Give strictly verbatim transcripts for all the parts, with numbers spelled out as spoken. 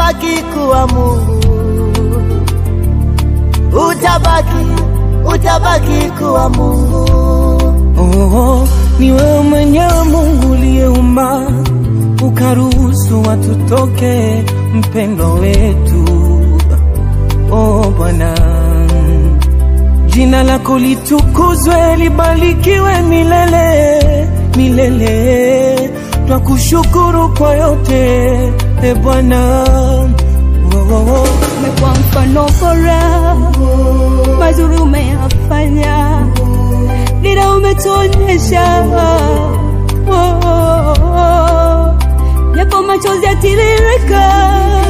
utabaki kuwa Mungu, utabaki, utabaki kuwa Mungu. Oh, ni wewe mwenyewe Mungu uliyeumba, ukaruhusu watu toke, mpendo wetu. Oh Bwana, jina lako litukuzwe, libarikiwe milele milele. Twakushukuru kwa yote, e Bwana. Umekuwa mfano bora, mazuri umeyafanya, dira umetuonyesha. Yapo machozi yatiririka,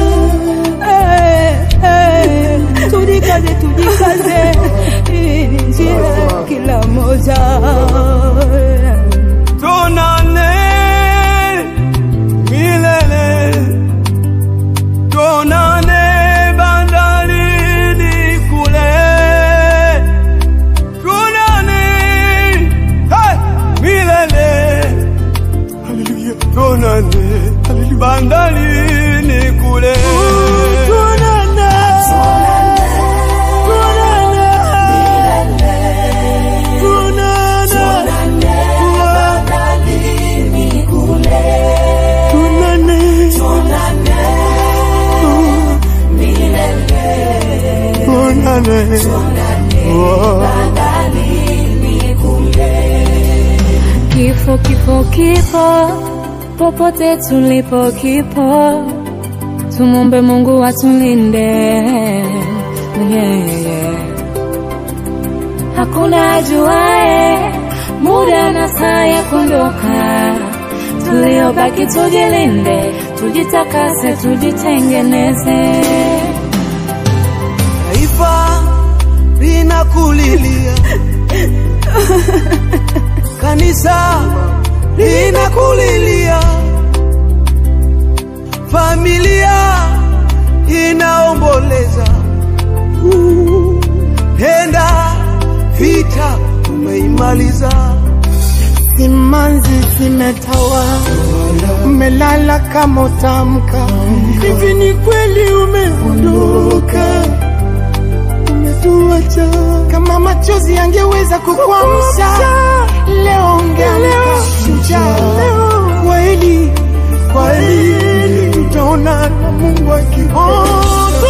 tujikaze, tujikaze, hii ni njia kila moja. Tonane milele, tonane bandarini kule, tonane hey, milele, hallelujah, tonane bandarini kule. Kifo, kifo, kifo, popote tulipo kipo, tumombe Mungu atulinde. Yeah, yeah. Hakuna ajuae muda na saa ya kuondoka, tuliobaki tujilinde, tujitakase, tujitengeneze. Taifa linakulilia, kanisa linakulilia, familia inaomboleza. Nenda, vita umeimaliza. Simanzi zimetawa, umelala kama utamka. Hivi ni kweli umeondoka, umetuacha. Kama machozi yangeweza kukuamsha, leo ungeamka shujaa. Kweli, kweli, tutaona na Mungu akiona.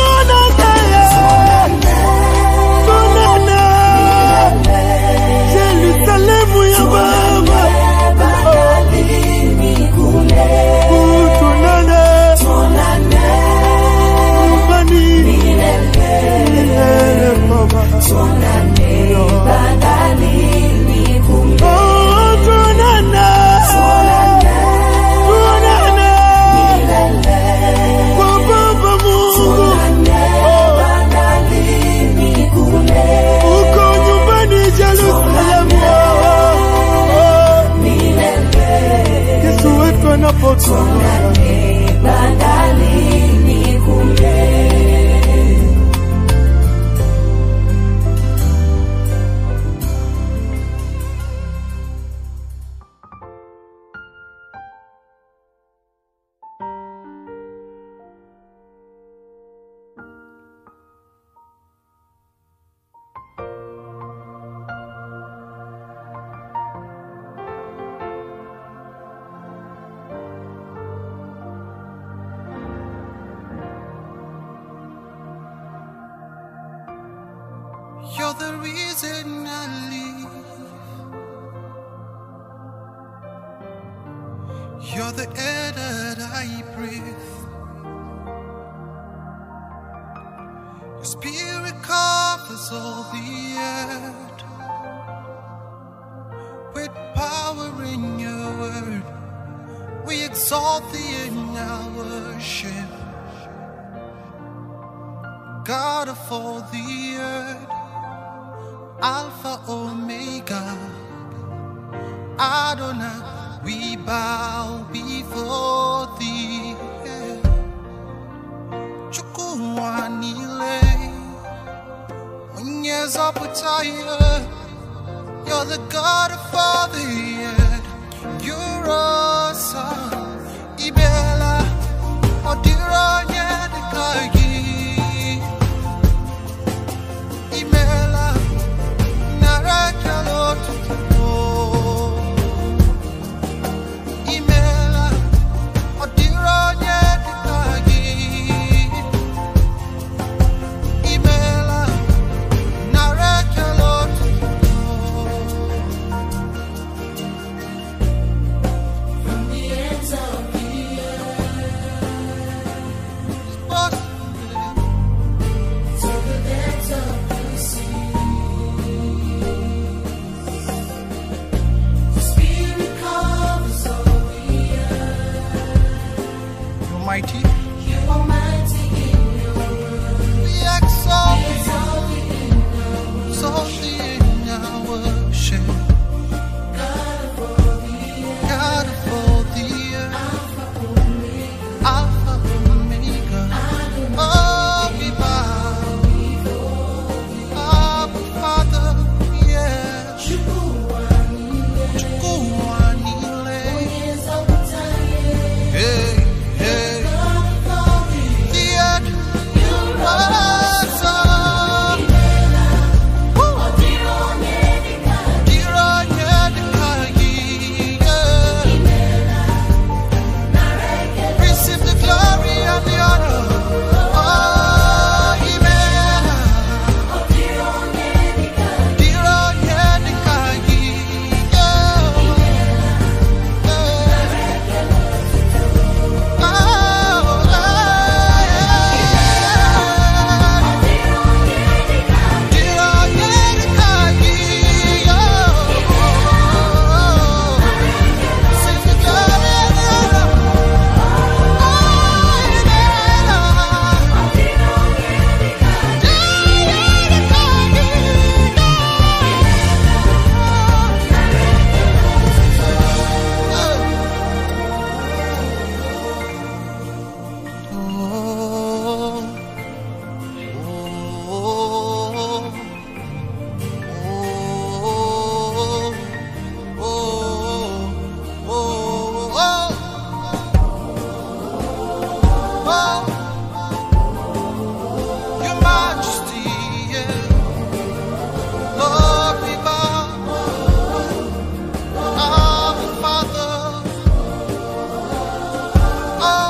Jerusalemu ya Baba, bandarini kule, tunane, tunane, nyumbani milele Baba, tunane, bandarini kule, oh tunane, tunane, tunane, milele kwa Baba Mungu, bandarini kule, uko nyumbani Jerusalemu. Tonane bandarini kule. You're the reason I live. You're the air that I breathe. Your spirit covers all the earth. With power in your word, we exalt thee in our worship. God of all the earth, Alpha, Omega, Adonai, we bow before thee. Chukwuanile, Unyeza Putaya, you're the God of all the earth. You're awesome, Ibela, Odironyede. mighty. You are mighty in your word. We exalt We exalt thee in your word. exalt thee in our worship. God of all the earth. God of all the earth, Alpha Omega. Alpha Omega. Oh, we bow. Our Father, yeah. Chukwuanile. Chukwuanile. Oyezobutaye. Hey, hey. God of all the earth. The earth You are was up. Woo. Odironyedika. Dira Yedekagi, yeah. Receive the glory and the honor. Oh, amen. Odironyedika. Dira Yedekagi, yeah. Oh, Your Majesty, yeah. Lord, we bow. Our Father, oh,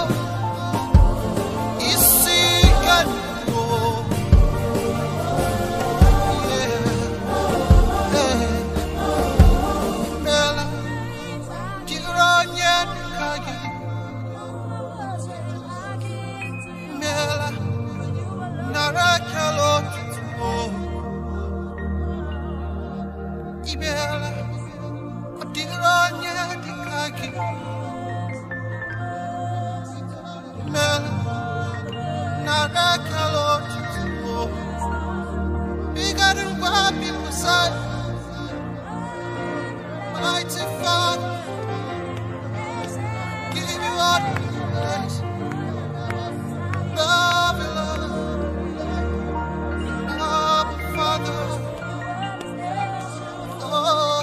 is seeking you, yeah, yeah. Mela, Tiranya Kagi, Mela, Narakalo, Ibela, Tiranya Kagi, Mela, Narakalo, bigger than what people say. Mighty Father, give you all the praise. Love you, Lord. Abba, Father. Oh,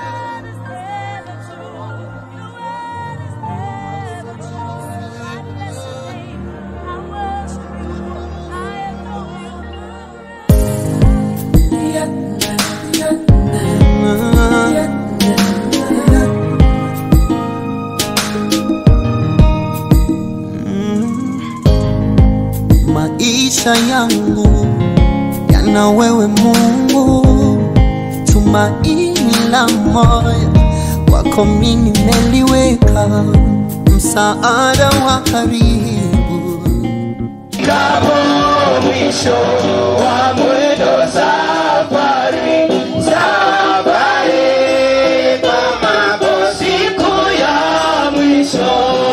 Maisha yangu yana wewe Mungu, tumaini la moyo wako mimi nimeliweka, msaada wa karibu. Kama mwisho wa mwendo safari, safari kama siku ya mwisho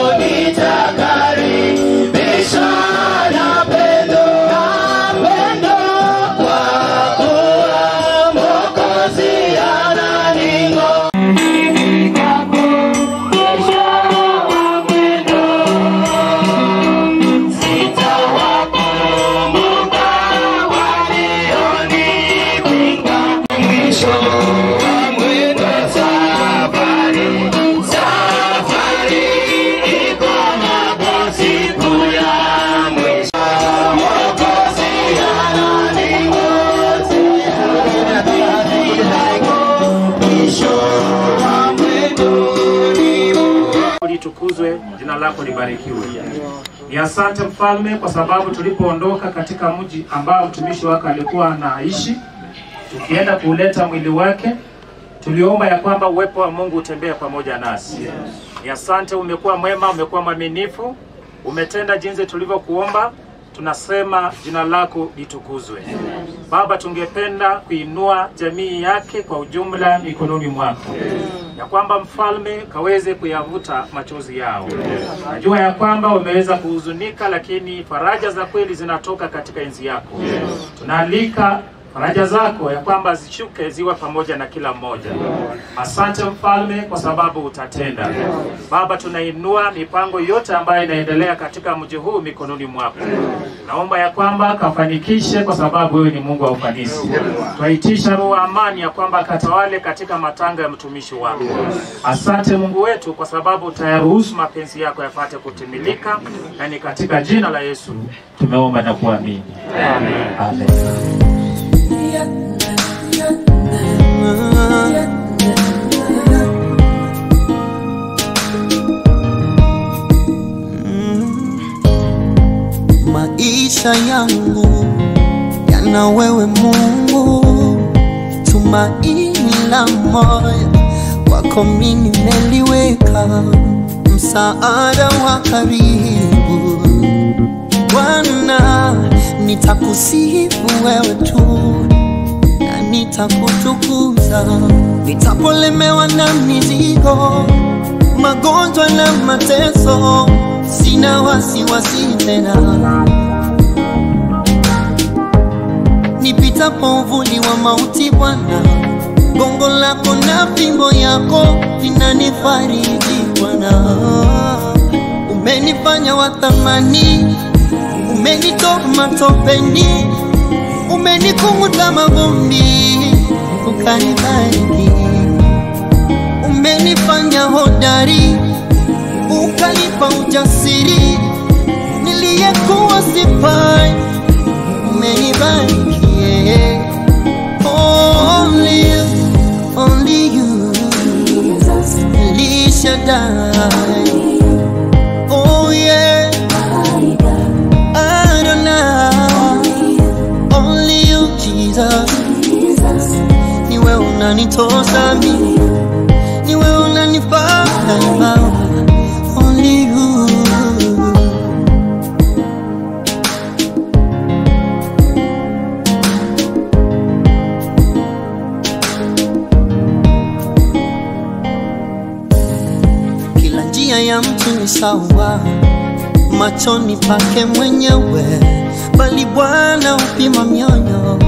nitakaribishwa na pendo, na pendo kwa kuwa Mwokozi ananingoja. Litukuzwe, jina lako libarikiwe. Ni asante Mfalme kwa sababu tulipoondoka katika mji ambao mtumishi wako alikuwa anaishi, tukienda kuleta mwili wake, tuliomba ya kwamba uwepo wa Mungu utembee pamoja nasi. Ni asante, umekuwa mwema, umekuwa mwaminifu, umetenda jinsi tulivyokuomba. tunasema jina lako litukuzwe. Baba, tungependa kuinua jamii yake kwa ujumla mikononi mwako, ya kwamba mfalme kaweze kuyavuta machozi yao. Najua ya kwamba wameweza kuhuzunika, lakini faraja za kweli zinatoka katika enzi yako. Tunaalika faraja zako ya kwamba zishuke ziwe pamoja na kila mmoja. Asante mfalme kwa sababu utatenda. Baba, tunainua mipango yote ambayo inaendelea katika mji huu mikononi mwako. Naomba ya kwamba kafanikishe kwa sababu wewe ni Mungu wa ufanisi. Twaitisha roho amani ya kwamba katawale katika matanga ya mtumishi wako. Asante Mungu wetu kwa sababu utayaruhusu mapenzi yako yapate kutimilika, na ni katika jina la Yesu tumeomba na kuamini. Amen. Amen. Maisha yangu yana wewe Mungu, tumaini la moyo wako mimi nimeliweka, msaada wa karibu Bwana. Nitakusifu wewe tu na nitakutukuza, nitapolemewa na mizigo, magonjwa na mateso, sina wasiwasi tena. Nipitapo uvuli wa mauti Bwana, gongo lako na fimbo yako vinanifariji Bwana. Umenifanya wa thamani, umenitoa matopeni, umenikunguta mavumbi, ukanibariki. Umenifanya hodari, ukanipa ujasiri, niliyekuwa sifai, umenibariki. Only you, only you, El Shaddai. Oh yeah, Adonai. Only you Jesus, niwe unanitosa mimi, niwe unanifaa daima. Only you. Kila njia ya mtu ni sawa machoni pake mwenyewe, bali Bwana upima mioyo.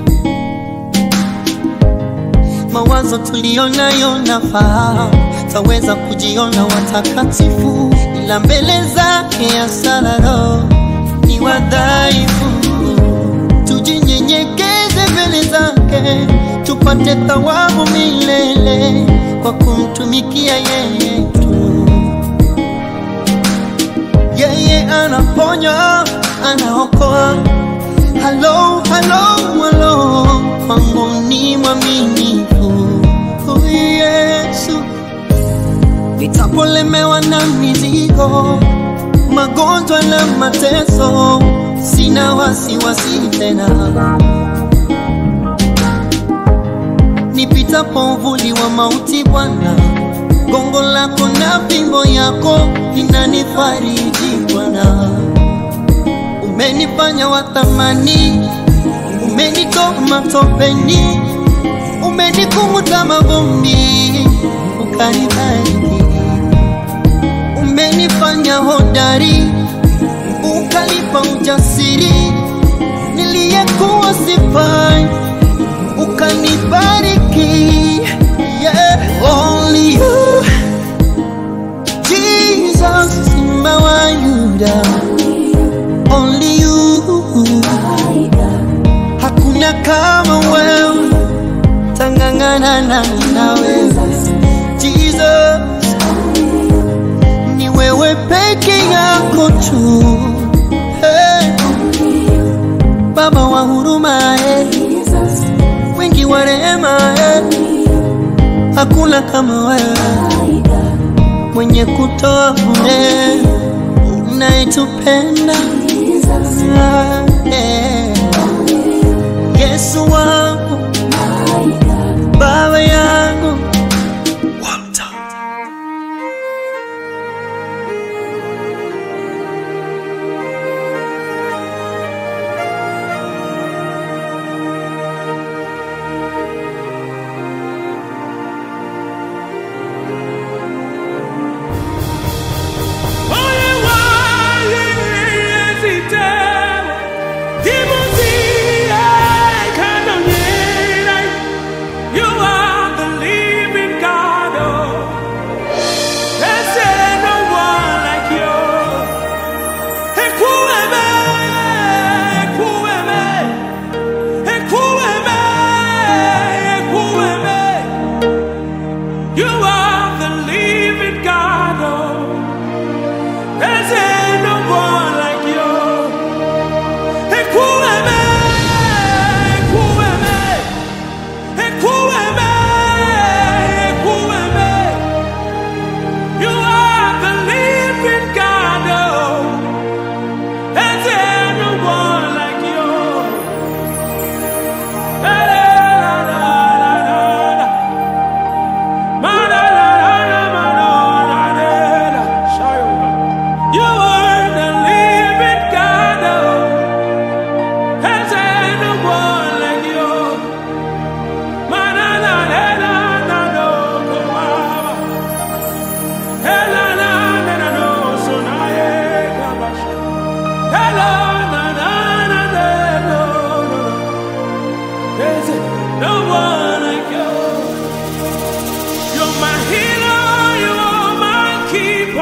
Mawazo tulionayo nafahamu, taweza kujiona watakatifu, ila mbele zake asararo ni wadhaifu. Tujinyenyekeze mbele zake, tupate thawabu milele kwa kumtumikia yeye tu. Yeye anaponya, anaokoa. Hello, hello, hello, kwangu ni mwaminifu. Oh Yesu, nitapolemewa na mizigo, magonjwa na mateso, sina wasiwasi tena. Nipitapo uvuli wa mauti Bwana, gongo lako na fimbo yako vinanifariji Bwana. Umenifanya wa thamani, umenitoa matopeni, umenikunguta mavumbi, ukanibariki. Umenifanya hodari, ukanipa ujasiri, niliyekuwa sifai, ukanibariki. Yeah, only you Jesus, Simba wa Yuda. Only you, hakuna kama wewe, tangangana na nawe Jesus, ni wewe peke yako tu. Hey, Baba wa huruma, hey, wengi wa rehema, hey, hakuna kama wewe, mwenye kutoa bure, unayetupenda. Yesu wangu, Baba yangu.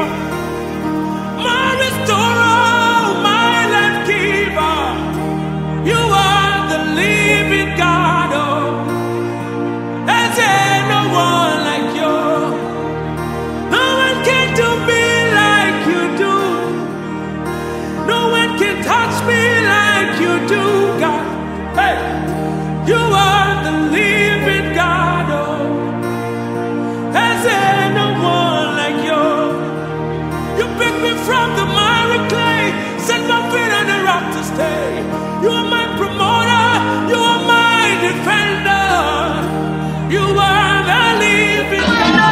my restorer, my life giver. You are the living God. Oh, there's no one like you. No one can do me like you do. No one can touch me like you do, God. Hey, you are the living God. Oh, there's no one like you. You picked me from the miry clay, set my feet on the rock to stay. You are my promoter, you are my defender. You are the living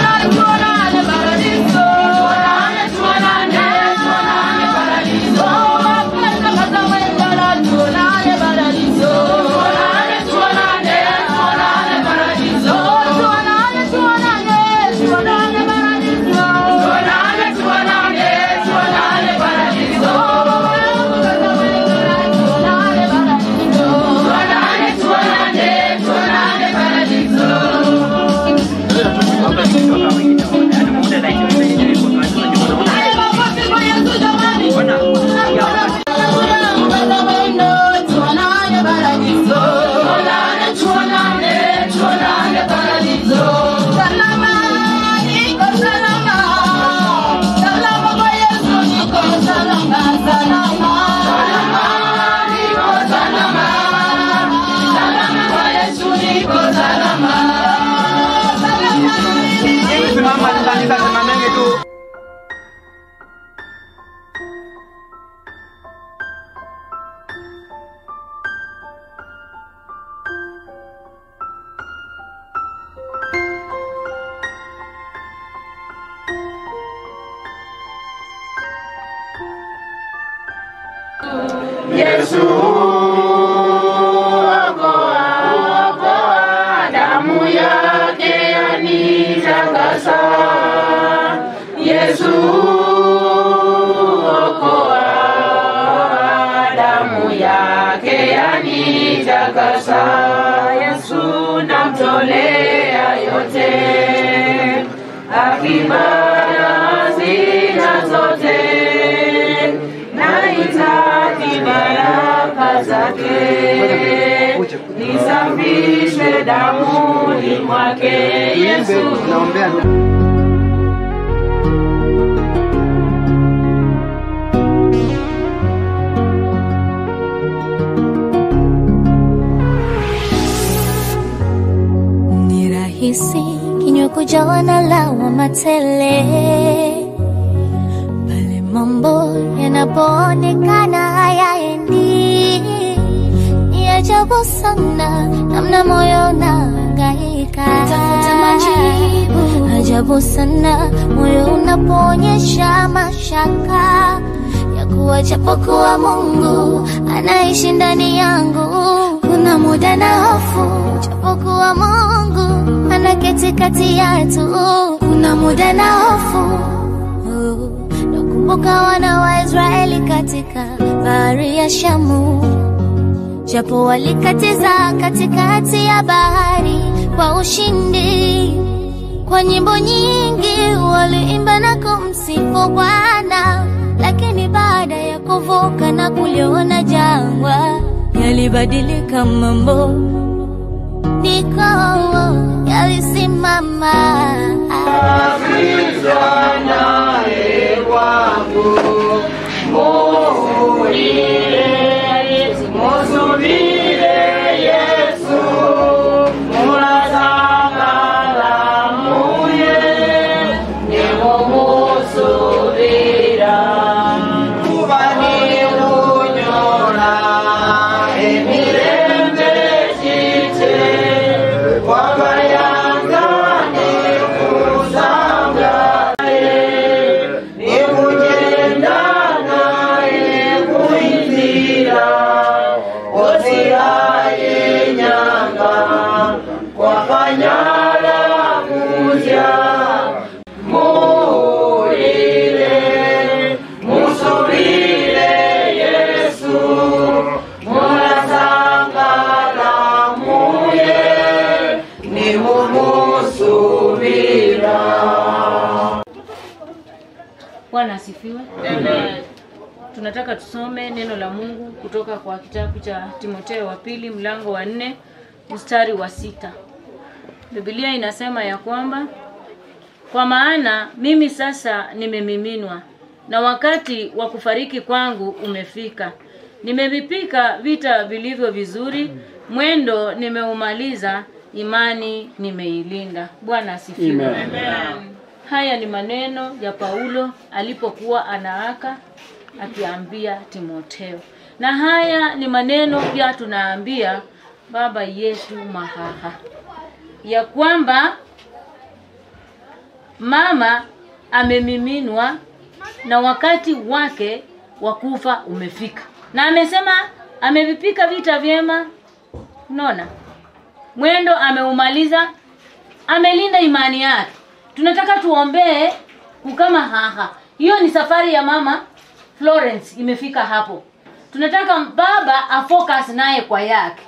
Yesu okoa, okoa, damu yake yanitakasa. Yesu okoa, damu yake yanitakasa. Yesu namtolea yote, akibara hazina zote. Nahitaji baraka zake, nisafishwe damuni mwake Yesu. Ni rahisi kinywa kujawa na lawama tele pale mambo yanapoonekana hayaendi. Ni ajabu sana namna moyo unahangaika tafuta majibu. Ajabu sana moyo unapoonyesha mashaka ya kuwa japokuwa Mungu anaishi ndani yangu. Kuna muda na hofu japokuwa Mungu anaketi kati yetu. Kuna muda na hofu, nakumbuka wana wa Israeli katika bahari ya Shamu, japo walikatiza katikati ya bahari kwa ushindi. Kwa nyimbo nyingi waliimba na kumsifu Bwana, lakini baada ya kuvuka na kuliona jangwa yalibadilika mambo, niko yalisimama. Afizana ewangu muhurire, musubire Yesu, murazangala muye, nimumusubira. Kubani unyora emirembe chite, wabayanga nikuzanga Bwana asifiwe. Amen. Tunataka tusome neno la Mungu kutoka kwa kitabu cha Timotheo wa pili mlango wa nne mstari wa sita. Biblia inasema ya kwamba kwa maana mimi sasa nimemiminwa na wakati wa kufariki kwangu umefika. Nimevipika vita vilivyo vizuri, mwendo nimeumaliza, imani nimeilinda. Bwana asifiwe. Amen. Haya ni maneno ya Paulo alipokuwa anaaka akiambia Timotheo. Na haya ni maneno pia tunaambia baba yetu Mahaha, ya kwamba mama amemiminwa na wakati wake wa kufa umefika. Na amesema amevipika vita vyema. Unaona? Mwendo ameumaliza, amelinda imani yake. Tunataka tuombee kukama haha. Hiyo ni safari ya mama Florence imefika hapo. Tunataka baba afocus naye kwa yake.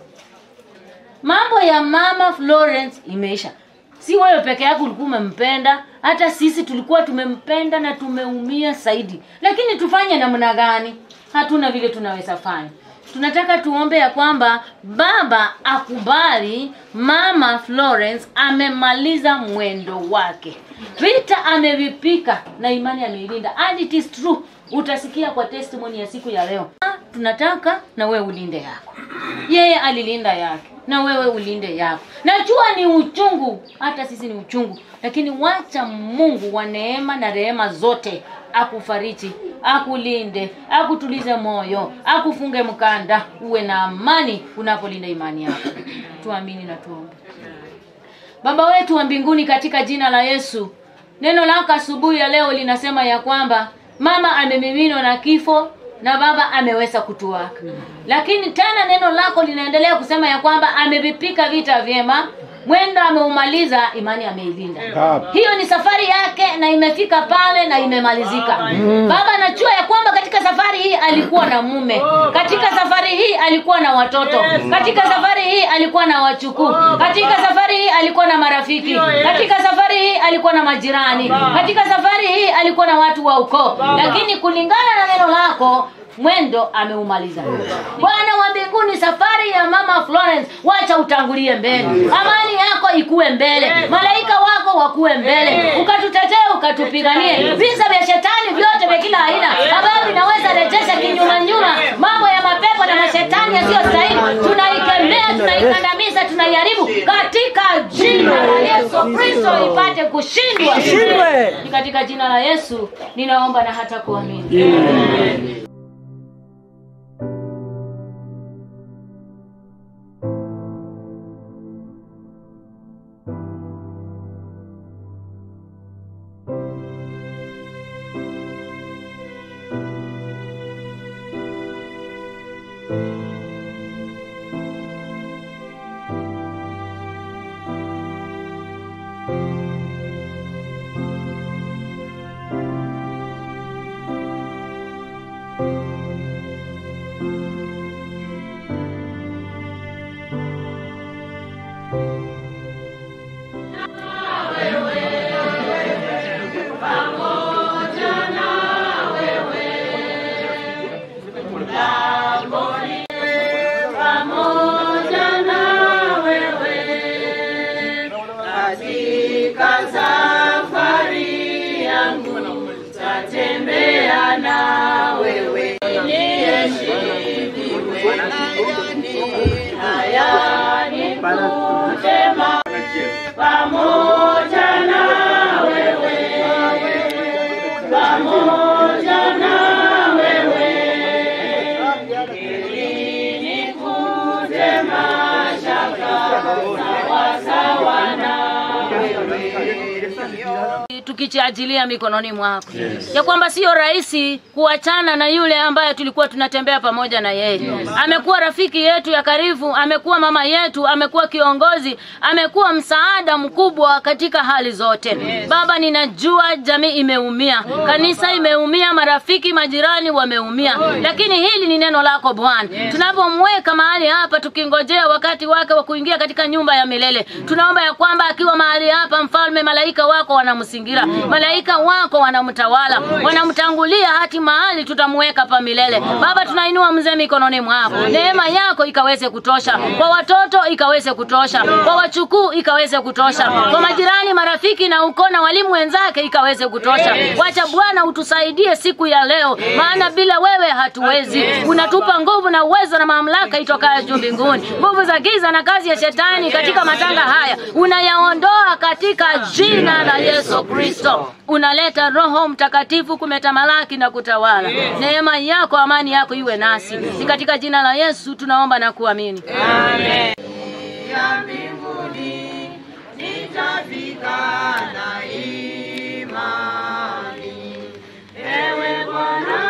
Mambo ya mama Florence imeisha. Si wewe peke yako ulikuwa umempenda, hata sisi tulikuwa tumempenda na tumeumia zaidi. Lakini tufanye namna gani? Hatuna vile tunaweza fanya. Tunataka tuombe ya kwamba baba akubali mama Florence amemaliza mwendo wake. Vita amevipika na imani ameilinda. And it is true. Utasikia kwa testimony ya siku ya leo. Tunataka na wewe ulinde yako. Yeye alilinda yake na wewe ulinde yako. Najua ni uchungu, hata sisi ni uchungu, lakini wacha Mungu wa neema na rehema zote akufariji, akulinde, akutulize moyo, akufunge mkanda, uwe na amani unapolinda imani yako. Tuamini na tuombe. Baba wetu wa mbinguni, katika jina la Yesu, neno lako asubuhi ya leo linasema ya kwamba mama amemiminwa na kifo na baba ameweza kutuaka. Lakini tena neno lako linaendelea kusema ya kwamba amevipika vita vyema, mwendo ameumaliza, imani ameilinda. Hiyo ni safari yake na imefika pale na imemalizika. Mm. Baba anajua ya kwamba katika safari hii alikuwa na mume. Katika safari hii alikuwa na watoto. Katika safari hii alikuwa na wachukuu. Katika safari hii alikuwa na marafiki. Katika safari hii alikuwa na majirani. Katika safari hii alikuwa na watu wa ukoo. Lakini kulingana na neno lako, mwendo ameumaliza. Bwana wa mbinguni, safari ya mama Florence wacha utangulie mbele. Amani yako ikue mbele. Malaika wako wakuwe mbele. Ukatutetee, ukatupiganie. Visa vya shetani vyote vya kila aina ambavyo vinaweza rejesha kinyuma nyuma mambo ya mapepo na mashetani yasiyostahili, tunaikemea, tunaikandamiza, tunaiharibu katika jina la Yesu Kristo, ipate kushindwa. Ni katika jina la Yesu ninaomba na hata kuamini. Amen. Pamoja na wewe, pamoja na wewe, ili nikute mashaka sawa sawa na wewe. Tukijiajilia mikononi mwako. Yes. Ya kwamba sio rahisi kuachana na yule ambaye tulikuwa tunatembea pamoja na yeye. Yes. Amekuwa rafiki yetu ya karibu, amekuwa mama yetu, amekuwa kiongozi, amekuwa msaada mkubwa katika hali zote. Yes. Baba, ninajua jamii imeumia, oh, kanisa imeumia, marafiki, majirani wameumia. Oh, lakini hili ni neno lako Bwana. Yes. Tunapomweka mahali hapa tukingojea wakati wake wa kuingia katika nyumba ya milele, tunaomba ya kwamba akiwa mahali hapa, mfalme, malaika wako wanamsingira. Malaika wako wanamtawala, wanamtangulia hati mahali tutamweka pa milele. Baba, tunainua mzee mikononi mwako. Neema yako ikaweze kutosha. Kwa watoto ikaweze kutosha. Kwa wachukuu ikaweze kutosha. Kwa majirani, marafiki na ukoo na walimu wenzake ikaweze kutosha. Wacha Bwana utusaidie siku ya leo, maana bila wewe hatuwezi. Unatupa nguvu na uwezo na mamlaka itokayo juu mbinguni. Nguvu za giza na kazi ya shetani katika matanga haya unayaondoa katika jina la Yesu Kristo. Unaleta Roho Mtakatifu kumetamalaki na kutawala. Neema yako, amani yako iwe nasi. Ni katika jina la Yesu tunaomba na kuamini. Amen. Ya mbinguni nitafika na imani. Ewe Bwana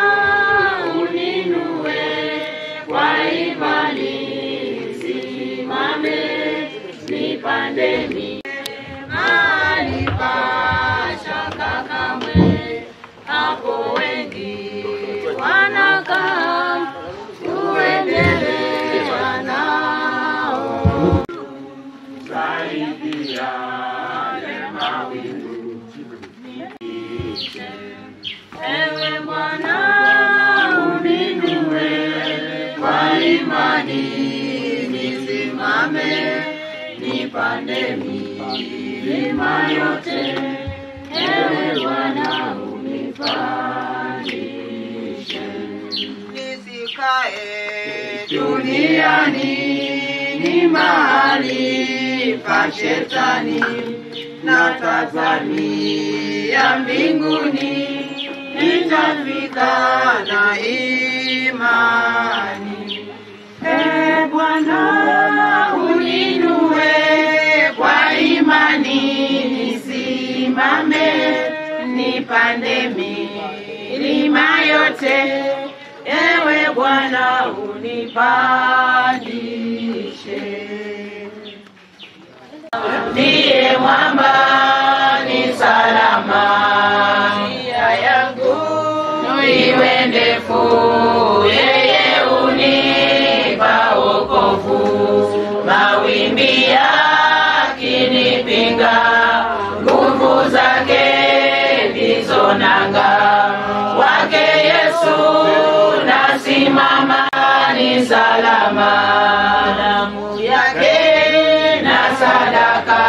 uninue kwa imani, simame nipande mi mahali pa shaka kamwe. Hapo wengi wanakaa kuendelewa nao zaidi ya mawingu. Ewe Bwana uninue kwa imani, nisimame nipande milima yote. Ewe Bwana unipandishe, nisikae duniani, ni mahali pa shetani. Natazamia mbinguni, nitafika na imani. E Bwana uninue kwa imani, nisimame nipande milima yote. Ewe Bwana unipandishe. Ndiye mwamba ni salama, njia yangu iwe ndefu. Yeye unipa wokovu, mawimbi yakinipinga, nguvu zake ndizo nanga. Wake Yesu nasimama ni salama, damu yake na sadaka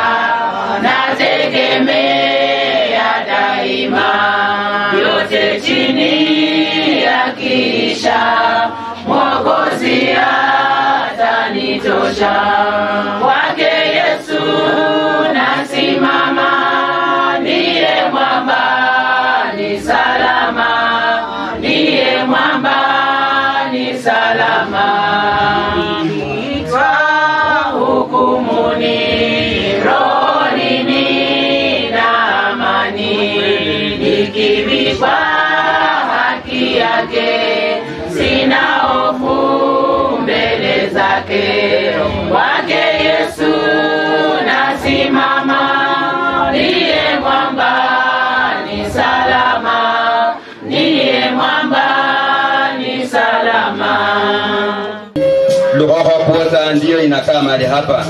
nategemea daima. Yote chini ya kisha Mwokozi atanitosha. Wake Yesu nasimama, ndiye mwamba ni salama, ndiye mwamba ni salama. Nikiitwa hukumuni, rohoni nina amani. Nikivikwa haki yake, sina hofu mbele zake. Wake Yesu nasimama, ndiye mwamba ni salama, ndiye mwamba ni salama. Lugha kwa ndio inakaa mahali hapa.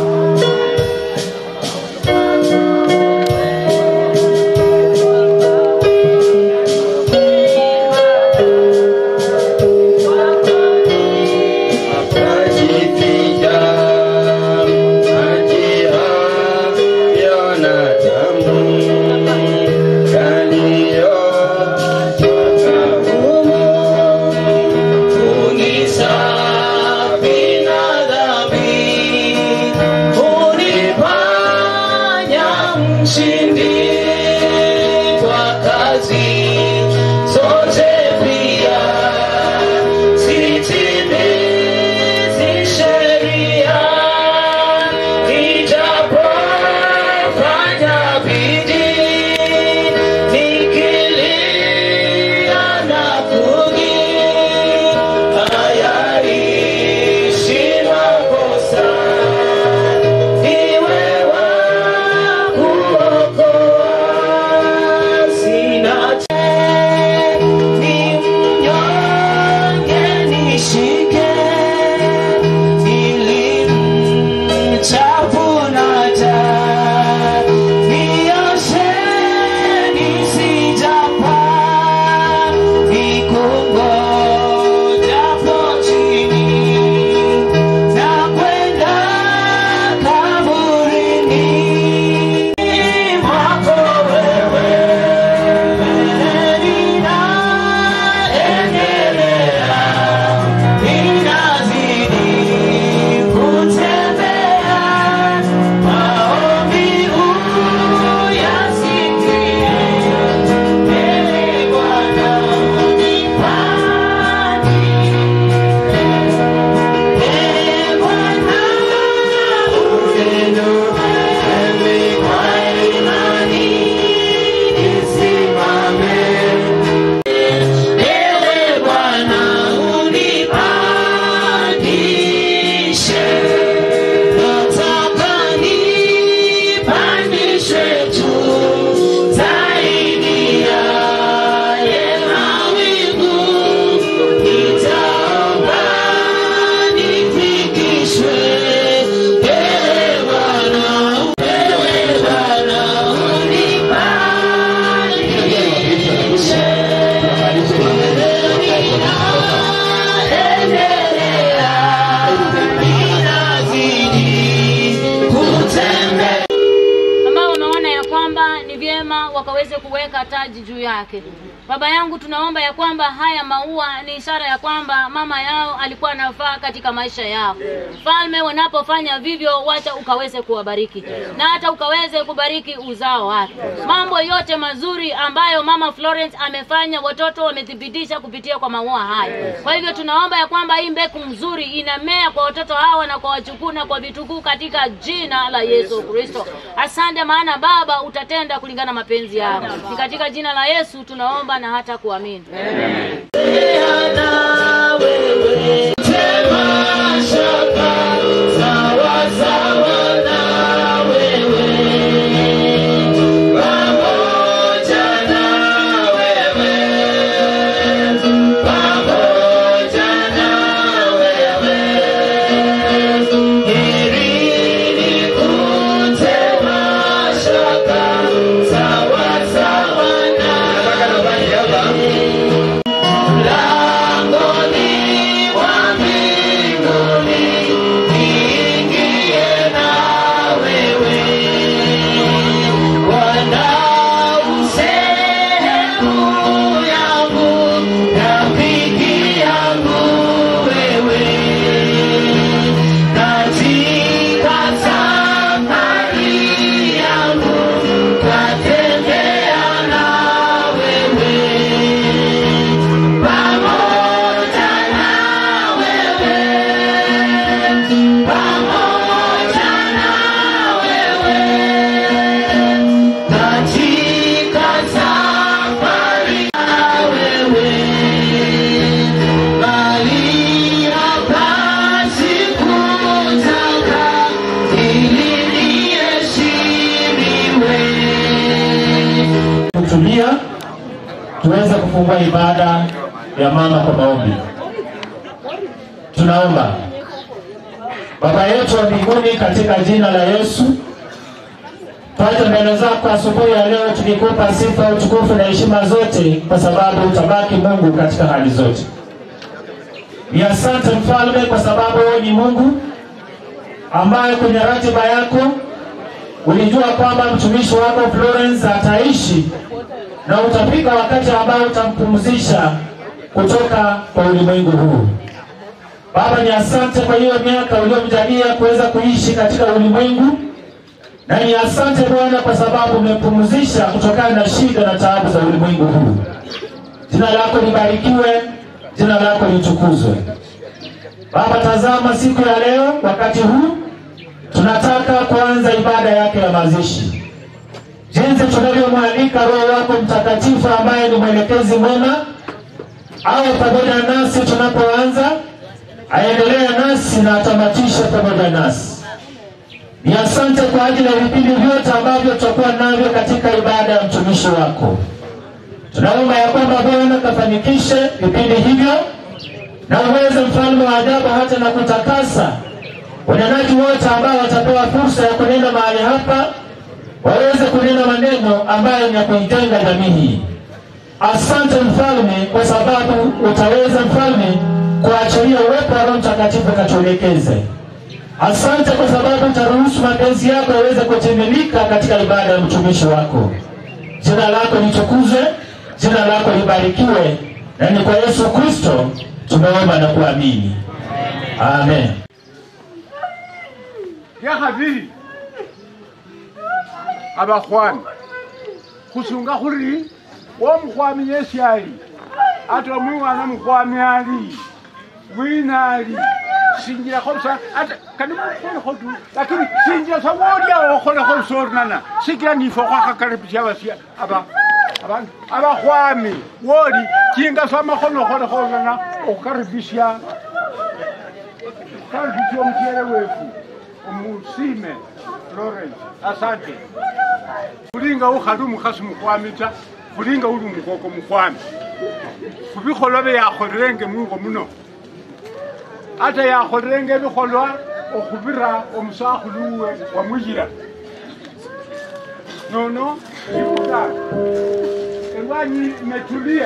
Unisa wakaweze kuweka taji juu yake. Baba yangu, tunaomba ya kwamba haya maua ni ishara ya kwamba mama yao alikuwa anafaa katika maisha yao. Mfalme, wanapofanya vivyo, wacha ukaweze kuwabariki na hata ukaweze kubariki uzao wake. Mambo yote mazuri ambayo mama Florence amefanya, watoto wamethibitisha kupitia kwa maua haya. Kwa hivyo tunaomba ya kwamba hii mbegu mzuri inamea kwa watoto hawa na kwa wachukuu na kwa vitukuu katika jina la Yesu Kristo. Asante maana Baba utatenda kulingana mapenzi yako. Ni katika jina la Yesu tunaomba na hata kuamini. Amen. Tuweze kufungua ibada ya mama kwa maombi. Tunaomba. Baba yetu wa mbinguni, katika jina la Yesu, twaja mbele zako asubuhi ya leo tukikupa sifa, utukufu na heshima zote, kwa sababu utabaki Mungu katika hali zote. Ni asante Mfalme, kwa sababu wewe ni Mungu ambaye kwenye ratiba yako ulijua kwamba mtumishi wako Florence ataishi na utafika wakati ambao utampumzisha kutoka kwa ulimwengu huu. Baba, ni asante kwa hiyo miaka uliyomjalia kuweza kuishi katika ulimwengu, na ni asante Bwana kwa sababu umempumzisha kutokana na shida na taabu za ulimwengu huu. Jina lako libarikiwe, jina lako litukuzwe. Baba, tazama siku ya leo, wakati huu tunataka kuanza ibada yake ya mazishi. Jinsi tunavyomwalika Roho wako Mtakatifu ambaye ni mwelekezi mwema, awe pamoja nasi tunapoanza, aendelee nasi na atamatishe pamoja nasi. Ni asante kwa ajili ya vipindi vyote ambavyo tutakuwa navyo katika ibada ya mtumishi wako. Tunaomba ya kwamba Bwana kafanikishe vipindi hivyo, na uweze Mfalme wa ajabu hata na kutakasa wanenaji wote ambao watapewa fursa ya kunena mahali hapa, waweze kunena maneno ambayo ni ya kuijenga jamii hii. Asante Mfalme, kwa sababu utaweza Mfalme kuachilia uwepo wa Roho Mtakatifu katuelekeze. Asante kwa sababu utaruhusu mapenzi yako yaweze kutimilika katika ibada ya mtumishi wako. Jina lako litukuzwe, jina lako libarikiwe, na ni kwa Yesu Kristo tumeomba na kuamini. Amen. Ya habiri abakhwami khusunga khuri omukhwami yesi ali ate omwana mukhwami ali wina ali sinjira khosa ate kani mukholekho tu lakini sinjira sawolya okholekho sornana sikira nifo khwakhakaribisya basya aba abantu abakhwami woli kinga samakhono okholekholana okhukaribisya karibisya omutyere wefu omusime Florence. Asante. Kulinga ukhali umukhasi mukhwami ta, kulinga uli umukoko mukhwami. Kubikholwa bye yakholenge mungo muno. Ate yakholenge bikholwa okhubira omusakhulu we wamuyira. Nono ibuka. Elwanyi imetulia.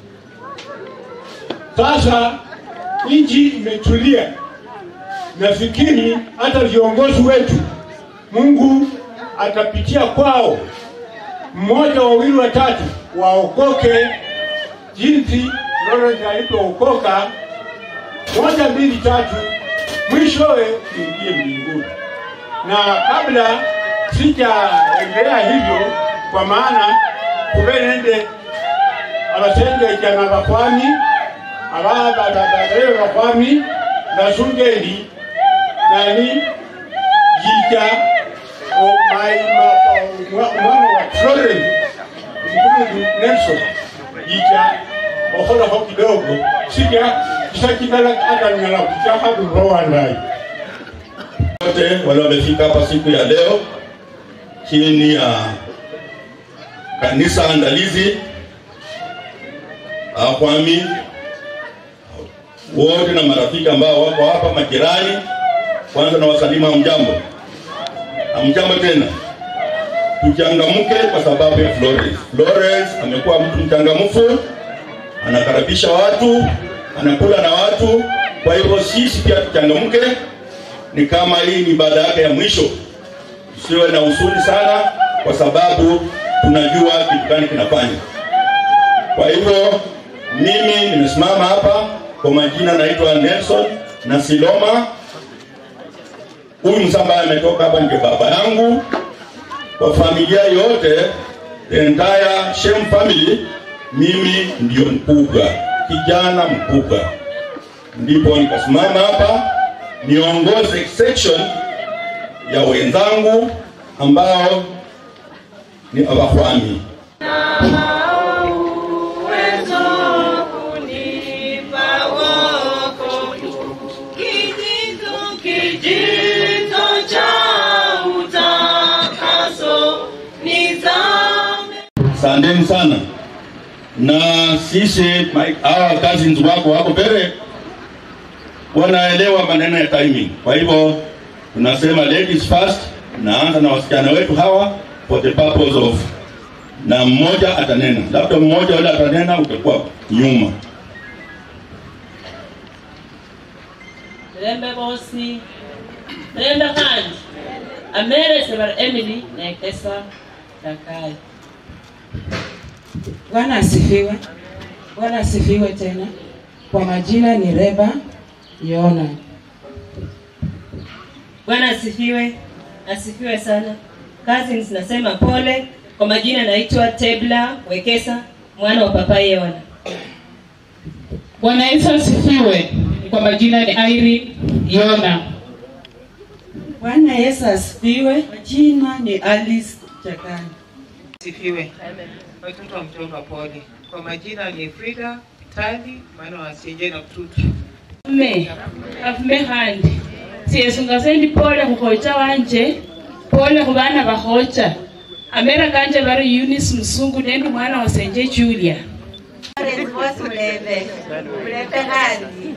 Sasa nchi imetulia. Nafikiri hata viongozi wetu Mungu atapitia kwao mmoja, wawili, watatu waokoke jinsi Lawrence alipookoka, moja, mbili, tatu, mwishowe ingie mbinguni. Na kabla sijaendelea hivyo, kwa maana kubenende abasenge jana bakwami ababa babere bakwami nasungeli nani jija o mai mwana wa Florence mkuu Nelson jija ohola ho kidogo sija kisakitala hata nyala kuchapa roho ndai. Wote wale wamefika hapa siku ya leo chini ya kanisa andalizi, akwami wote na marafiki ambao wako hapa, majirani, kwanza na wasalimu mjambo. Mjambo tena. Tuchangamke kwa sababu ya Florence. Florence amekuwa mtu mchangamfu, anakaribisha watu, anakula na watu. Kwa hivyo sisi pia tuchangamke. Ni kama hii ni ibada yake ya mwisho. Usiwe na usuni sana kwa sababu tunajua kitu gani kinafanya. Kwa hivyo mimi nimesimama hapa kwa majina naitwa Nelson na Siloma. Huyu msamba ametoka hapa ndio baba yangu. Kwa familia yote, the entire Shem family, mimi ndio mkubwa, kijana mkubwa. Ndipo nikasimama hapa niongoze section ya wenzangu ambao ni abakwami. Asanteni sana. Na sisi hawa cousins wako wako mbele wanaelewa maneno ya timing. Kwa hivyo tunasema ladies first, naanza na wasichana wetu hawa for the purpose of, na mmoja atanena. Labda mmoja wala atanena, utakuwa nyuma. Rembe bosi. Rembe kandi. Amere sebar Emily na Kesa Takai. Bwana asifiwe. Bwana asifiwe tena. Kwa majina ni Reba Yona. Bwana asifiwe. Asifiwe sana. Cousins nasema pole. Kwa majina naitwa Tebla Wekesa, mwana wa papa Yona. Bwana Yesu asifiwe. Kwa majina ni Irene Yona. Bwana Yesu asifiwe. Majina ni Alice Chakani. Asifiwe. Amen. Watoto wa mtomba pole. Kwa majina ni Frida Tali, mwana wa Senje na Mtutu. Me, afume handi. Siyesunga sendi pole kukocha wanje, pole kubana bakocha. Amera kanje bari Eunice Msungu nendi mwana wa Senje Julia. Boss mulebe. Mulebe handi.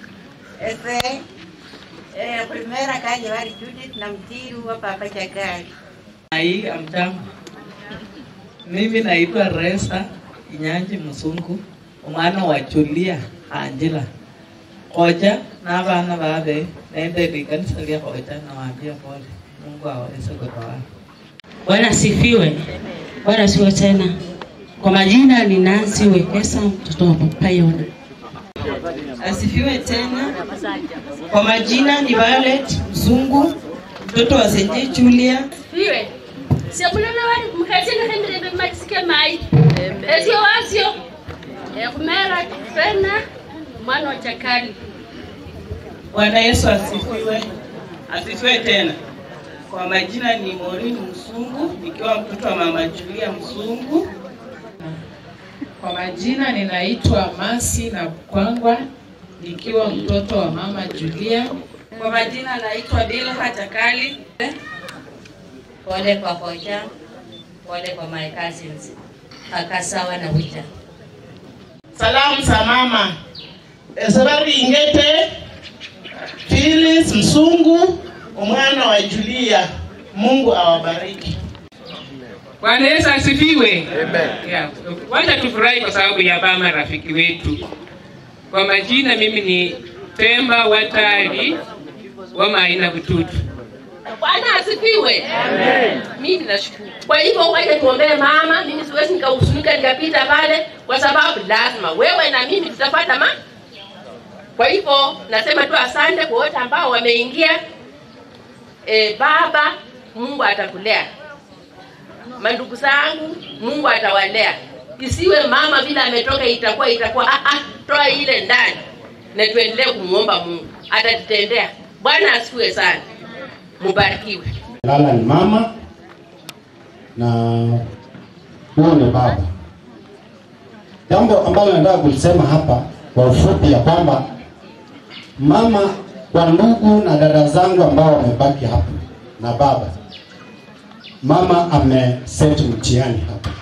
Ese eh primera kanje bari Judith na Mtiru wa papa Chakali. Ai amtamu. Mimi naitwa Resa Inyanji Msungu, mwana wa Julia Angela. Koja na bana babe nende kanisa lia koja na waambia pole. Mungu aweze kutoa. Bwana asifiwe. Bwana asifiwe tena. Kwa majina ni Nancy Wekesa, mtoto wa papa Yona. Asifiwe tena. Kwa majina ni Violet Msungu, mtoto wa Senje Julia. Asifiwe. Siabulana wali mkazina hendere bematisike mai. Ezio wasio. E kumera fena mwana wa Chakali. Bwana Yesu asifiwe. Asifiwe tena. Kwa majina ni Maureen Msungu, nikiwa mtoto wa mama Julia Msungu. Kwa majina ninaitwa Masi na Kwangwa, nikiwa mtoto wa mama Julia. Kwa majina naitwa Dilha Chakali. Pole kwa kocha, pole kwa my cousins. Akasawa na wita. Salamu za mama. Esabari ingete Phyllis Msungu, mwana wa Julia. Mungu awabariki. Bwana Yesu asifiwe. Amen. Yeah. Wacha tufurahi kwa sababu ya mama rafiki wetu. Kwa majina mimi ni Temba Watari wa Maina Bututu. Bwana asifiwe. Amen. Mimi nashukuru. Kwa hivyo waje tuombee mama, mimi siwezi nikahuzunika nikapita pale kwa sababu lazima wewe na mimi tutapata ma. Kwa hivyo nasema tu asante kwa wote ambao wameingia. E, baba, Mungu atakulea. Mandugu zangu, Mungu atawalea. Isiwe mama bila ametoka itakuwa itakuwa ah ah toa ile ndani. Na tuendelee kumuomba Mungu. Atatutendea. Bwana asifiwe sana. Mubarikiwe. Lala ni mama na huyo ni baba. Jambo ambalo nataka kulisema hapa kwa ufupi ya kwamba mama kwa ndugu na dada zangu ambao wamebaki hapa na baba, mama ameseti mtihani hapa.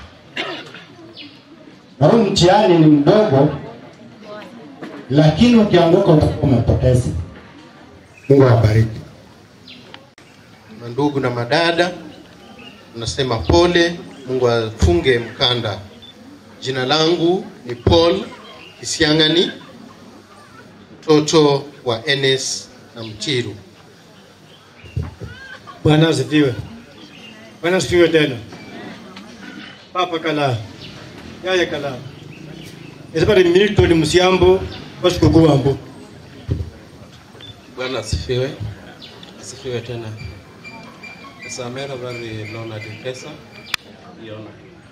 Na huo mtihani ni mdogo, lakini ukianguka utakuwa umepoteza. Mungu awabariki. Ndugu na madada, nasema pole, Mungu afunge mkanda. Jina langu ni Paul Kisiangani, mtoto wa Enes na Mtiru. Bwana asifiwe. Bwana asifiwe tena. Papa kala. Yaya kala. Esipari Milton Musiambo, bashukuru wambo. Bwana asifiwe. Asifiwe tena. Samera bari lona dikesa. Yona.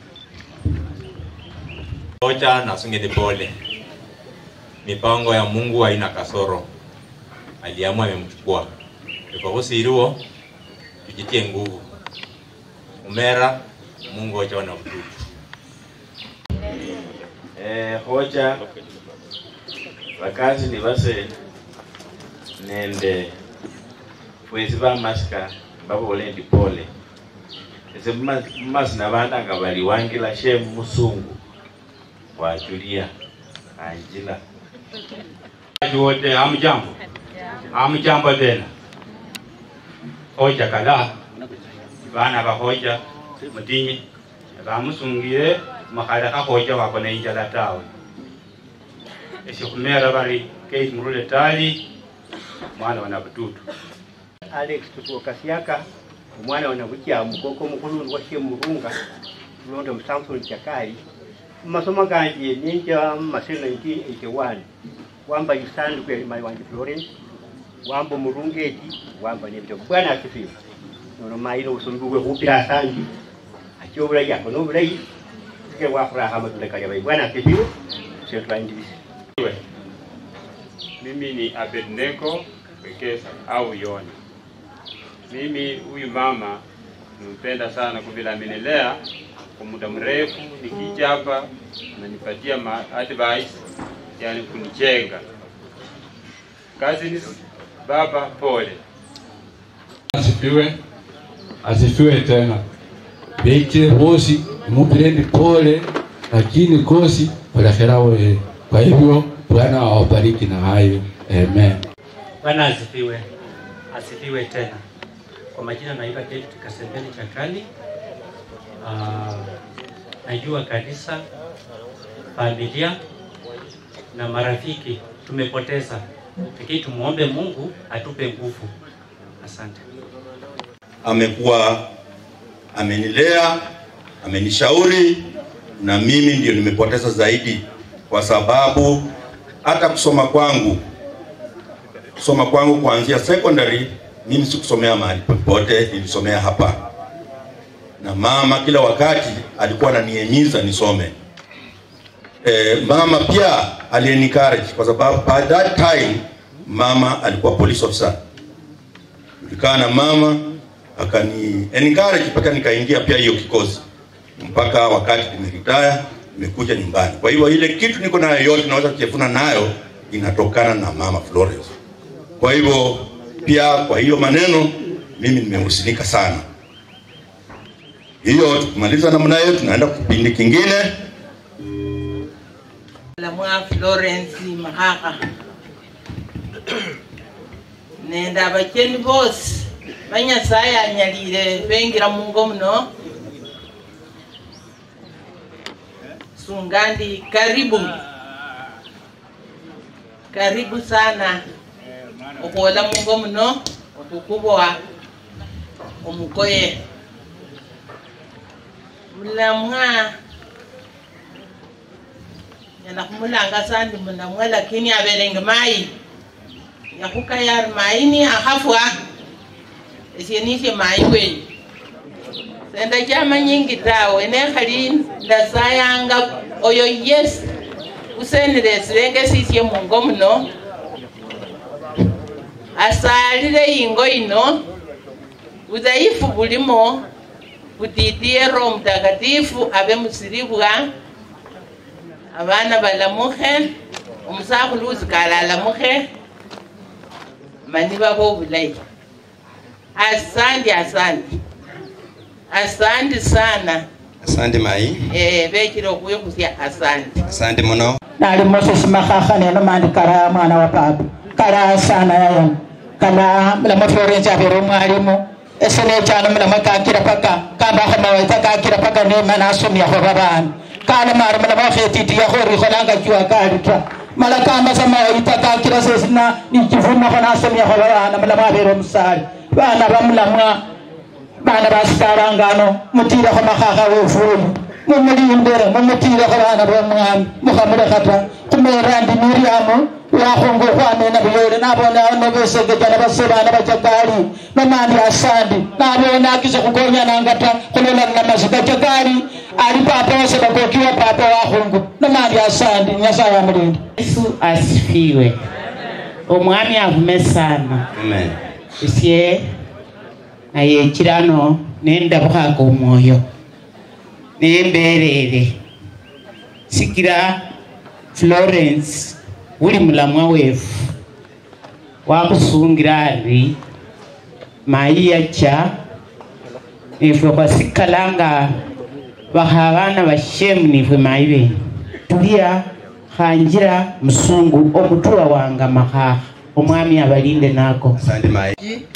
Ocha na sungeni pole. Mipango ya Mungu haina kasoro. Aliamua amemchukua. Kwa kusiriwo tujitie nguvu. Umera Mungu ocha wana ututu. Eh hoja wakazi ni base nende kwezi ba maska babo olendi pole. Ese mas na banda ngabali wangila shem musungu wa Julia Angela. Wote hamjambo. Hamjambo tena. Hoja kala bana ba hoja mudinyi ba musungire makala ka hoja wako na injala tawe. Ese kumera bali kei murule tali mwana wana bututu. Alex tukokasiaka umwana wana bukia mukoko mukulu wa shemurunga londo msamson chakai masoma ganje ninja masela nineteen eighty-one wamba yisandi kwa mai wanje Florence wambo murungeti wamba nebito bwana asifiwe nono mailo usumbuwe hupira sanji akiobula yako no bulai ke wa furaha matunda ya bwana asifiwe sio twandisi. Mimi ni Abednego Wekesa au Yoni. Mimi huyu mama nimpenda sana kwa vile amenilea kwa muda mrefu, nikija hapa ananipatia advice, yani kunijenga. Kazi ni baba pole. Asifiwe. Asifiwe tena. Beke bosi mupireni pole, lakini kosi walakera wewe. Kwa hivyo Bwana awabariki na hayo. Amen. Bwana asifiwe. Asifiwe tena. Kwa majina naitwa David Kasembeni Chakali. Uh, najua kanisa, familia na marafiki tumepoteza. Lakini tumuombe Mungu atupe nguvu. Asante. Amekuwa amenilea, amenishauri na mimi ndio nimepoteza zaidi kwa sababu hata kusoma kwangu kusoma kwangu kuanzia secondary mimi sikusomea mahali popote, nilisomea hapa. Na mama kila wakati alikuwa ananihimiza nisome. E, mama pia aliencourage kwa sababu by that time mama alikuwa police officer. Nilikaa na mama akani encourage mpaka nikaingia pia hiyo kikosi. Mpaka wakati nimeretire nimekuja nyumbani. Kwa hiyo ile kitu niko nayo yote naweza kujifuna nayo inatokana na mama Florence. Kwa hivyo pia kwa hiyo maneno mimi nimehusinika sana. Hiyo tukimaliza namna hiyo tunaenda kipindi kingine. La mwa Florence Mahaka. Nenda bakeni boss. Banya saya nyalire bengira mungo mno. Sungandi karibu. Karibu sana. Okola mungo mno. Otukubwa. omukoye mulamwa yana kumulanga sandi mulamwa lakini aberenge mai yakukayar maini ahafwa esienishe mai we senda chama nyingi tawe ene khali ndasayanga oyo yes usenire sirenge sisye mungo muno asalire ingo ino udhaifu bulimo butitie Roho Mtakatifu abe musiribwa abana balamuhe umusakhulu uzikala alamuhe mani babo bulai. Asante, asante asante sana. Asante mai. Eh, bekiro kuyo kusia asante. Asante muno. Nali Moses Makaka neno mandi kara mwana wa papa. Kara sana yaya. Kala mlama Florence abero mwalimu. Esene chana mlama kakira paka. Kamba kama waita kakira paka ne mana asumi ya babani. Kala mara mlama fetiti ya hori kholanga jua kalitra. Mala kamba sama waita kakira sesina ni kivuna kana asumi ya babani mlama abero musali. Bana bamlamwa bana basikarangano mutira kwa makaka wefulu mumulimbere mumutira kwa bana bamwami muhamura kata kumerandi miriamu wakhongo khwane na biyore nabona ono besegejana basebana bajakali mamandi asandi nabona akize kugonya nangata kulola na mazika jakali ali papa wase bakokiwa papa wakhongo mamandi asandi nyasa ya mulindi. Yesu asifiwe. Omwami avume sana. Amen. Isye naye kirano nenda bukaka omwoyo nemberere sikira Florence uli mulamwa wefu wakusungira ari mayi yacha nifwe kwasikalanga bakhabana bashemu nifwe mayi bene tulia khanjira musungu omutuwa wanga makaka omwami abalinde nako. Asante mai.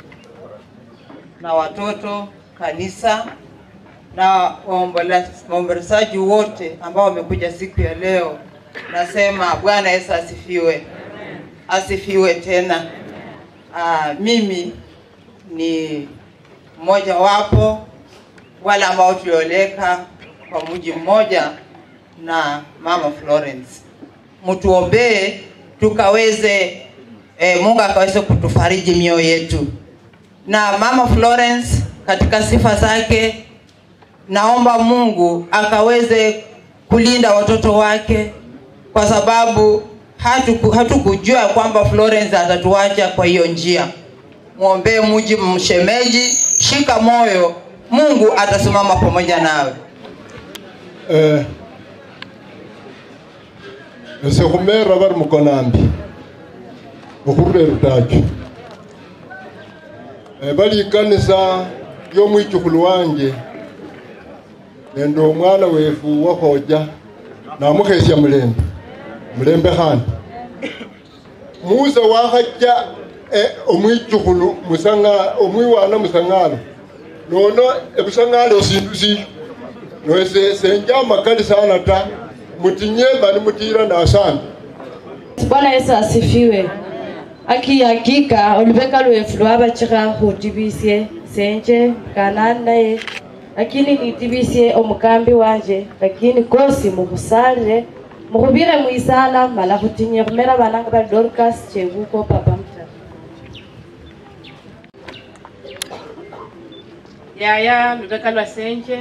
Na watoto kanisa na waombolezaji wote ambao wamekuja siku ya leo, nasema Bwana Yesu asifiwe. Asifiwe tena. Aa, mimi ni mmoja wapo wale ambao tulioleka kwa mji mmoja na Mama Florence. Mtuombee tukaweze eh, Mungu akaweze kutufariji mioyo yetu. Na Mama Florence katika sifa zake naomba Mungu akaweze kulinda watoto wake, kwa sababu hatu hatukujua kwamba Florence atatuacha kwa hiyo njia. Muombe muji mshemeji, shika moyo, Mungu atasimama pamoja nawe. Eh Ese kumera bar mukonambi okure rutacho eh bali kanisa yo mwichukulu wanje nendo mwana wefu wakoja na mukhesya mulembe mulembe khandi musa wakhaja eh omwichukulu musanga omwiwana musangalo nono ebusangalo sindu si no se senja makali sana ta mutinye bali mutira na asante. Bwana Yesu asifiwe. Aki hakika olubeka lwefu lwabachika hutibisye senje kananaye lakini nitibisye omukambi wanje lakini kosi mukusalire mukubire muisala mala kutinye kumera bananga bali Dorcas cheguko papa mta. Yaya lubeka lwa senje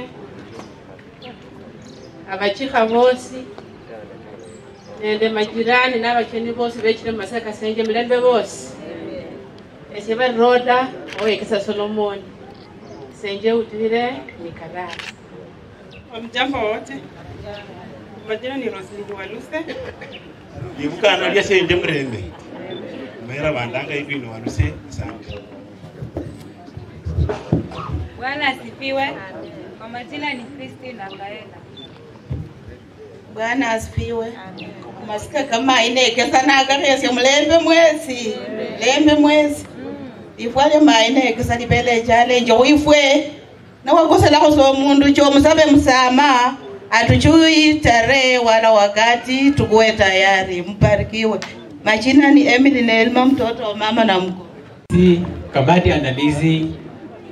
abachika bosi nende majirani n'abakeni bose bekire masaka senje mulembe bose ese ba roda oye kisa Solomon senje utire nikala. Mjambo wote. Majina ni Roslyn Waluse. Ibuka analia senje mrembe. Mera bandanga hivi ni Waluse asante. Bwana asifiwe. Kwa majina ni Christine Angaela. Bwana asifiwe. Masika kama ine kesa na gari ya mlembe mwezi. Lembe mwezi. Ifwale maine kesa libele jale njo ifwe. Na wakosa la koso mundu cho msabe msama. Atuchui tarehe wala wakati tukuwe tayari. Mbarikiwe. Majina ni Emily Nelma, mtoto wa mama na mko. Kamati andalizi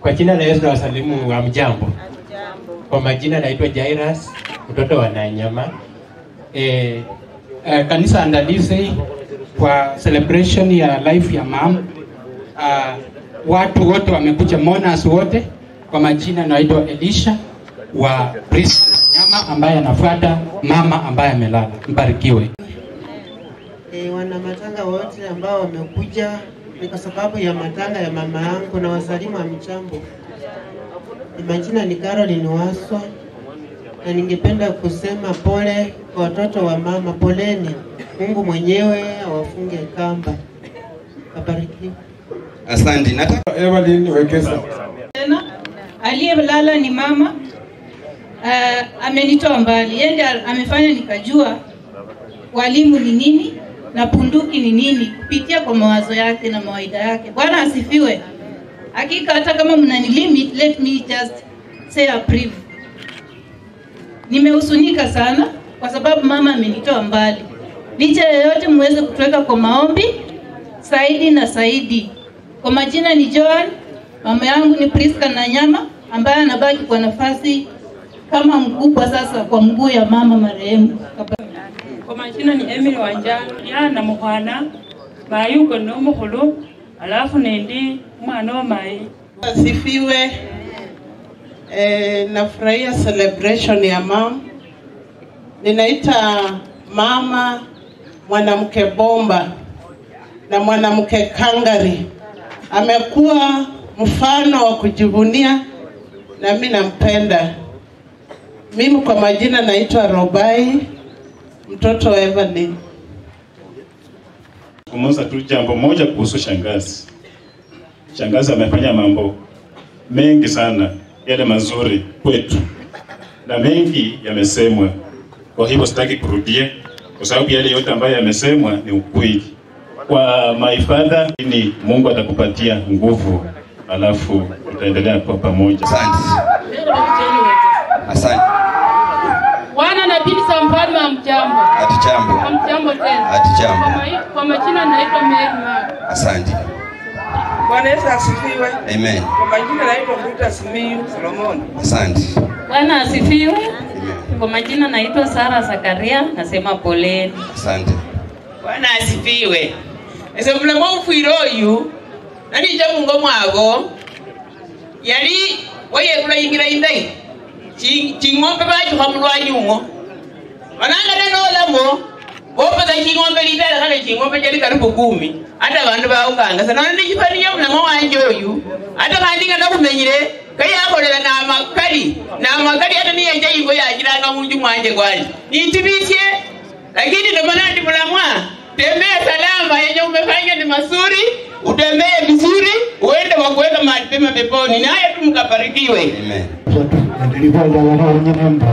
Kwa jina la Yesu na wasalimu wa mjambo. Kwa majina naitwa Jairus, mtoto wa Nanyama. Eh, eh, kanisa andalizi kwa celebration ya life ya mom. Uh, watu wote wamekuja, mourners wote. Kwa majina naitwa Elisha wa Priest Nanyama ambaye anafuata mama ambaye amelala. Mbarikiwe. E, wana matanga wote ambao wamekuja ni kwa sababu ya matanga ya mama yangu na wasalimu wa mchambo. Majina ni Caroline Waswa na ningependa kusema pole kwa watoto wa mama, poleni. Mungu mwenyewe awafunge kamba. Abariki. Asante. Nataka Evelyn Wekesa. Tena aliyelala ni mama. Uh, amenitoa mbali. Yeye ndiye amefanya nikajua walimu ni nini na punduki ni nini kupitia kwa mawazo yake na mawaida yake. Bwana asifiwe. Hakika hata kama mnani limit, let me just say a brief. Nimehusunika sana kwa sababu mama amenitoa mbali. Licha ya yote muweze kutuweka kwa maombi Saidi na Saidi. Kwa majina ni Joan, mama yangu ni Priska Nanyama ambaye anabaki kwa nafasi kama mkubwa sasa kwa mguu ya mama marehemu. Kwa majina ni Emily Wanjano, yana muhwana mayuko no mukhulu alafu nendi mwana wa mai. Asifiwe. Eh, nafurahia celebration ya mama. Ninaita mama mwanamke bomba na mwanamke kangari. Amekuwa mfano wa kujivunia na mimi nampenda. Mimi kwa majina naitwa Robai, mtoto wa Evelyn. Kumuza tu jambo moja kuhusu shangazi. Shangazi amefanya mambo mengi sana yale mazuri kwetu, na mengi yamesemwa. Kwa hivyo sitaki kurudia kwa sababu yale yote ambayo yamesemwa ni ukweli. Kwa my father, ni Mungu atakupatia nguvu, alafu tutaendelea kwa pamoja. Asante. Asante. Wana na bibi za mfalme wa mjambo. Hatujambo. Mjambo tena. Hatujambo. Kwa majina naitwa Mary Mark. Asante. Bwana Yesu asifiwe. Amen. Kwa majina naitwa Fruta Simiyu Solomon. Asante. Bwana asifiwe. Amen. Kwa majina naitwa Sara Zakaria, nasema poleni. Asante. Bwana asifiwe. Ese mulemo ufiro yu nani jamu ngomo abo yali waye kula yingira indai chi chingombe bacho hamulwa nyungo bananga neno lamo bopa da chingombe lidala kale chingombe jali karibu kumi hata bantu baukanga sana ndi chifani ya mulemo wanje oyu hata bandinga nakumenyire kaya akolela na makali na makali hata ni yanje yingo yajiranga munju mwanje gwanje nitibisye lakini ndo maana ndi mulamwa tembea salama, yenye umefanya ni mazuri, utembee vizuri, uende wa kuweka mahali pema peponi, naye tu mkabarikiwe. Amen. Nilikuwa ndio wenye mambo.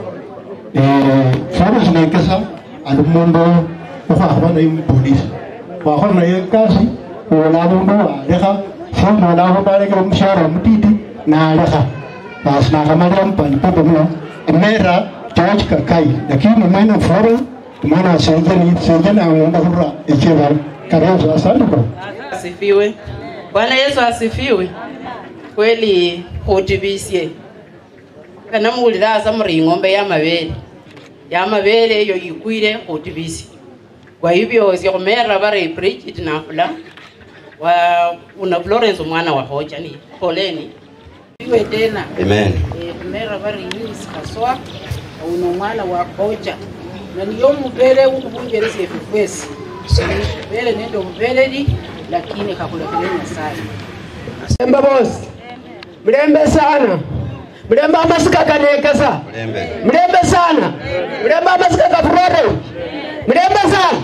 Eh, sana zinakesa alimundo kwa habana ya polisi. Kwa habana ya kazi, wala ndo aleka, fomu wala habari kwa mshahara mtiti na aleka. Basi na kama ndio mpani popo mno. Mera George Kakai, lakini mwana fora Mwana sengeni sengeni anaomba kura ikiwa karibu asante kwa. Asifiwe. Bwana Yesu asifiwe. Kweli hotibisie. Kana mulira za mringombe ya mabere. Ya mabere yo yikwire hotibisi. Kwa hivyo sio mera bare preach na fula. Wa una Florence mwana wa hoja ni poleni. Iwe tena. Amen. Eh mera bare yini sikaswa una mwana wa hoja. Na niyo mubere ukubungere sefu kwesi. Bere nendo mubere lakini kakula kelenya sana. Mlembe boss. Mlembe sana. Mlembe amasika kanekesa. Mlembe. Mlembe sana. Mlembe amasika kafurore. Mlembe sana.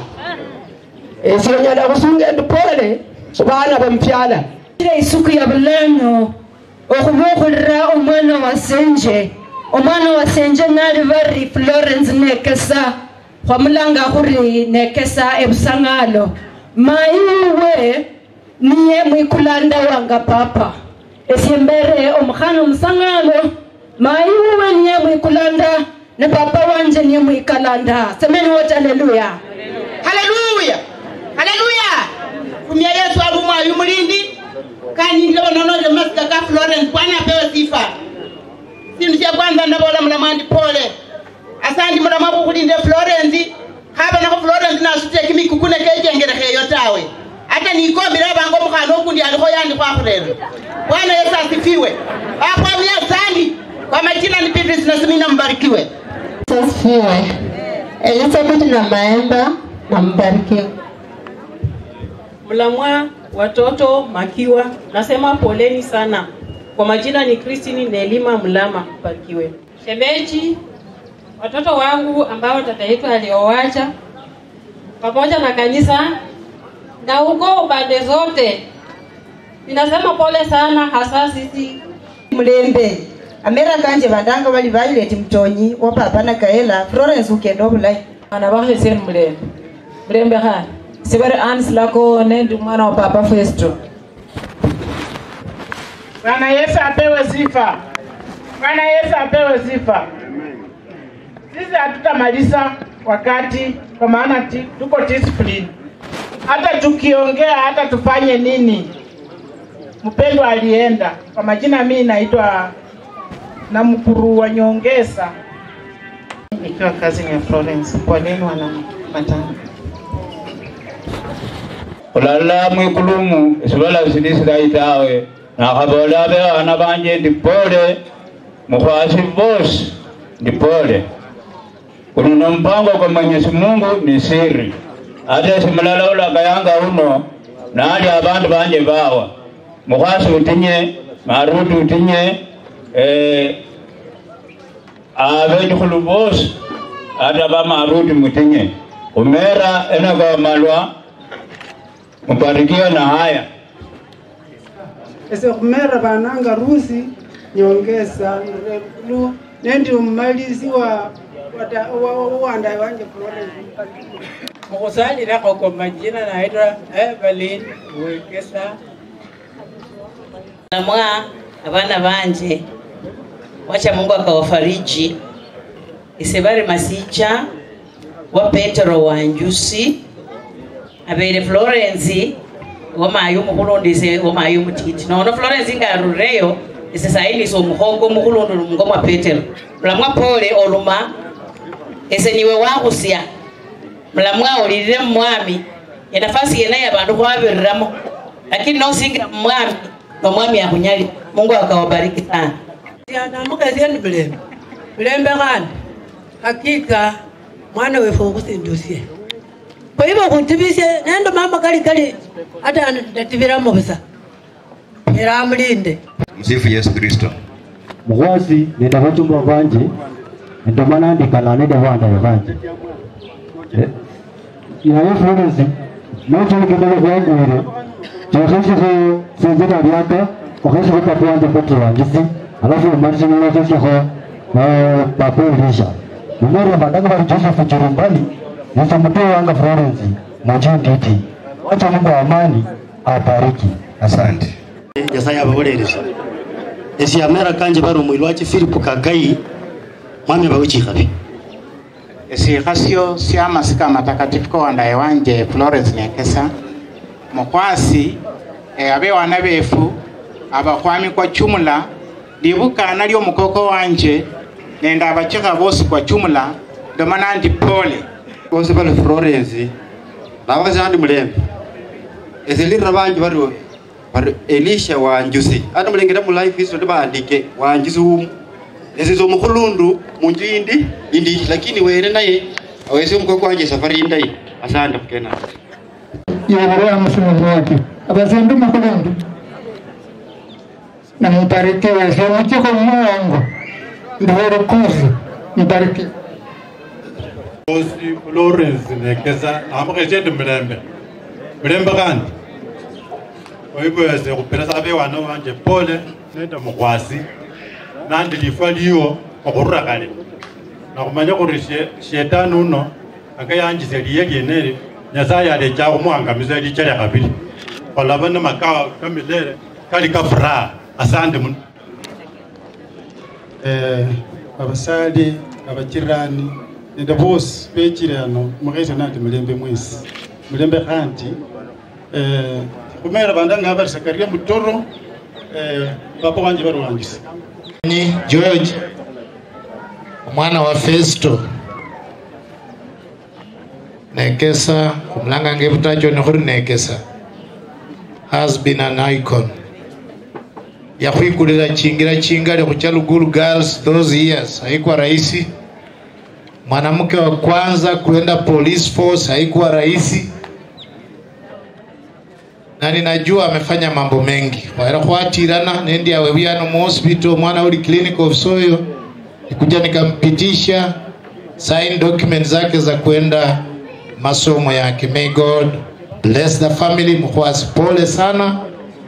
Esinya la kusunge ndipole. Subhana bamfyala. Ile isuku ya bulano okubukulira omwana wa Senje. Omwana wa Senje nali bari Florence Nekesa kwamulanga kuri Nekesa ebusangalo maiwe niye mwikulanda wanga papa esimbere omukhana musangalo maiwe niye mwikulanda na papa wanje niye mwikalanda semeni wote haleluya haleluya haleluya kumya Yesu alumwa yumulindi kani ndio nono jamaa kaka Florence Bwana apewe sifa. Sisi cha kwanza ndabola mlamandi pole. Asante mlamabu kulinde Florence. Haba na Florence na sute kimi kukune kejengera heyo tawe. Hata niko bila bango mkhano kundi aliko yani kwa kurero. Bwana Yesu asifiwe. Hapo mia asante. Kwa majina ni Beatrice na Simina mbarikiwe. Asifiwe. Elizabeth na Maemba na mbarikiwe. Mlamwa watoto Makiwa, nasema poleni sana. Kwa majina ni Christine Nelima Mlama, mbarikiwe. Shemeji, watoto wangu ambao tata yetu aliowacha pamoja na kanisa na huko upande zote, ninasema pole sana, hasa sisi Mlembe. Amera kanje bandanga bali Violet Mtonyi wa papa na Kaela Florence ukendo bulai. Ana bahe sen Mlembe. Mlembe ha. Sibare ans lako nendu mwana wa papa Festo. Bwana Yesu apewe sifa. Bwana Yesu apewe sifa. Sisi hatutamaliza wakati kwa maana tuko discipline. Hata tukiongea hata tufanye nini? Mpendwa alienda. Kwa majina mimi naitwa na mkuru wa Nyongesa. Nikiwa kazi ya Florence. Poleni wana matanga. Ulala mwikulumu isibala usinisira itawe na kabola be ana banje dipole mukwasi boss dipole uno mpango kwa Mwenyezi Mungu ni siri ate simulala ula kayanga uno na ali abantu banje bawa mukwasi utinye marudu utinye eh abe khulu boss ata ba marudu mutinye umera ena kwa malwa mbarikiwa na haya. Ese kumera bananga rusi Nyongesa lu nendi umalizi wa wanda wanje Florence. Mkusali lako kwa majina naitwa Evelyn Wekesa. Namwa abana banje wacha Mungu akawafariji. Isebari Masicha wa Petro wa Njusi. Abere Florence wamayo mukulondise wamayo mutiti nono Florence ngarureyo isisaini so muhogo mukulondo ngoma Petero mlamwa pole oluma ese niwe wakusia mlamwa olirire mwami ya nafasi yena ya bandu kwabiramo lakini no singa mwami no mwami akunyali Mungu akawabariki sana ya namuka zeni bilembe bilembe gani hakika mwana wefu kusindusie. Kwa hivyo kutibishe nendo mama kali kali hata anativira mobisa. Era mlinde. Msifu Yesu Kristo. Mwasi nenda wachumba wanje ndo maana ndikala nende wanda wanje. Eh? Ina yo Florence no tuli kidalo kwangu ile. Tukaanza ku senzera vyaka, tukaanza kwa kwanza kwa wangisi. Alafu marzi na sisi kwa na papo lisha. Mbona badaka wa Joseph Chirumbali Nasa mtu wanga Florence mujinditi wacha Mungu amani abariki. Asante. Yesaya babolelesa. Esi amera kanje baro mwilwachi Philip Kagai mwami bawuchi khabi. Esi khasio siama sika matakatifu kwa wandaye wanje Florence Nyakesa. Mokwasi e, abe wana befu abakwami kwa chumula libuka nalyo mukoko wanje nenda abachika bosi kwa chumula domana ndi pole. Kose pale Florence na wakazi andi Mlembe ezelira banji baro baro Elisha wa Njusi ati mulengera mu life history bandike wa Njusi um ezizo mukulundu munjindi indi lakini were naye awese mukoko wanje safari ndai asante kukena yabara mfumo wake abazandu mukulundu na mbarikiwe sema chiko Mungu ndio kuzi mbarikiwe. Osi Florence Nyakesa amukejende Mlembe Mlembe kandi oyibo yase kupeleza abe wana wanje pole nenda mukwasi nandi lifa liyo okurura kale na kumanya kuri shetani uno akayanjise liye lienere Nyasaye aleja kumwangamiza lichele kabili olabana makao kamilele kali kafura. Asante mun eh abasali abachirani nenda boss pechire ano mugeze nati Mlembe mwezi Mlembe kandi eh kumera bandanga bari Sakaria Mutoro eh papa wanje bari wangisi ni George mwana wa Festo Nekesa kumlanga ngebutacho no Nekesa has been an icon ya kuikulira chingira chingale kuchaluguru girls those years. Haikuwa rahisi. Mwanamke wa kwanza kuenda police force haikuwa rahisi, na ninajua amefanya mambo mengi. Waera kwatirana nendi awe wiano mu hospital mwana uli clinic of Soyo nikuja nikampitisha sign documents zake za kwenda masomo yake. May God bless the family. Mkwasi pole sana.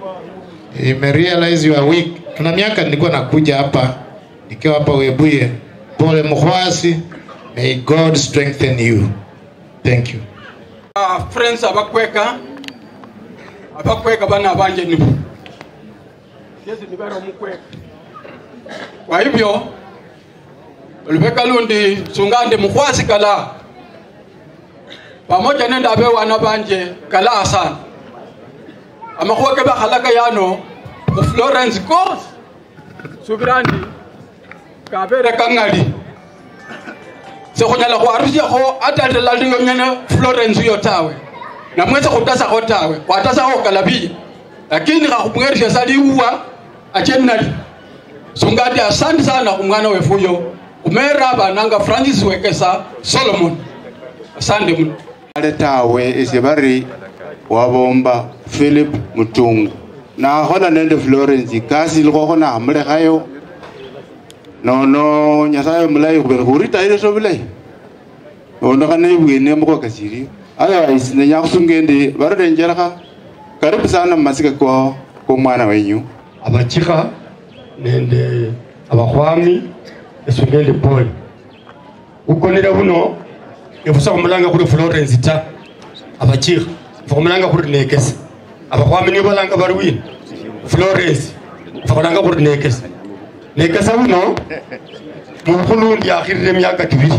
I realize you are weak. Kuna miaka nilikuwa nakuja hapa nikiwa hapa Webuye. Pole Mkwasi. May God strengthen you. Thank you. Uh, friends abakweka abakweka bana banje ni Yesu ni baro mukweka. Kwa hivyo ulibeka lundi sungande Mkwasi kala pamoja nenda abe wana banje kala sana amakuwa keba halaka yano ku Florence Coast subirandi kabere kangali se go nyala go arusia go atadela le yonyana Florence yo tawe na mwetse go tasa go tawe go tasa go kalabi lakini ga go mwerisha sadi uwa achenali sungadi asante sana kumwana wefuyo umera bananga Francis Wekesa Solomon asante mu aletawe isebari wabomba Philip Mutungu na hola nende Florence kasi loko na amre hayo no no nyasaye mulai kurita ile so bulai ono kana ibwene mko kasiri otherwise ne nyakusungende barode njeraka karibu sana masika kwa kwa mwana wenyu abachika nende abakwami esungende pole ukonera buno efusa kumulanga kuri Florence ta abachika kumulanga kuri Nekesa abakwami ni balanga barwin Florence kumulanga kuri Nekesa Nekesa buno mukulundi akhirire myaka tibiri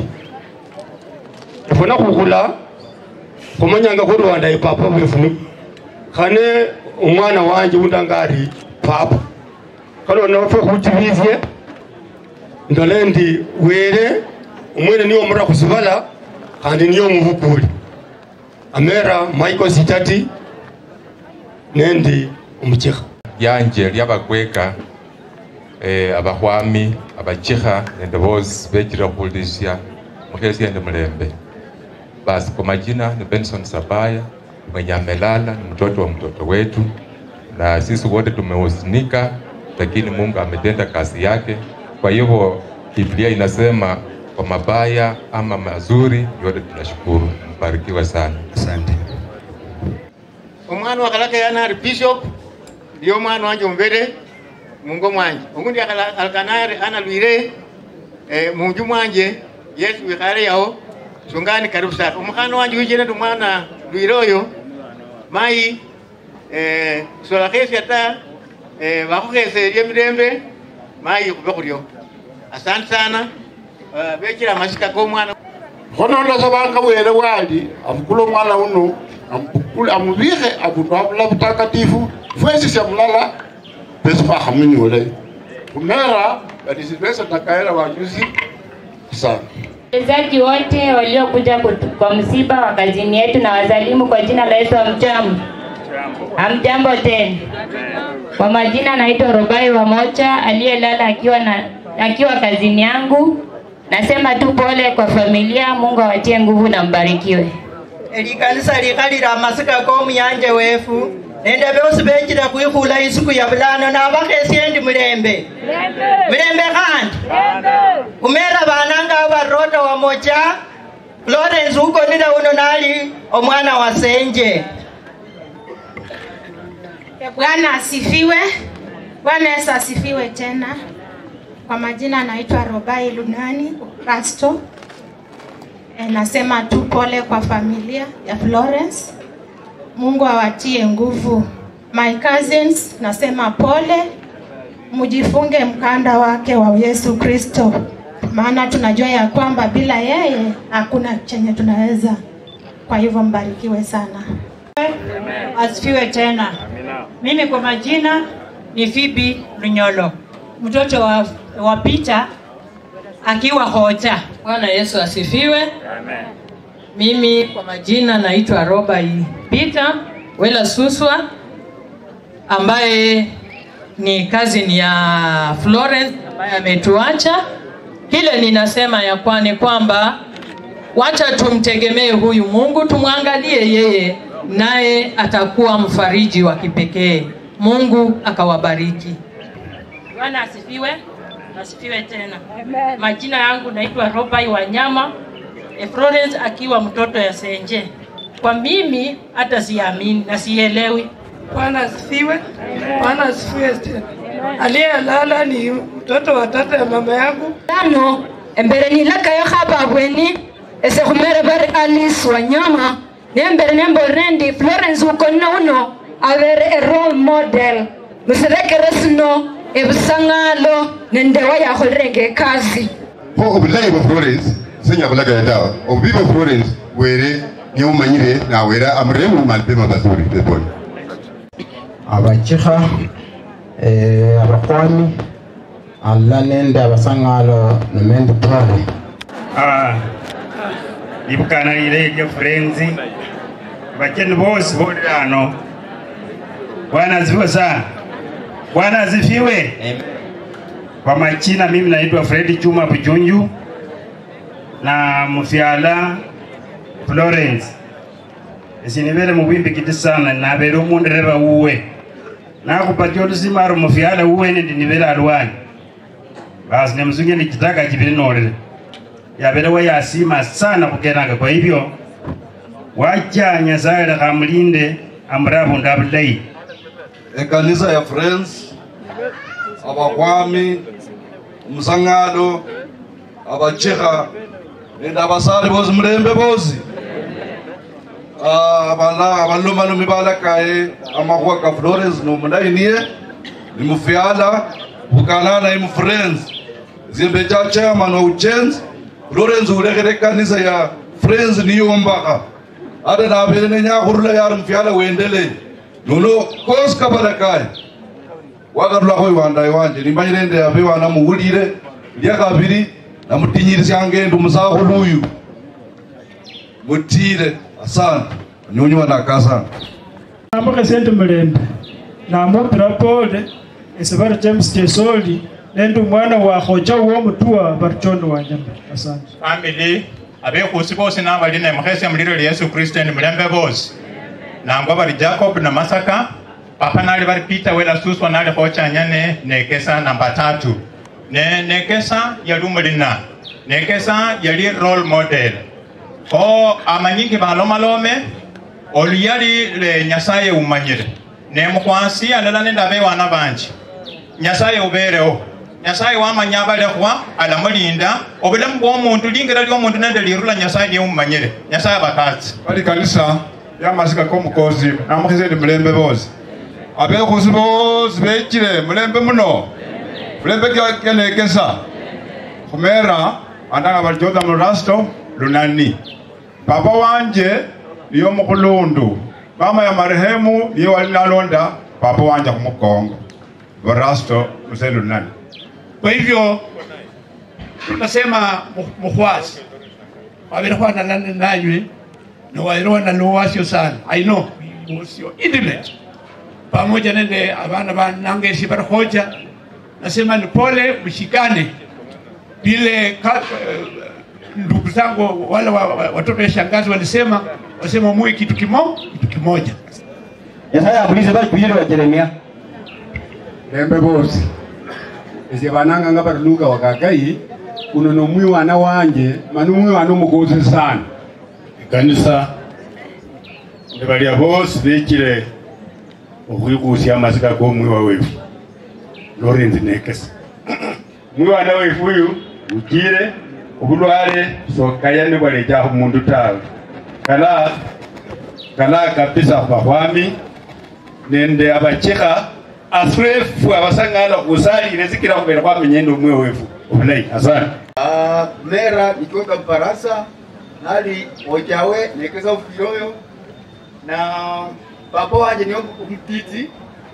efuna kukula kumanyanga kuri Rwanda ipapa befunu khane umwana wanje undangari papa kalo nofe khutivizye ndolendi were umwene niyo mura kusibala kandi niyo mubukuli amera Michael Sitati nendi umuchikha yanje lyabakweka eh abahwami abachikha nende boss bechira kulisia mukhesi ende mulembe basi kwa majina ni Benson Sabaya mwenye amelala, ni mtoto wa mtoto wetu na sisi wote tumehuzunika, lakini Mungu ametenda kazi yake. Kwa hivyo Biblia inasema kwa mabaya ama mazuri yote tunashukuru. Mbarikiwe sana. Asante. Omwana wakalaka yana bishop ndio mwana wanje umbere mungo mwanje ugundi alkanare ana luire eh munju mwanje Yesu wikare yao sungani karibu sana umkhana wanje wijene mwana luire oyo mai eh sola khesi ata eh bakhese yemirembe mai kubekhulyo asante sana bekira masika ko mwana hono ndo sabanga wele wali amkulo mwana uno amkula amubihe abuto abula butakatifu fwesi semlala pesa pa hamini wale kumera badisibesa takaela wajuzi sana. Wachezaji wote waliokuja kwa msiba wa kazini yetu na wazalimu kwa jina la Yesu amjambo. Amjambo tena. Kwa majina naitwa Robai wa Mocha aliyelala akiwa na akiwa kazini yangu. Nasema tu pole kwa familia, Mungu awatie nguvu na mbarikiwe. Elikanisa likalira masika ko muyanje wefu. Nende bose bekira kuikhula isiku ya bulano na bakhesi endi mulembe. Mulembe kandi. Umera bananga barota wa Mocha. Florence uko nida uno nali omwana wa Senje. Bwana asifiwe. Bwana Yesu asifiwe tena. Kwa majina naitwa Robai Lunani Rasto. E, nasema tu pole kwa familia ya Florence. Mungu awatie nguvu. My cousins nasema pole. Mujifunge mkanda wake wa Yesu Kristo. Maana tunajua ya kwamba bila yeye hakuna chenye tunaweza. Kwa hivyo mbarikiwe sana. Asifiwe tena. Mimi kwa majina ni Phoebe Lunyolo, mtoto wa, wa Peter akiwa hoja. Bwana Yesu asifiwe. Amen. Mimi kwa majina naitwa Robert Peter Wela Suswa, ambaye ni cousin ya Florence ambaye ametuacha. Kile ninasema ya kwani kwamba wacha tumtegemee huyu Mungu, tumwangalie yeye, naye atakuwa mfariji wa kipekee. Mungu akawabariki. Bwana asifiwe. Asifiwe tena. Amen. Majina yangu naitwa Robert Wanyama, e Florence akiwa mtoto ya Senje. Kwa mimi hata siamini na sielewi. Bwana asifiwe. Bwana asifiwe tena. Aliyelala ni mtoto wa tata ya mama yangu. Tano embere nilaka yo hapa bweni ese kumere bari Alice Wanyama nembere nembo rendi Florence uko uno avere a role model musireke resno ebusangalo nendewa ya holrenge kazi po obulai bo Florence senya bulaga yadawa obibo Florence were ni umanyire na wera amremu malpema basuri bebon abachiha eh abakwani alla nenda abasangalo nemendi pole ah ibukana ile ya Florence bakeni bose bolano. Bwana asifiwe sana. Bwana asifiwe. Amen. Kwa majina mimi naitwa Fred Chuma Buchunju na Mufyala Florence. Esinibere mubimbi kiti sana na bero mundereba uwe. Na kupatia usimaro Mufyala uwe ndi nibera alwani. Basi nemzunge nikitaka kibiri nore. Ya bere wa yasima sana kukenanga, kwa hivyo wacha Nyasaye akamlinde amrabu ndabulai. Ekanisa ya Friends, abakwami, msangado, abachiha, nenda abasali bozi mlembe bozi. Abala abaluma no mibala kae amakuwa ka Florence no mundai niye ni Mufyala bukanana imu Friends. Zimbe cha chairman wa Uchenzi Florence ulegere kanisa ya Friends niyo mbaka. Ada na bene nya kurula ya Mufyala wendele. Nuno koska barakai wagarula ko wandai wanje nimbanyirende yabe wana muhulire lya kabiri na mutinyirisi angendo musahuluyu mutire asante nyunywa na kasana amboka sente mulembe na mupira pole esebara James Chesoli nendo mwana wa hoja wo mutua barchondo wanyama. Asante family abe kusibose nabali na mkhese mliro Yesu Kristo ni mulembe bose nangwa bari Jacob na Masaka papa nali bari Peter Wela Suswa nali hocha nyane nekesa namba tatu ne nekesa yalumulina nekesa yali role model o amanyingi balomalome oluyali le Nyasaye umanyire ne mkwasi alala nenda be wana banji Nyasaye ubereo Nyasaye wamanya bale kwa alamulinda obulamu bwo muntu lingira lyo muntu nende lirula Nyasaye ni umanyire Nyasaye bakati bali kanisa ya masika ko mukozi namukize ndi mulembe bozi abe kuzibozi bekire mulembe muno mulembe kene kesa kumera andanga baljoda mu rasto lunani papa wanje niyo mukulundu mama ya marehemu niyo walinalonda papa wanje kumukongo barasto muselu lunani. Kwa hivyo tunasema mukhwasi wabere kwa na nanywe no wairo na no wasio sana. I know wasio intimate pamoja nende abana banange sibara hoja nasema ni pole mshikane vile ndugu zangu wale watoto wa shangazi walisema wasema muwe kitu kimo kitu kimoja. Yesaya abulize bali kujira wa Jeremia lembe bosi ese bananga ngaba luka wakakai kuno no mwi wana wanje manu mwi wana mugozi sana kanisa ndebali ya boss bekire okwikusia masika ko mwi wa wefu Lawrence Nekesa mwi wana wefu uyu ukire ubulwale so kayane bale ja mundu tawe kala kala kabisa kwa kwami nende abacheka asrefu abasangala kusali nezikira kubera kwa menyendo mwe wefu ulai asante. Ah mera nitoka Mparasa hali ojawe nekeza ufiyoyo na papa wanje niyo kumtiti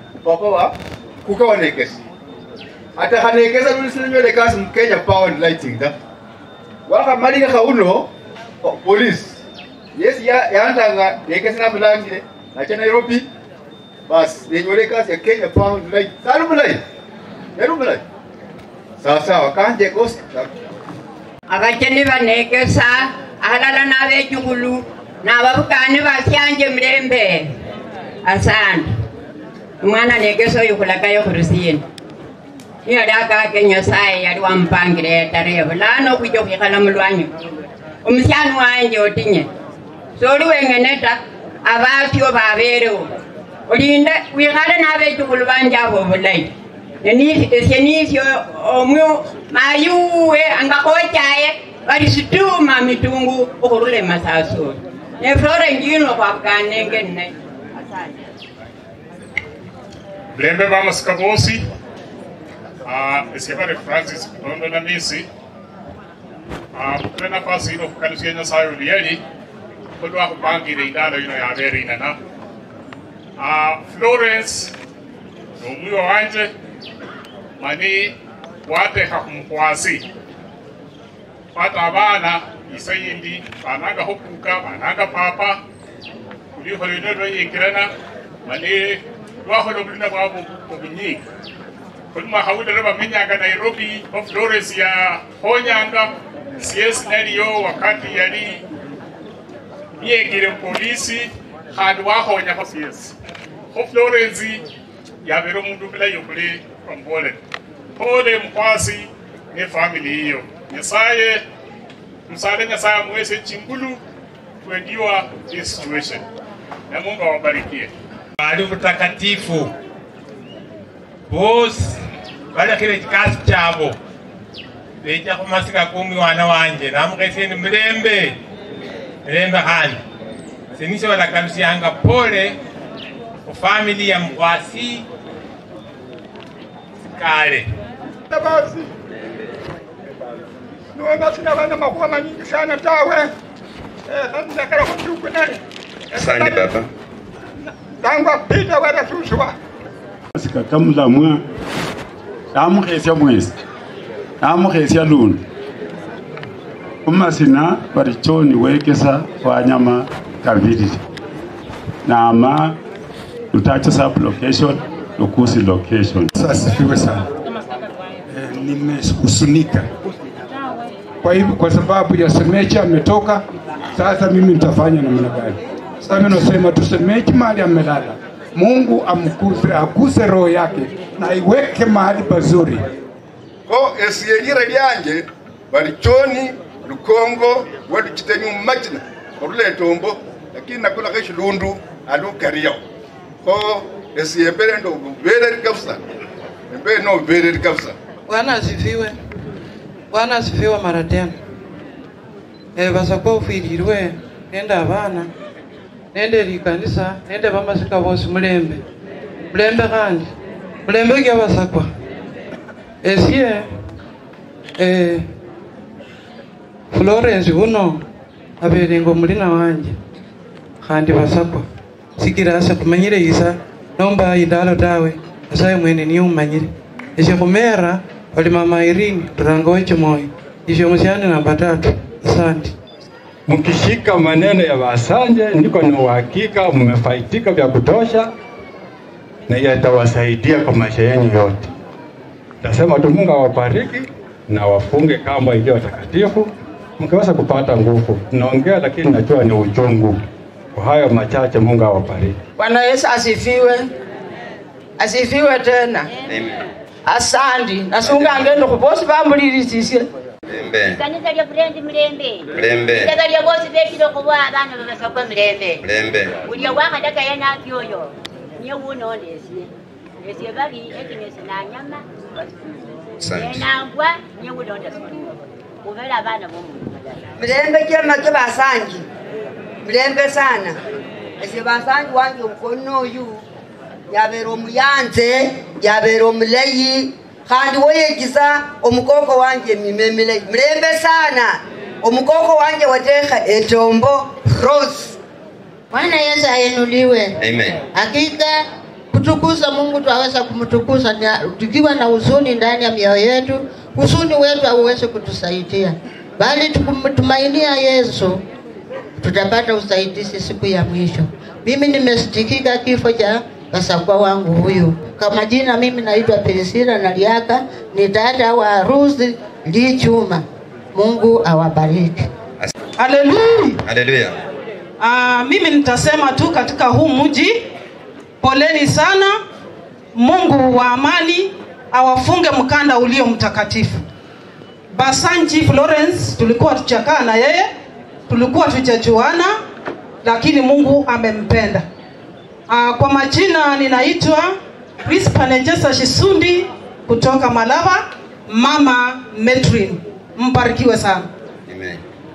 papa wa kukawa nekesi hata hanekeza lulisinyo kasi mkenya power and lighting da waka malika kauno police yes ya yandanga nekesi na mulangire na cha Nairobi bas nenyole kasi ya Kenya power and light salu mulai eru mulai sasa wakanje kosi abakeni banekesa alala n'abejugulu n'ababukani basyanje mirembe asante umwana nekeso yukulakayo kurusiyeni iyo daka Kenya sai yali wampangire tarehe bulano kwijo kwikala mulwanyo umusyani wanje otinye soli wengeneta abafyo baberewo olinde wikale n'abejugulu banje abo bulayi neni esyenisyo omwo mayuwe angakochaye bali situma mitungu okurule masaso ne flora ngino kwa kanenge ne Lembe mama Skabosi ah esebare Francis Kondo na misi ah kuna nafasi ino kukalusia nya sayo lieli kodwa kupangire idara ino ya beri nana ah Florence no mwiwa wanje mani wate hakumkwasi pata abana isayindi bananga hokuka bananga papa kuli holino do yekirana mani wahono bulina babo obunyika kuluma hawuda raba menyaga Nairobi of Flores ya honyanga cs naliyo wakati yali yegire polisi hadi wahonya ko cs of Flores ya bero mundu bila yokule kwambole pole mkwasi ne family hiyo nyesaye msale nyesaye mwese chingulu kuendiwa this situation na Mungu awabarikie bali mtakatifu boss bali kile kikasi chabo beja kumasika kumi wana wanje namukeseni mlembe mlembe hani sinisho la kamsi anga pole kwa family ya mkwasi kale basi no sina bana makuwa manyingi sana tawe eh ndio kala kutuku nani asante baba tangwa pita wala suswa sika kamla mwa amukhesia mwezi amukhesia lunu umasina bari choni wekesa wanyama kabiri nama utacha sub location lukusi location. Asifiwe sana. E, nimehusunika kwa hivyo, kwa sababu ya Semechi ametoka. Sasa mimi nitafanya namna gani? Sasa mimi nasema tu Semechi mahali amelala, Mungu amkuse, akuse roho yake na iweke mahali pazuri. Ko esiyejira lyanje bali choni lukongo wadu chitenyu machina orule tombo lakini nakula keshi lundu adu kariyo ko esiyebere ndo bere kabisa mbe no bere kabisa. Bwana asifiwe. Bwana asifiwe mara tena. Eh basako ufilirwe nenda abana nende likanisa nende bamasika bose mulembe mulembe kandi mulembe gya basakwa esiye eh Florence uno aberengo mulina wanje kandi basakwa sikirasa kumanyire isa nomba idalo dawe asaye mwene ni umanyire eshe kumera wali mama Irene turango weche moyo isho musiane namba tatu. Asante. Mkishika maneno ya Basanje ndiko na uhakika mmefaitika vya kutosha na yatawasaidia kwa maisha yenu yote. Nasema tu Mungu awabariki na wafunge kamba iliyo takatifu mkiweza kupata nguvu. Naongea lakini najua ni uchungu. Kwa hayo machache Mungu awabariki. Bwana Yesu asifiwe. Asifiwe tena. Amen. Asante. Nasunga ngendo kubosi bamuliritisye. Mlembe. Kanisa lya Bulendi Mlembe. Mlembe. Ndaka lya bosi bekiro kuba abana babasakwa Mlembe. Mlembe. Uliya waka daka yana kyoyo. Nye wuno ndesi. Ndesi bali ekinese na nyama. Asante. Nangwa nye wuno ndesi. Uvela abana bomu. Mlembe kyema ke Basanji. Mlembe sana. Ese Basanji wange ukono yu. Yabero muyanze, yabero muleyi. Kandi woyekisa omukoko wanje mimemile mlembe sana omukoko wanje wateha etombo rose. Bwana Yesu ayenuliwe. Amen. Hakika kutukuza Mungu twaweza kumtukuza tukiwa na huzuni ndani ya mioyo yetu. Huzuni wetu hauwezi kutusaidia, bali tukumtumainia Yesu tutapata usaidizi siku ya mwisho. Mimi nimesitikika kifo cha Basakwa wangu huyu. Kama jina mimi naitwa Priscilla Naliaka, ni dada wa harusi Lichuma. Mungu awabariki. Haleluya. Haleluya. Ah, mimi nitasema tu katika huu mji, poleni sana. Mungu wa amani awafunge mkanda ulio mtakatifu. Basanji Florence tulikuwa tuchakaa na yeye, tulikuwa tujajuana, lakini Mungu amempenda. Ah, kwa majina ninaitwa Prisca Nejesa Shisundi kutoka Malava, Mama Metrin. Mbarikiwe sana. Amen.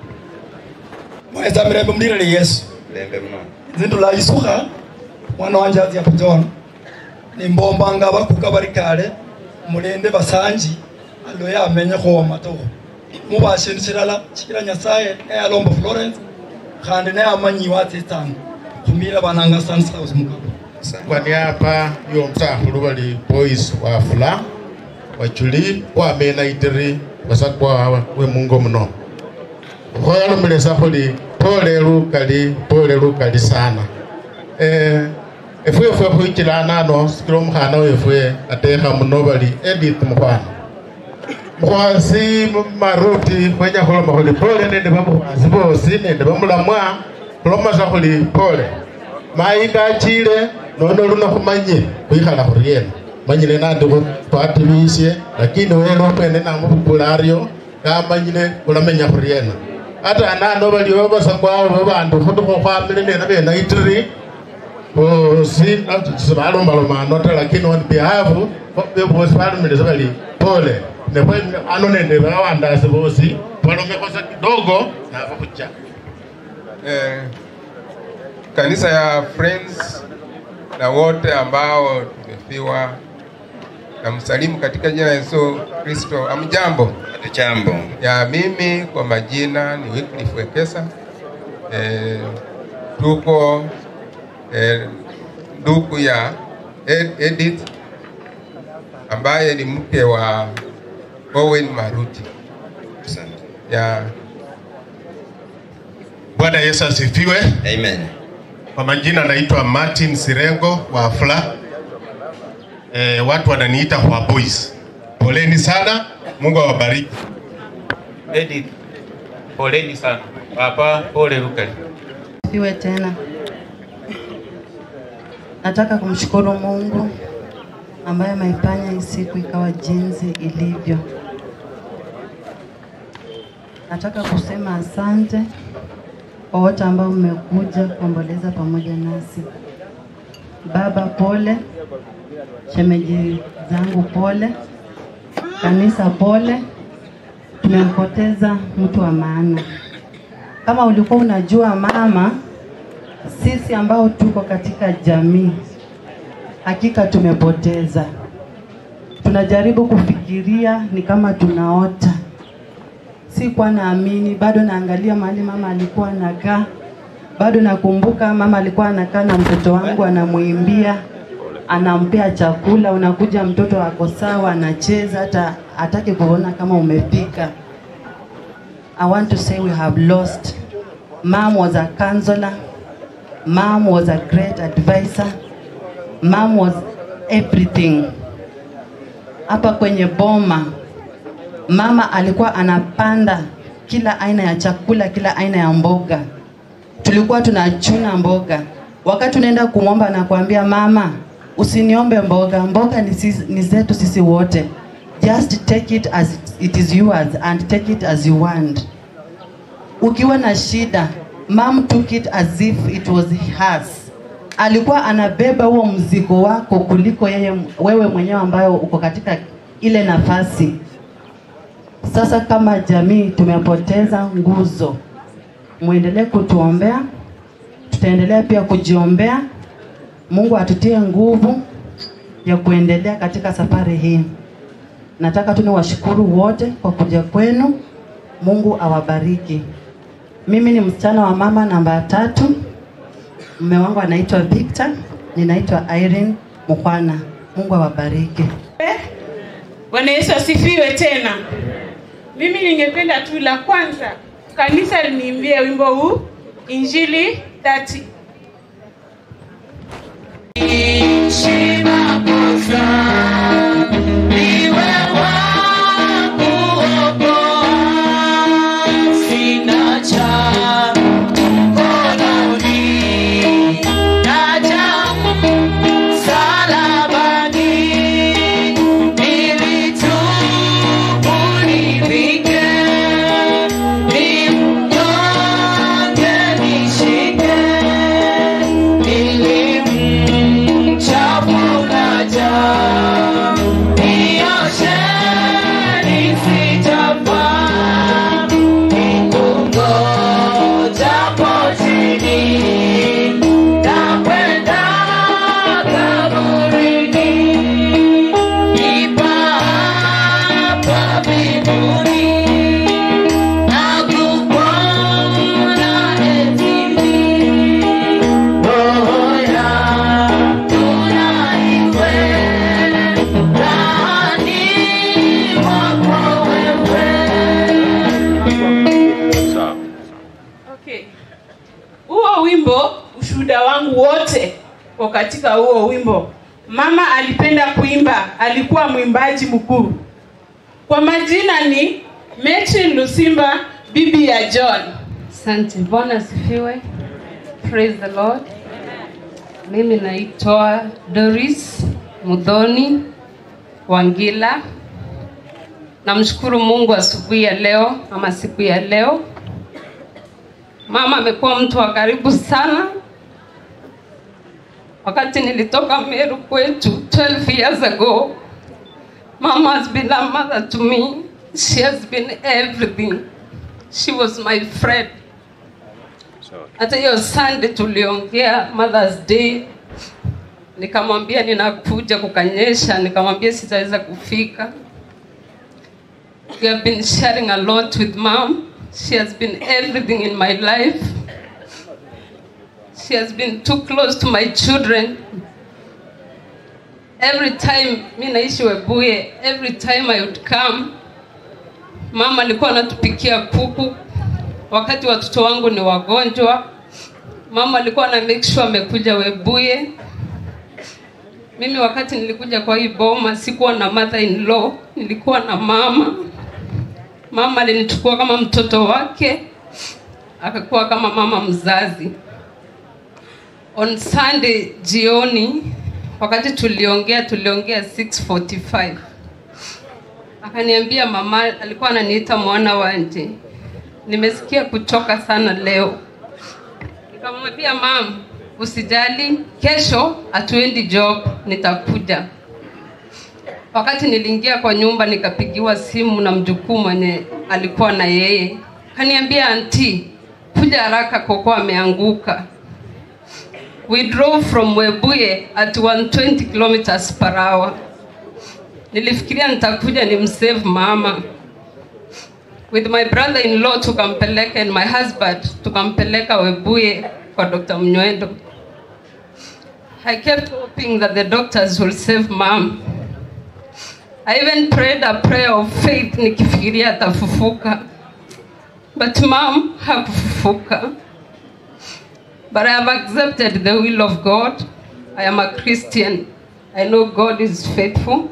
Mweza mrembe mdirele Yesu. Mrembe mno. Zindu la isuka mwana wanje azi hapo John. Ni mbomba ngaba kukabarikale mulende basanji alo ya amenye ko matoko. Mubashe nshirala shikira Nyasaye e alomba Florence kandi ne amanyi wati tano. Kumira bananga sansa uzmuka. Kwa niaba y'omsahulu bali boys wa fula wachuli kwa mena itiri Basakwa we Mungu mno. Khoyalo mlesa kholi pole lukali pole lukali sana. Eh efwe efwe khwikilana no sikiro mkhana wefwe atekha muno bali Edith Mukhwana. Mukhwasi maruti khwenya khuloma kholi pole nende bamukhwasi bosi nende bamulamwa khuloma sa kholi pole. Maika chile nono luna khumanye khwikhala khuriena. Manyile nandi khwatibisye lakini welo mwene namubukulario kamanyile kulamenya khuriena. Ata anano baliwo Basakwa babandu khutukho khwamile nena bena itiri bosi sibalombaloma nota lakini on behalf bosi balumile bali pole nepo ano nende bawandase bosi balomekho sa kidogo nabo kucha. Eh, kanisa ya Friends na wote ambao tumefiwa na msalimu katika jina la Yesu Kristo. Amjambo. Jambo. Ya mimi kwa majina ni Wycliffe Wekesa. Eh, tuko eh, ndugu ya Ed, Edith ambaye ni mke wa Owen Maruti. Ya Bwana Yesu asifiwe. Amen. Kwa majina naitwa Martin Sirengo wa Fla. Eh, watu wananiita kwa boys. Poleni sana, Mungu awabariki. Edith, poleni sana. Papa, pole Lukali. Siwe tena. Nataka kumshukuru Mungu ambaye ameifanya hii siku ikawa jinsi ilivyo. Nataka kusema asante kwa wote ambao mmekuja kuomboleza pamoja nasi. Baba pole, shemeji zangu pole, kanisa pole, tumempoteza mtu wa maana. Kama ulikuwa unajua mama, sisi ambao tuko katika jamii, hakika tumepoteza. Tunajaribu kufikiria ni kama tunaota. Si kwa naamini, bado naangalia mahali mama alikuwa anakaa. Bado nakumbuka mama alikuwa anakaa na mtoto wangu anamuimbia, anampea chakula, unakuja mtoto wako sawa anacheza hata hataki kuona kama umepika. I want to say we have lost. Mom was a counselor. Mom was a great advisor. Mom was everything. Hapa kwenye boma, mama alikuwa anapanda kila aina ya chakula, kila aina ya mboga. Tulikuwa tunachuna mboga. Wakati unaenda kumwomba na kuambia mama, usiniombe mboga, mboga ni, sisi, ni zetu sisi wote. Just take it as it is yours and take it as you want. Ukiwa na shida, mom took it as if it was hers. Alikuwa anabeba huo mzigo wako kuliko yeye wewe mwenyewe ambayo uko katika ile nafasi. Sasa kama jamii tumepoteza nguzo. Muendelee kutuombea. Tutaendelea pia kujiombea. Mungu atutie nguvu ya kuendelea katika safari hii. Nataka tu niwashukuru wote kwa kuja kwenu. Mungu awabariki. Mimi ni msichana wa mama namba tatu. Mume wangu anaitwa Victor, ninaitwa Irene Mkwana. Mungu awabariki. Bwana Yesu asifiwe tena. Mimi ningependa tu la kwanza kanisa liniimbie wimbo huu Injili thelathini. Shima posa niwe wangu okoa sina cha mkononi naja msalabani ili tu unipike ni mnyonge nishike ili mchafu naja nioshe nisijafaa nikungoja potini nakwenda kaburini nipapa mbinguni nakuona enzini roho yangu na iwe ndani mwako wewe. Okay. Huo wimbo ushuhuda wangu wote kwa katika huo wimbo. Mama alipenda kuimba, alikuwa mwimbaji mkuu. Kwa majina ni Metrin Lusimba, bibi ya John. Asante. Bwana asifiwe. Praise the Lord. Mimi naitwa Doris Mudhoni Wangila. Namshukuru Mungu asubuhi ya leo ama siku ya leo. Mama amekuwa mtu wa karibu sana. Wakati nilitoka Meru kwetu twelve years ago, Mama has been a mother to me. She has been everything. She was my friend. Hata hiyo Sunday tuliongea Mother's Day, nikamwambia ninakuja kukanyesha, nikamwambia sitaweza kufika. We have been sharing a lot with Mom. She has been everything in my life. She has been too close to my children. Every time mimi naishi Webuye, every time I would come, Mama alikuwa anatupikia kuku. Wakati watoto wangu ni wagonjwa, Mama alikuwa ana make sure amekuja Webuye. Mimi wakati nilikuja kwa hii boma sikuwa na mother in law, nilikuwa na mama. Mama alinichukua kama mtoto wake, akakuwa kama mama mzazi. On Sunday jioni, wakati tuliongea tuliongea six forty-five. Akaniambia mama, alikuwa ananiita mwana wanje, nimesikia kuchoka sana leo. Nikamwambia mama, usijali, kesho hatuendi job, nitakuja. Wakati niliingia kwa nyumba nikapigiwa simu na mjukuu mwenye alikuwa na yeye. Kaniambia auntie, kuja haraka koko ameanguka. We drove from Webuye at one hundred twenty kilometers per hour. Nilifikiria nitakuja nimsave mama. With my brother-in-law tukampeleka and my husband tukampeleka Webuye kwa Doctor Mnywendo. I kept hoping that the doctors will save mom. I even prayed a prayer of faith nikifikiria atafufuka. But mom hakufufuka. But I have accepted the will of God. I am a Christian. I know God is faithful.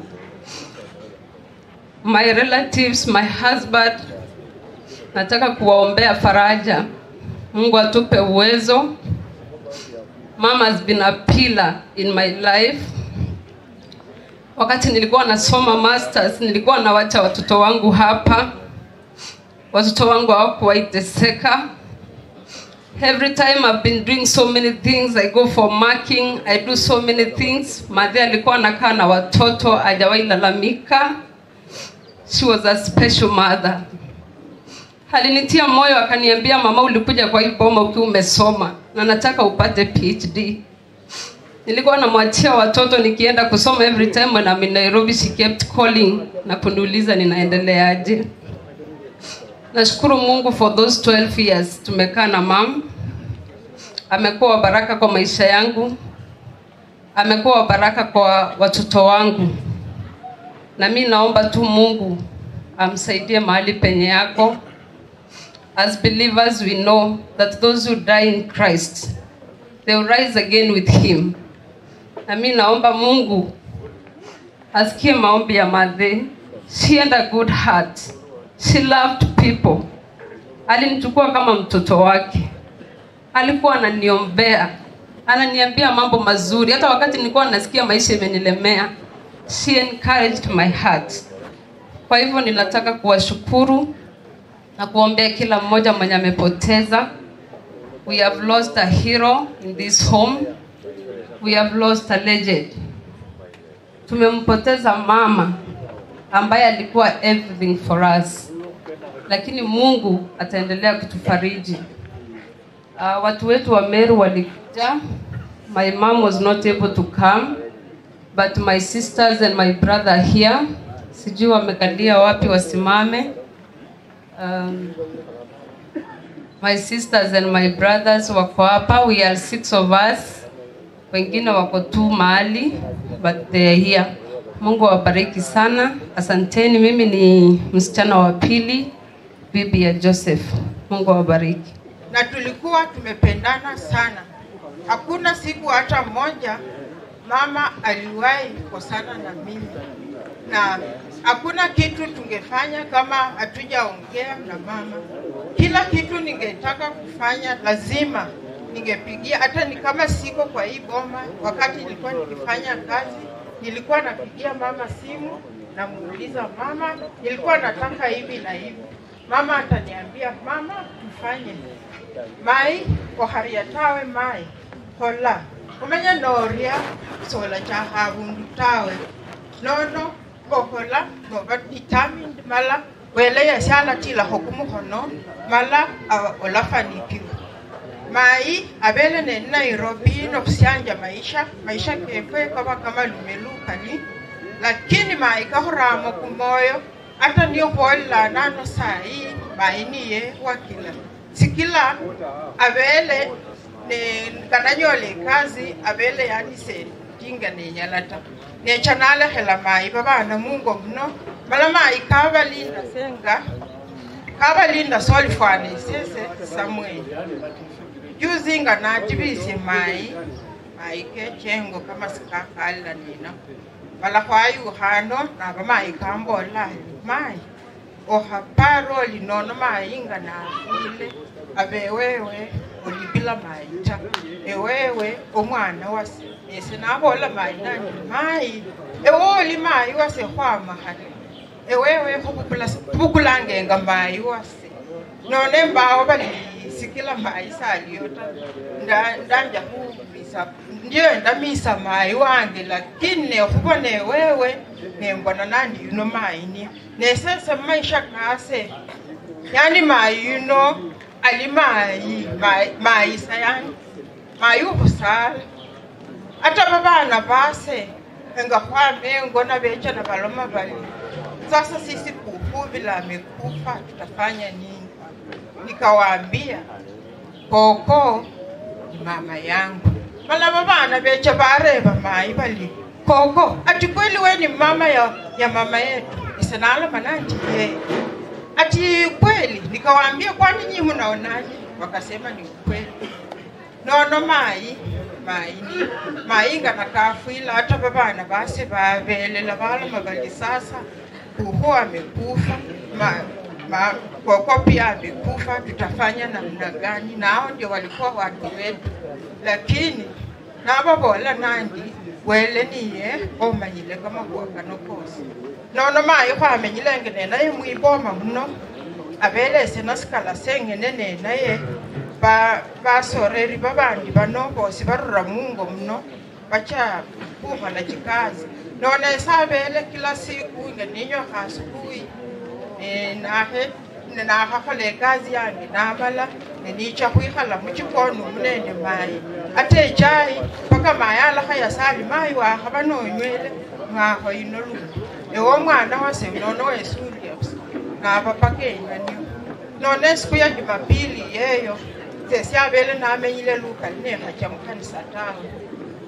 My relatives, my husband, nataka kuwaombea faraja. Mungu atupe uwezo. Mama has been a pillar in my life. Wakati nilikuwa nasoma masters, nilikuwa nawacha watoto wangu hapa. Watoto wangu hawakuwaiteseka. Every time I've been doing so many things, I go for marking, I do so many things. Madhe alikuwa anakaa na watoto, hajawahi lalamika. She was a special mother. Alinitia moyo akaniambia, mama, ulikuja kwa hii boma ukiwa umesoma na nataka upate P H D. Nilikuwa namwachia watoto nikienda kusoma. Every time when I'm in Nairobi she kept calling na kuniuliza ninaendeleaje. Nashukuru Mungu for those twelve years tumekaa na mom. Amekuwa baraka kwa maisha yangu. amekuwa baraka kwa watoto wangu, na mimi naomba tu Mungu amsaidie mahali penye yako. As believers we know that those who die in Christ, they will rise again with him. Na mimi naomba Mungu asikie maombi ya Madhe. She had a good heart. She loved people. Alinichukua kama mtoto wake. Alikuwa ananiombea, ananiambia mambo mazuri. Hata wakati nilikuwa nasikia maisha imenilemea, she encouraged my heart. Kwa hivyo ninataka kuwashukuru na kuombea kila mmoja mwenye amepoteza. We have lost a hero in this home. We have lost a legend. Tumempoteza mama ambaye alikuwa everything for us. Lakini Mungu ataendelea kutufariji. Uh, watu wetu wa Meru walikuja. My mom was not able to come, but my sisters and my brother here, sijui wamekalia wapi wasimame. Um, my sisters and my brothers wako hapa. We are six of us. Wengine wako tu mahali, but they are here. Mungu awabariki sana. Asanteni. Mimi ni msichana wa pili, bibi ya Joseph. Mungu awabariki. Na tulikuwa tumependana sana. Hakuna siku hata moja mama aliwahi kukosana na mimi. Na hakuna kitu tungefanya kama hatujaongea na mama. Kila kitu ningetaka kufanya lazima ningepigia. Hata ni kama siko kwa hii boma, wakati nilikuwa nikifanya kazi, nilikuwa napigia mama simu na muuliza mama, nilikuwa nataka hivi na hivi. Mama ataniambia, mama tufanye. Mai koharia tawe mai hola umenya noria sola cha habundu tawe nono kohola no but determined mala wele ya shala tila hukumu hono mala uh, olafanikiwa. Mai abele ne Nairobi no kusianja maisha maisha kekwe kama kama lumeluka ni, lakini mai kahoramo kumoyo hata niyo hola nano sai mai niye wakila sikila abele ne kananyole kazi abele yani se tinga ne nyalata ne chanala hela mai baba na Mungu mno bala mai kabalinda senga kabalinda solifani sese Samuel juzinga na tibisi mai mai ke chengo kama sikakala nina bala kwayu hano na baba mai kambola mai o haparo linono mainga na ile abewewe olibila maita ewewe omwana wase esinabola maina mai ewoli mai wase kwama hali ewewe hubukula bukulange ngamai wase none mbawo bali sikila mai saliyota nda ndanja kubisa ndio ndamisa mai wange, lakini ukubone wewe nembona nani yuno mai ni nesesa maisha kase yani mai yuno ali mai mai mai sayani mai ubusala ata babana base enga kwame ngona becha na baloma bali. Sasa sisi kufu bila amekufa tutafanya nini? Nikawaambia koko mama yangu mala babana becha bareba mai bali koko ati kweli wewe ni mama ya, ya mama yetu isanala mananti ye ati kweli. Nikawaambia kwani nyinyi mnaonaje? Wakasema ni kweli. Nono mai mai ni mainga nakafuila hata babana base babele la bala mabali. Sasa kuhu amekufa ma, ma koko pia amekufa, tutafanya namna gani? Nao ndio walikuwa watu wetu, lakini nababola nandi wele niye omanyile kama kuwakano kosi nono mayo kwa amenyile ngene naye muiboma mno abele senaskala sengene ne naye ba basoreri babandi banobosi barura Mungu mno bacha kufa na chikazi none sabele kila siku ngeninyo hasukui e nahe na hafale kazi yange nabala nenicha kuikhala muchikono munene mai ate chai paka mayala khaya sali mai wa khabano nywele ngaho inolu ewo mwana wase nono esurious na papa kenya ni none siku ya Jumapili yeyo sesi abele na amenyile luka ne hacha mkanisa tawo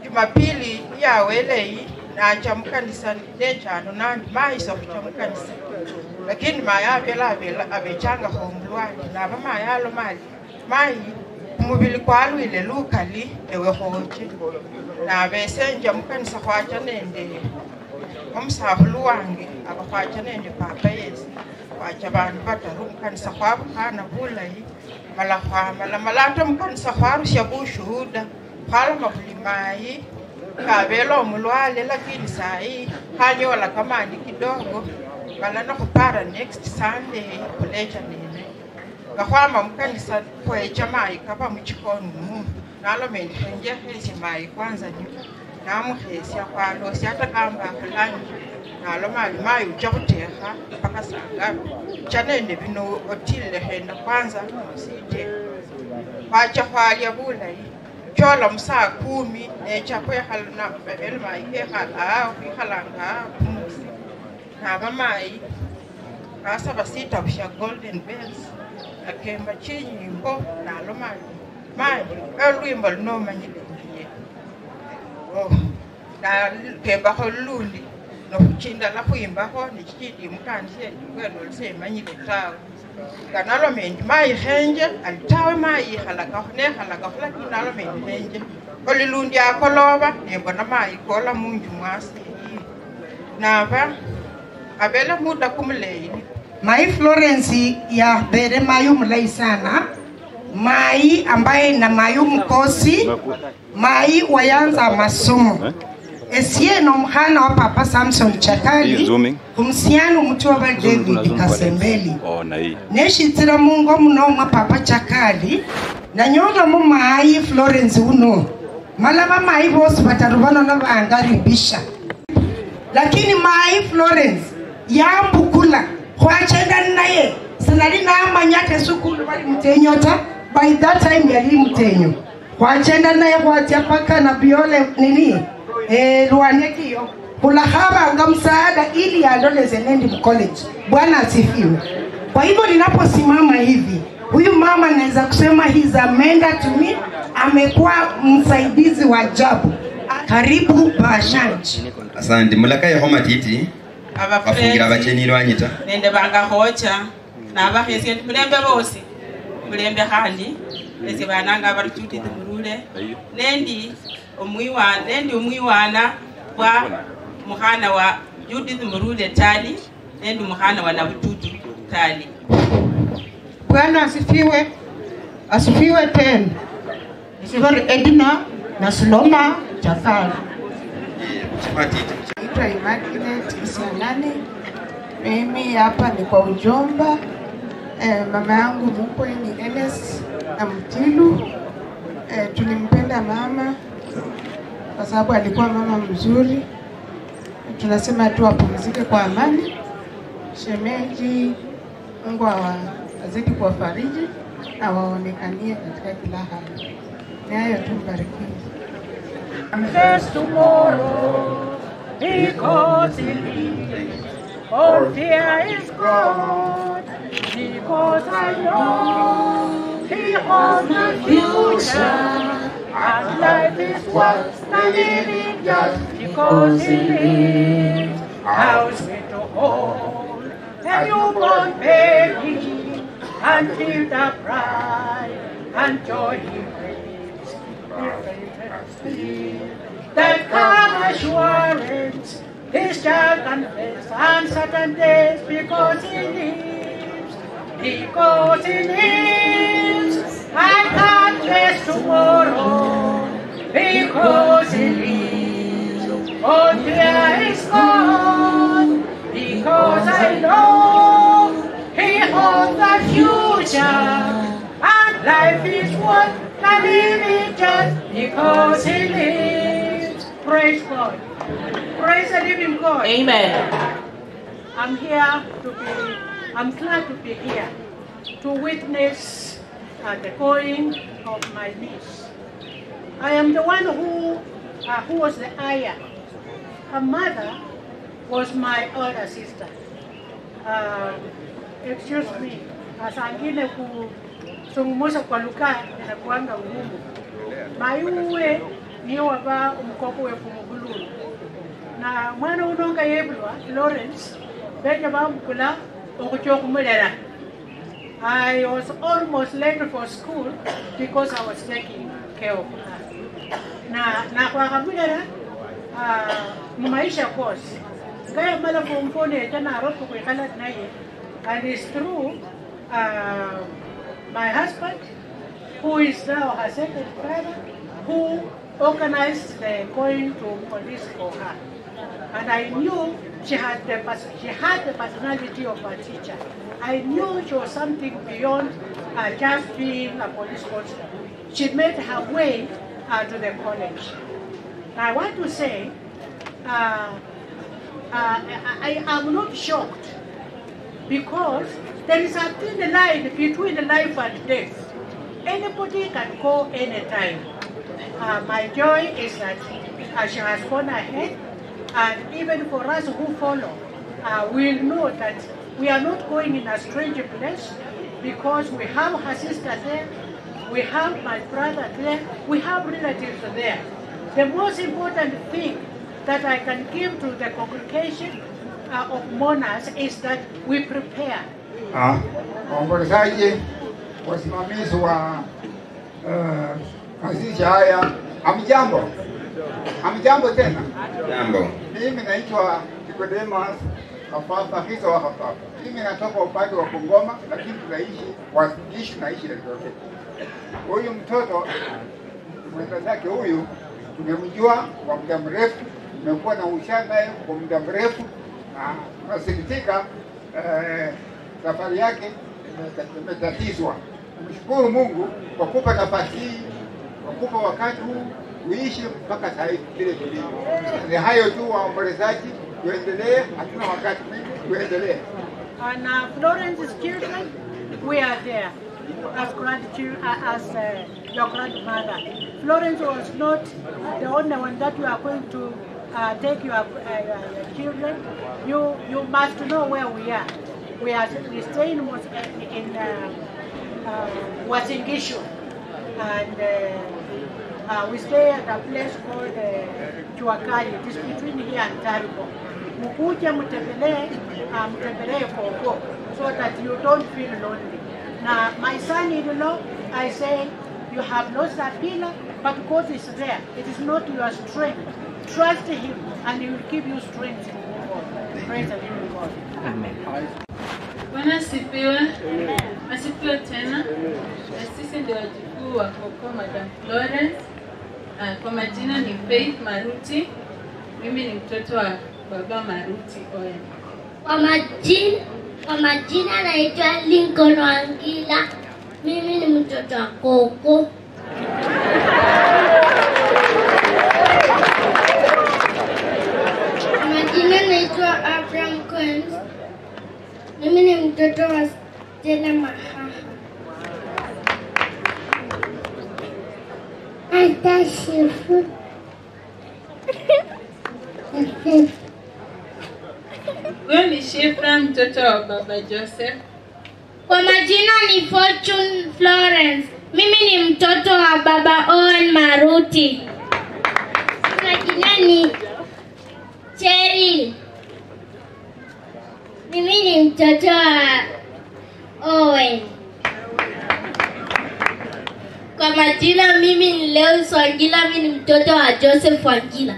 Jumapili ya welei na chamukanisa nechano na maisa kuchamukanisa. Lakini maya vela vela abechanga homlwani na bama yalo mali. Mai umubili kwalu ile lukali ewe hoje. Na besenja mukanisa kwacha nende omsahulu wange abakwacha nende papa Yesu. Kwacha bantu bataru mukanisa kwabu kana bulayi mala kwa mala malata mukanisa kwaru shabushuhuda phala mabulimai kabelo mulwale lakini sai hanyola kamani kidogo mala no kupara next Sunday kulecha nene gakwama mukanisa kwecha mai kapa muchikonu nalo menje hezi mai kwanza ni namuhesi akwalo siata kamba fulani nalo mali mai uchakuteha paka sanga chanende bino otile henda kwanza sije kwacha kwalia bulayi chola msaa kumi necha kwe halna bebel mai ke hala au halanga kumusi na mamai kasa basita bisha golden bells akemba chinyi mbo na lomani mai elwimbo no manyile oh na kemba holuli no chinda la kuimba ho ni chidi mkanzie kweno lse manyile tawo kanalo mendi mai henje alitawe mai halaka ne halaka fla kinalo mendi henje olilundi akoloba nebona mai kola munju mwasi nava abela muda kumlei Mai Florence ya bere mayu mulai sana. Mai ambaye na mayu mkosi. Mai wayanza masomo. Esie no mhana wa Papa Samson Chakali. Kumsiano mtu wa David Kasembeli. Neshi tira mungo mno mwa Papa Chakali. Na nyona mu Mai Florence uno. Malaba Mai bosi batarubano na baangaribisha. Lakini Mai Florence yambukula kwa chenda naye sanali na amanyate sukulu bali mtenyota by that time yali mtenyo kwa chenda naye kwa tiapaka na biole nini eh ruanekio kula haba ngamsaada ili adoleze nendi college. Bwana asifiwe. Kwa hivyo ninaposimama hivi huyu mama naweza kusema he's a mentor to me, amekuwa msaidizi wa ajabu. Karibu Bashanji. Asante mulaka ya homa titi bafungira abacheni lwanyita nende banga hocha na abahese mulembe bose mulembe hali ese bananga abarututi tumurule nendi omwiwa nendi omwiwana wa muhana wa Judith Murule Tali nendi muhana wa Nabututu Tali. Bwana asifiwe. Asifiwe tena. Isivari Edina na Suloma Chakali. Naitwa Immaculate Isianani. Mimi hapa ni kwa ujomba. Eh, mama yangu mkwe ni Enes na Mtilu. Eh, tulimpenda mama kwa sababu alikuwa mama mzuri. Tunasema tu apumzike kwa amani. Shemeji, Mungu azidi kuwafariji na waonekanie katika kila hali. Ni hayo tu, mbarikiwe. There's tomorrow because he lives. All fear is gone because I know he holds the future. And life is worth the living just because he lives. How sweet to hold a newborn baby and feel the pride and joy he brings. That calm assurance his child can face uncertain days because he lives, because he lives. I can't face tomorrow because he lives. All fear is gone because I know he holds the future. And life is worth the living just because he lives. Praise God. Praise the living God. Amen. I'm here to be, I'm glad to be here to witness uh, the going of my niece. I am the one who, uh, who was the ayah. Her mother was my older sister. Uh, excuse me, asangine ku sungumuza kwa luka inakuanga ngumu. Mayuwe niyo waba umukoko wefu mugululu na mwana unonga yebulwa Lawrence beja bamukula okuchokumulera. I was almost late for school because I was taking care of her. Na na kwa kamulera uh, mumaisha course kaya mala kumfone tena ropo kwekala naye, and it's through uh, my husband, who is now her second brother, who organized the going to police for her. And I knew she had the she had the personality of a teacher. I knew she was something beyond uh, just being a police constable. She made her way uh, to the college. I want to say, uh, uh, I am not shocked because there is a thin line between life and death. Anybody can go anytime. Uh, my joy is that uh, she has gone ahead, and even for us who follow, uh, we'll know that we are not going in a strange place because we have her sister there, we have my brother there, we have relatives there. The most important thing that I can give to the congregation uh, of mourners is that we prepare. Ah, waombolezaji, wasimamizi wa uh, mazishi haya, hamjambo? Hamjambo tena? Jambo. Mimi naitwa Nicodemus Kafafa Hizo wa Kafafa. Mimi natoka upande wa Bungoma, lakini tunaishi waishi naishi Eldoret. Huyu mtoto mwenda zake huyu tumemjua kwa muda mrefu, tumekuwa na uhusiano naye kwa muda mrefu, na tunasikitika eh, safari yake imetatizwa. Mshukuru Mungu kwa kupa nafasi hii, kwa kupa wakati huu uishi mpaka sasa hivi vile tulivyo. Ni hayo tu, waombolezaji, tuendelee, hatuna wakati mwingi, tuendelee. And uh, Florence's children, we are there as grandchildren, uh, as uh, your grandmother. Florence was not the only one that you are going to uh, take your, uh, your children. You you must know where we are. We are we stay in in uh, uh, Wasingishu, and uh, uh, we stay at a place called uh, Chuakali. It is between here and Taribo. Mukuje mutembelee, uh, mutembelee Koko, so that you don't feel lonely. Now, my son-in-law, I say, you have lost a pillar, but God is there. It is not your strength. Trust Him, and He will give you strength to move on. Praise the living God. Amen. Bwana asifiwe. Asifiwe tena. Sisi ndio wajukuu wa Koko Madam Florence. Uh, kwa majina ni Faith Maruti. Mimi ni mtoto wa Baba Maruti Oya. Kwa majina, kwa majina naitwa Lincoln Wangila. Mimi ni mtoto wa Koko. Kwa majina naitwa Abraham Combs. Mimi ni mtoto wa Stella Mahaha. Aita Shifu. Wewe ni Shifra, mtoto wa Baba Joseph. Kwa majina ni Fortune Florence. Mimi ni mtoto wa Baba Owen Maruti. Kwa majina ni Cheryl. Mimi ni mtoto wa Owen. Kwa majina mimi ni Leo Swangila. Mimi ni mtoto wa Joseph Wangila.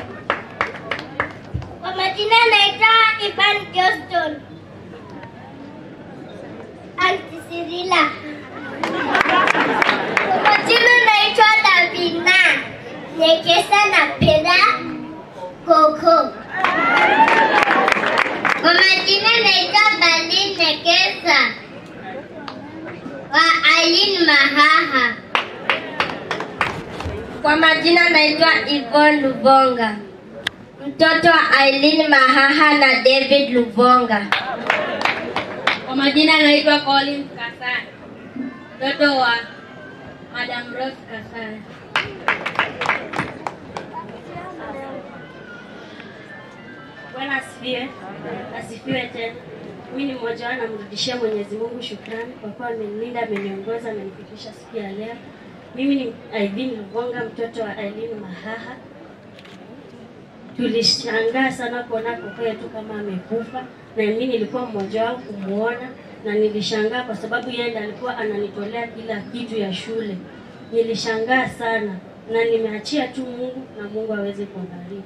Kwa majina naitwa Ivan Johnston. Aunty Cyrilla. Kwa majina naitwa Davina. Nekesa na Peda Koko. Kwa majina naitwa Balin Nekesa wa Aileen Mahaha. Kwa majina naitwa Yvonne Luvonga, mtoto wa Aileen Mahaha na David Luvonga. Kwa majina naitwa Colin Kasai, mtoto wa Madam Rose Kasai. Bwana asifiwe. Asifiwe tena. Mimi ni mmoja wao, namrudishia Mwenyezi Mungu shukrani kwa kuwa amenilinda, ameniongoza, amenifikisha siku ya leo. Mimi ni Aileen Luvonga, mtoto wa Aileen Mahaha. Tulishangaa sana kuona koko yetu kama amekufa, na mimi nilikuwa mmoja wao kumuona, na nilishangaa kwa sababu yeye ndiye alikuwa ananitolea kila kitu ya shule. Nilishangaa sana na nimeachia tu Mungu, na Mungu aweze kubariki.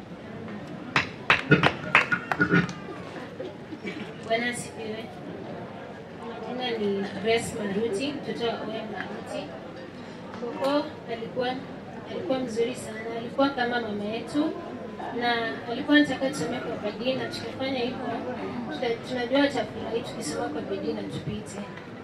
Bwana asifiwe. Jina ni Grace Maruti, mtoto wa Oya Maruti. Koko alikuwa alikuwa mzuri sana, alikuwa kama mama yetu, na alikuwa anataka tusome kwa bidii, na tukifanya hivyo tunajua chakula hii tukisoma kwa bidii na tupite.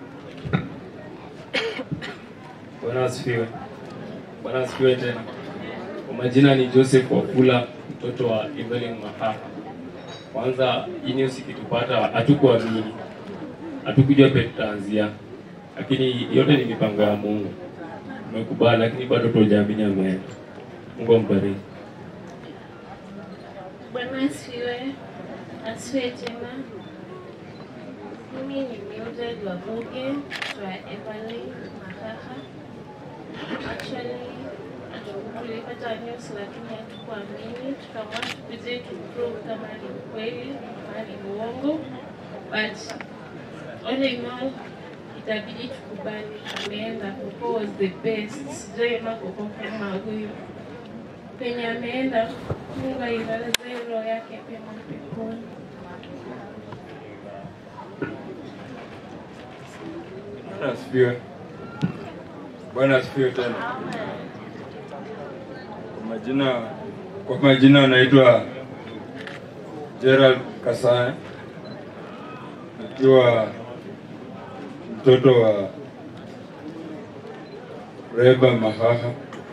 Bwana asifiwe. Bwana asifiwe tena. Kwa majina ni Joseph Wafula, mtoto wa Evelyn Mahaha. Kwanza hii news ikitupata hatukuamini. Hatukujua pe tutaanzia. Lakini yote ni mipango ya Mungu. Tumekubali lakini bado tunaamini ameenda. Mungu ambariki. Bwana asifiwe. Asifiwe tena. Mimi ni Mildred Wabuge, wa Evelyn Mahaha. Actually, tulipata news lakini hatukuamini, tukaamua tukuje tuprove kama ni kweli kama ni uongo, but all in all itabidi tukubali ameenda. Koko was the best. Sijaiona Koko kama huyu. Penye ameenda, Mungu ailaze roho yake pema peponi. Bwana asifiwe. Bwana asifiwe tena. Kwa majina kwa majina anaitwa Gerald Kasaya. Nikiwa mtoto wa Reba Mahaha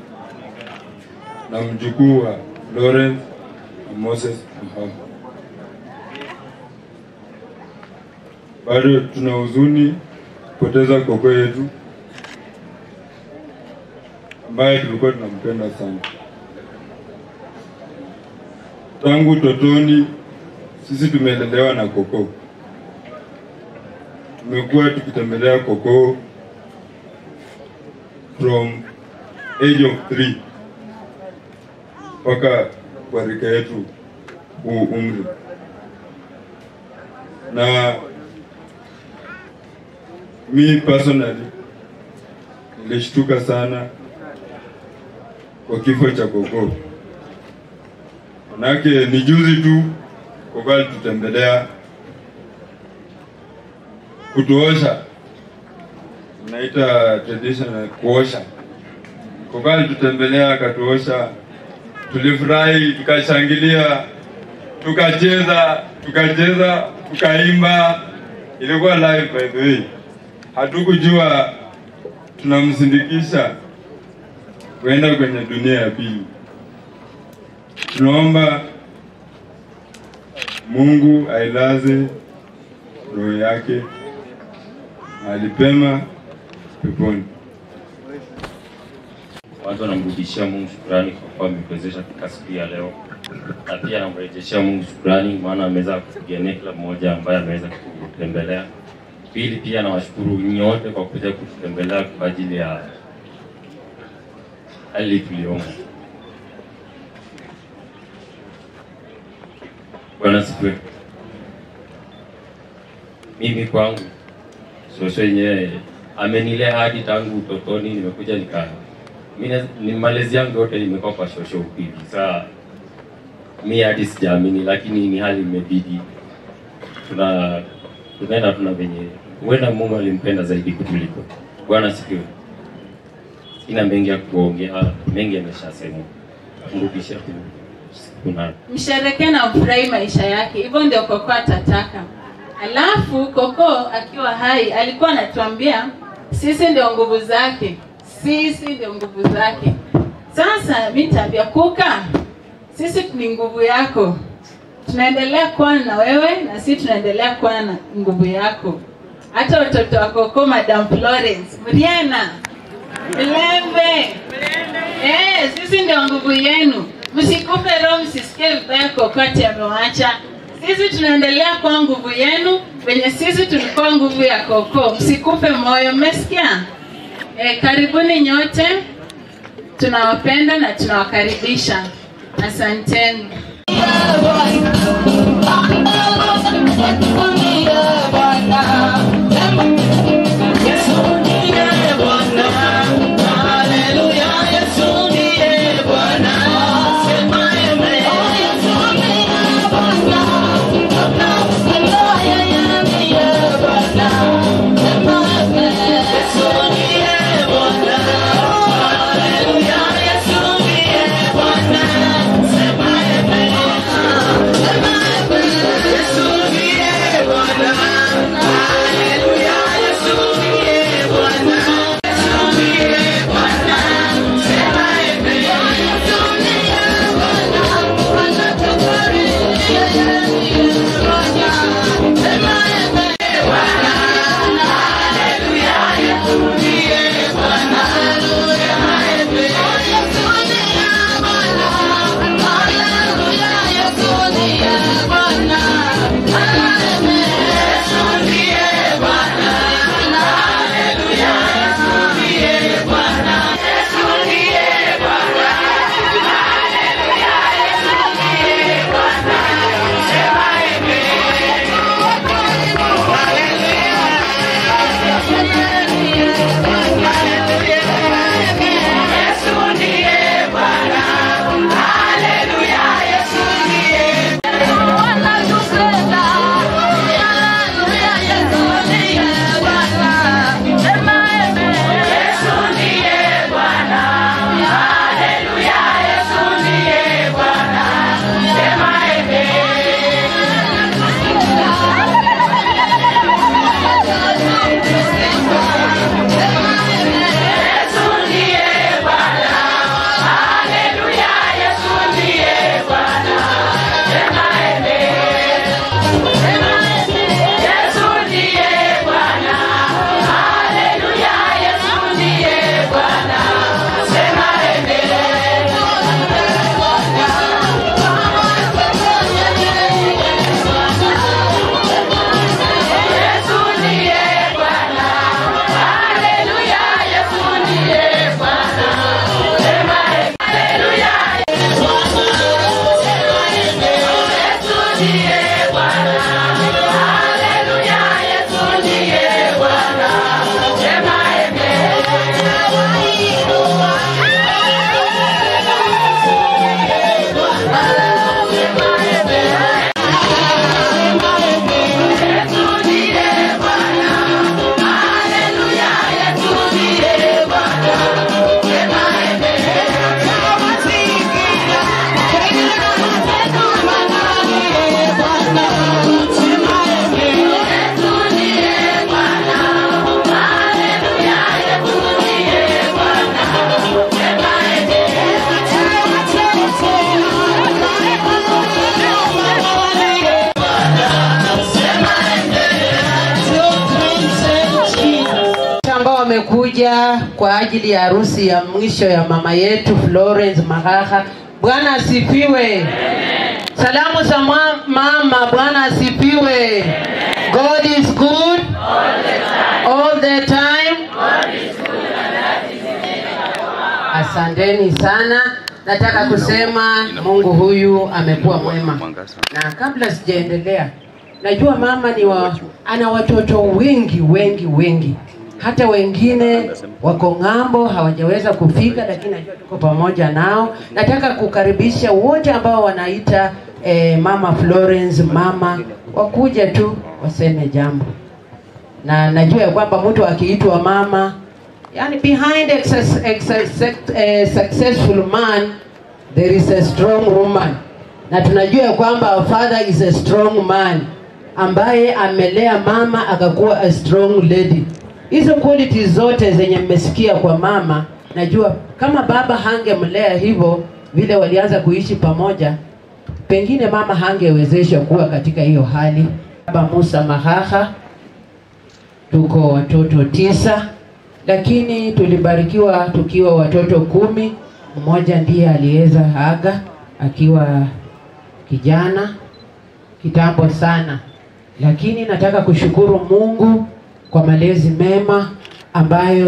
na mjukuu wa Lawrence na Moses Mahaha. Bado tuna huzuni kupoteza koko yetu ambaye tulikuwa tunampenda sana. Tangu totoni sisi tumelelewa na koko. Tumekuwa tukitembelea koko from age of three mpaka kwa rika yetu huu umri. Na mi personally nilishtuka sana kwa kifo cha koko. Manake ni juzi tu koko alitutembelea kutuosha, naita traditional kuosha. Koko alitutembelea akatuosha, tulifurahi, tukashangilia, tukacheza, tukacheza, tukaimba. Ilikuwa live by the way. Hatukujua tunamsindikisha kwenda kwenye dunia ya pili. Tunaomba Mungu ailaze roho yake mahali pema peponi. Kwanza namrudishia Mungu shukrani kwa kuwa ametuwezesha kufika siku ya leo. Na pia namrejeshea Mungu shukrani maana ameweza kupigania kila mmoja ambaye ameweza kutembelea. Pili pia nawashukuru nyote kwa kuja kutembelea kwa ajili ya hali tuliyomo. Bwana sifiwe. Mimi kwangu Shosho yenyewe amenilea hadi tangu utotoni, nimekuja nika mimi ni malezi yangu yote nimekuwa kwa Shosho upili. Sasa mimi hadi sijaamini, lakini ni hali imebidi. Tuna tunaenda tuna venye huenda Mungu alimpenda zaidi kutuliko. Bwana sifiwe. Sina mengi ya kuongea, mengi yameshasemwa. Mrudishe tu. Kuna msherekee na ufurahi maisha yake. Hivyo ndio Koko atataka. Alafu Koko akiwa hai alikuwa anatuambia sisi ndio nguvu zake. Sisi ndio nguvu zake. Sasa mimi nitaambia Kuka, sisi ni nguvu yako. Tunaendelea kuwa na wewe na sisi tunaendelea kuwa na nguvu yako. Hata watoto wa Koko, Madam Florence, Mriana, Mlembe. Eh, sisi ndio nguvu yenu. Msikufe roho, msisikie vibaya Koko ati amewaacha. Sisi tunaendelea kuwa nguvu yenu, wenye sisi tulikuwa nguvu ya Koko. Msikufe moyo, mmesikia? Eh, karibuni nyote. Tunawapenda na tunawakaribisha. Asanteni. Wamekuja kwa ajili ya harusi ya mwisho ya mama yetu Florence Mahaha. Bwana asifiwe. Salamu za mama. Bwana asifiwe. God is good all the time. All the time. God is good and that is his name. Asanteni sana. Nataka kusema Mungu huyu amekuwa mwema. Na kabla sijaendelea, najua mama ni wa, ana watoto wengi wengi wengi. Hata wengine wako ng'ambo hawajaweza kufika, lakini najua tuko pamoja nao. Nataka kukaribisha wote ambao wanaita eh, mama Florence mama, wakuja tu waseme jambo. Na najua ya kwamba mtu akiitwa mama, yani behind a success, a successful man there is a strong woman. Na tunajua ya kwamba our father is a strong man ambaye amelea mama akakuwa a strong lady. Hizo qualities zote zenye mmesikia kwa mama, najua kama baba hangemlea hivyo vile walianza kuishi pamoja, pengine mama hangewezeshwa kuwa katika hiyo hali. Baba Musa Mahaha, tuko watoto tisa, lakini tulibarikiwa tukiwa watoto kumi. Mmoja ndiye aliweza aga akiwa kijana kitambo sana, lakini nataka kushukuru Mungu kwa malezi mema ambayo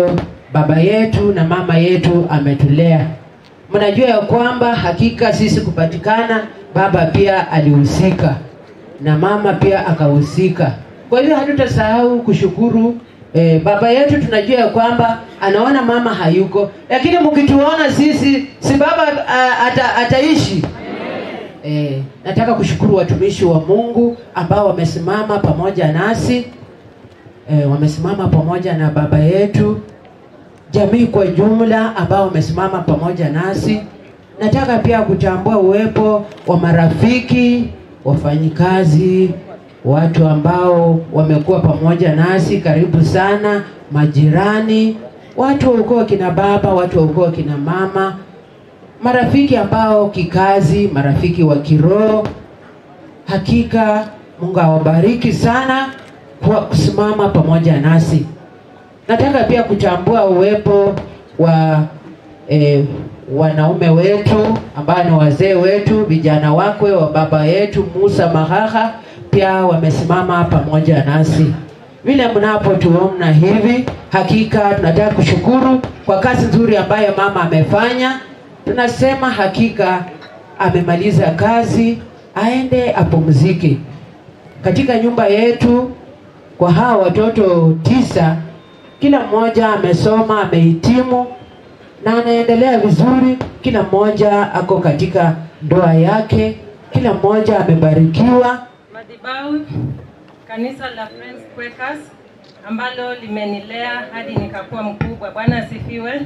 baba yetu na mama yetu ametulea. Mnajua ya kwamba hakika sisi kupatikana, baba pia alihusika na mama pia akahusika. Kwa hivyo hatutasahau kushukuru eh, baba yetu. Tunajua ya kwamba anaona mama hayuko, lakini mkituona sisi, si baba uh, ata, ataishi. Eh, nataka kushukuru watumishi wa Mungu ambao wamesimama pamoja nasi, eh, wamesimama pamoja na baba yetu, jamii kwa jumla ambao wamesimama pamoja nasi. Nataka pia kutambua uwepo wa marafiki, wafanyikazi, watu ambao wamekuwa pamoja nasi karibu sana, majirani, watu wa ukoo kina baba, watu wa ukoo kina mama, marafiki ambao kikazi, marafiki wa kiroho. Hakika Mungu awabariki sana kwa kusimama pamoja nasi. Nataka pia kutambua uwepo wa eh, wanaume wetu ambao ni wazee wetu, vijana wakwe wa baba yetu Musa Mahaha, pia wamesimama pamoja nasi. Vile mnapotuona hivi, hakika tunataka kushukuru kwa kazi nzuri ambayo mama amefanya. Tunasema hakika amemaliza kazi, aende apumzike. Katika nyumba yetu kwa hawa watoto tisa, kila mmoja amesoma, amehitimu na anaendelea vizuri. Kila mmoja ako katika ndoa yake, kila mmoja amebarikiwa. Madhabahu kanisa la Friends Quakers ambalo limenilea hadi nikakuwa mkubwa. Bwana asifiwe.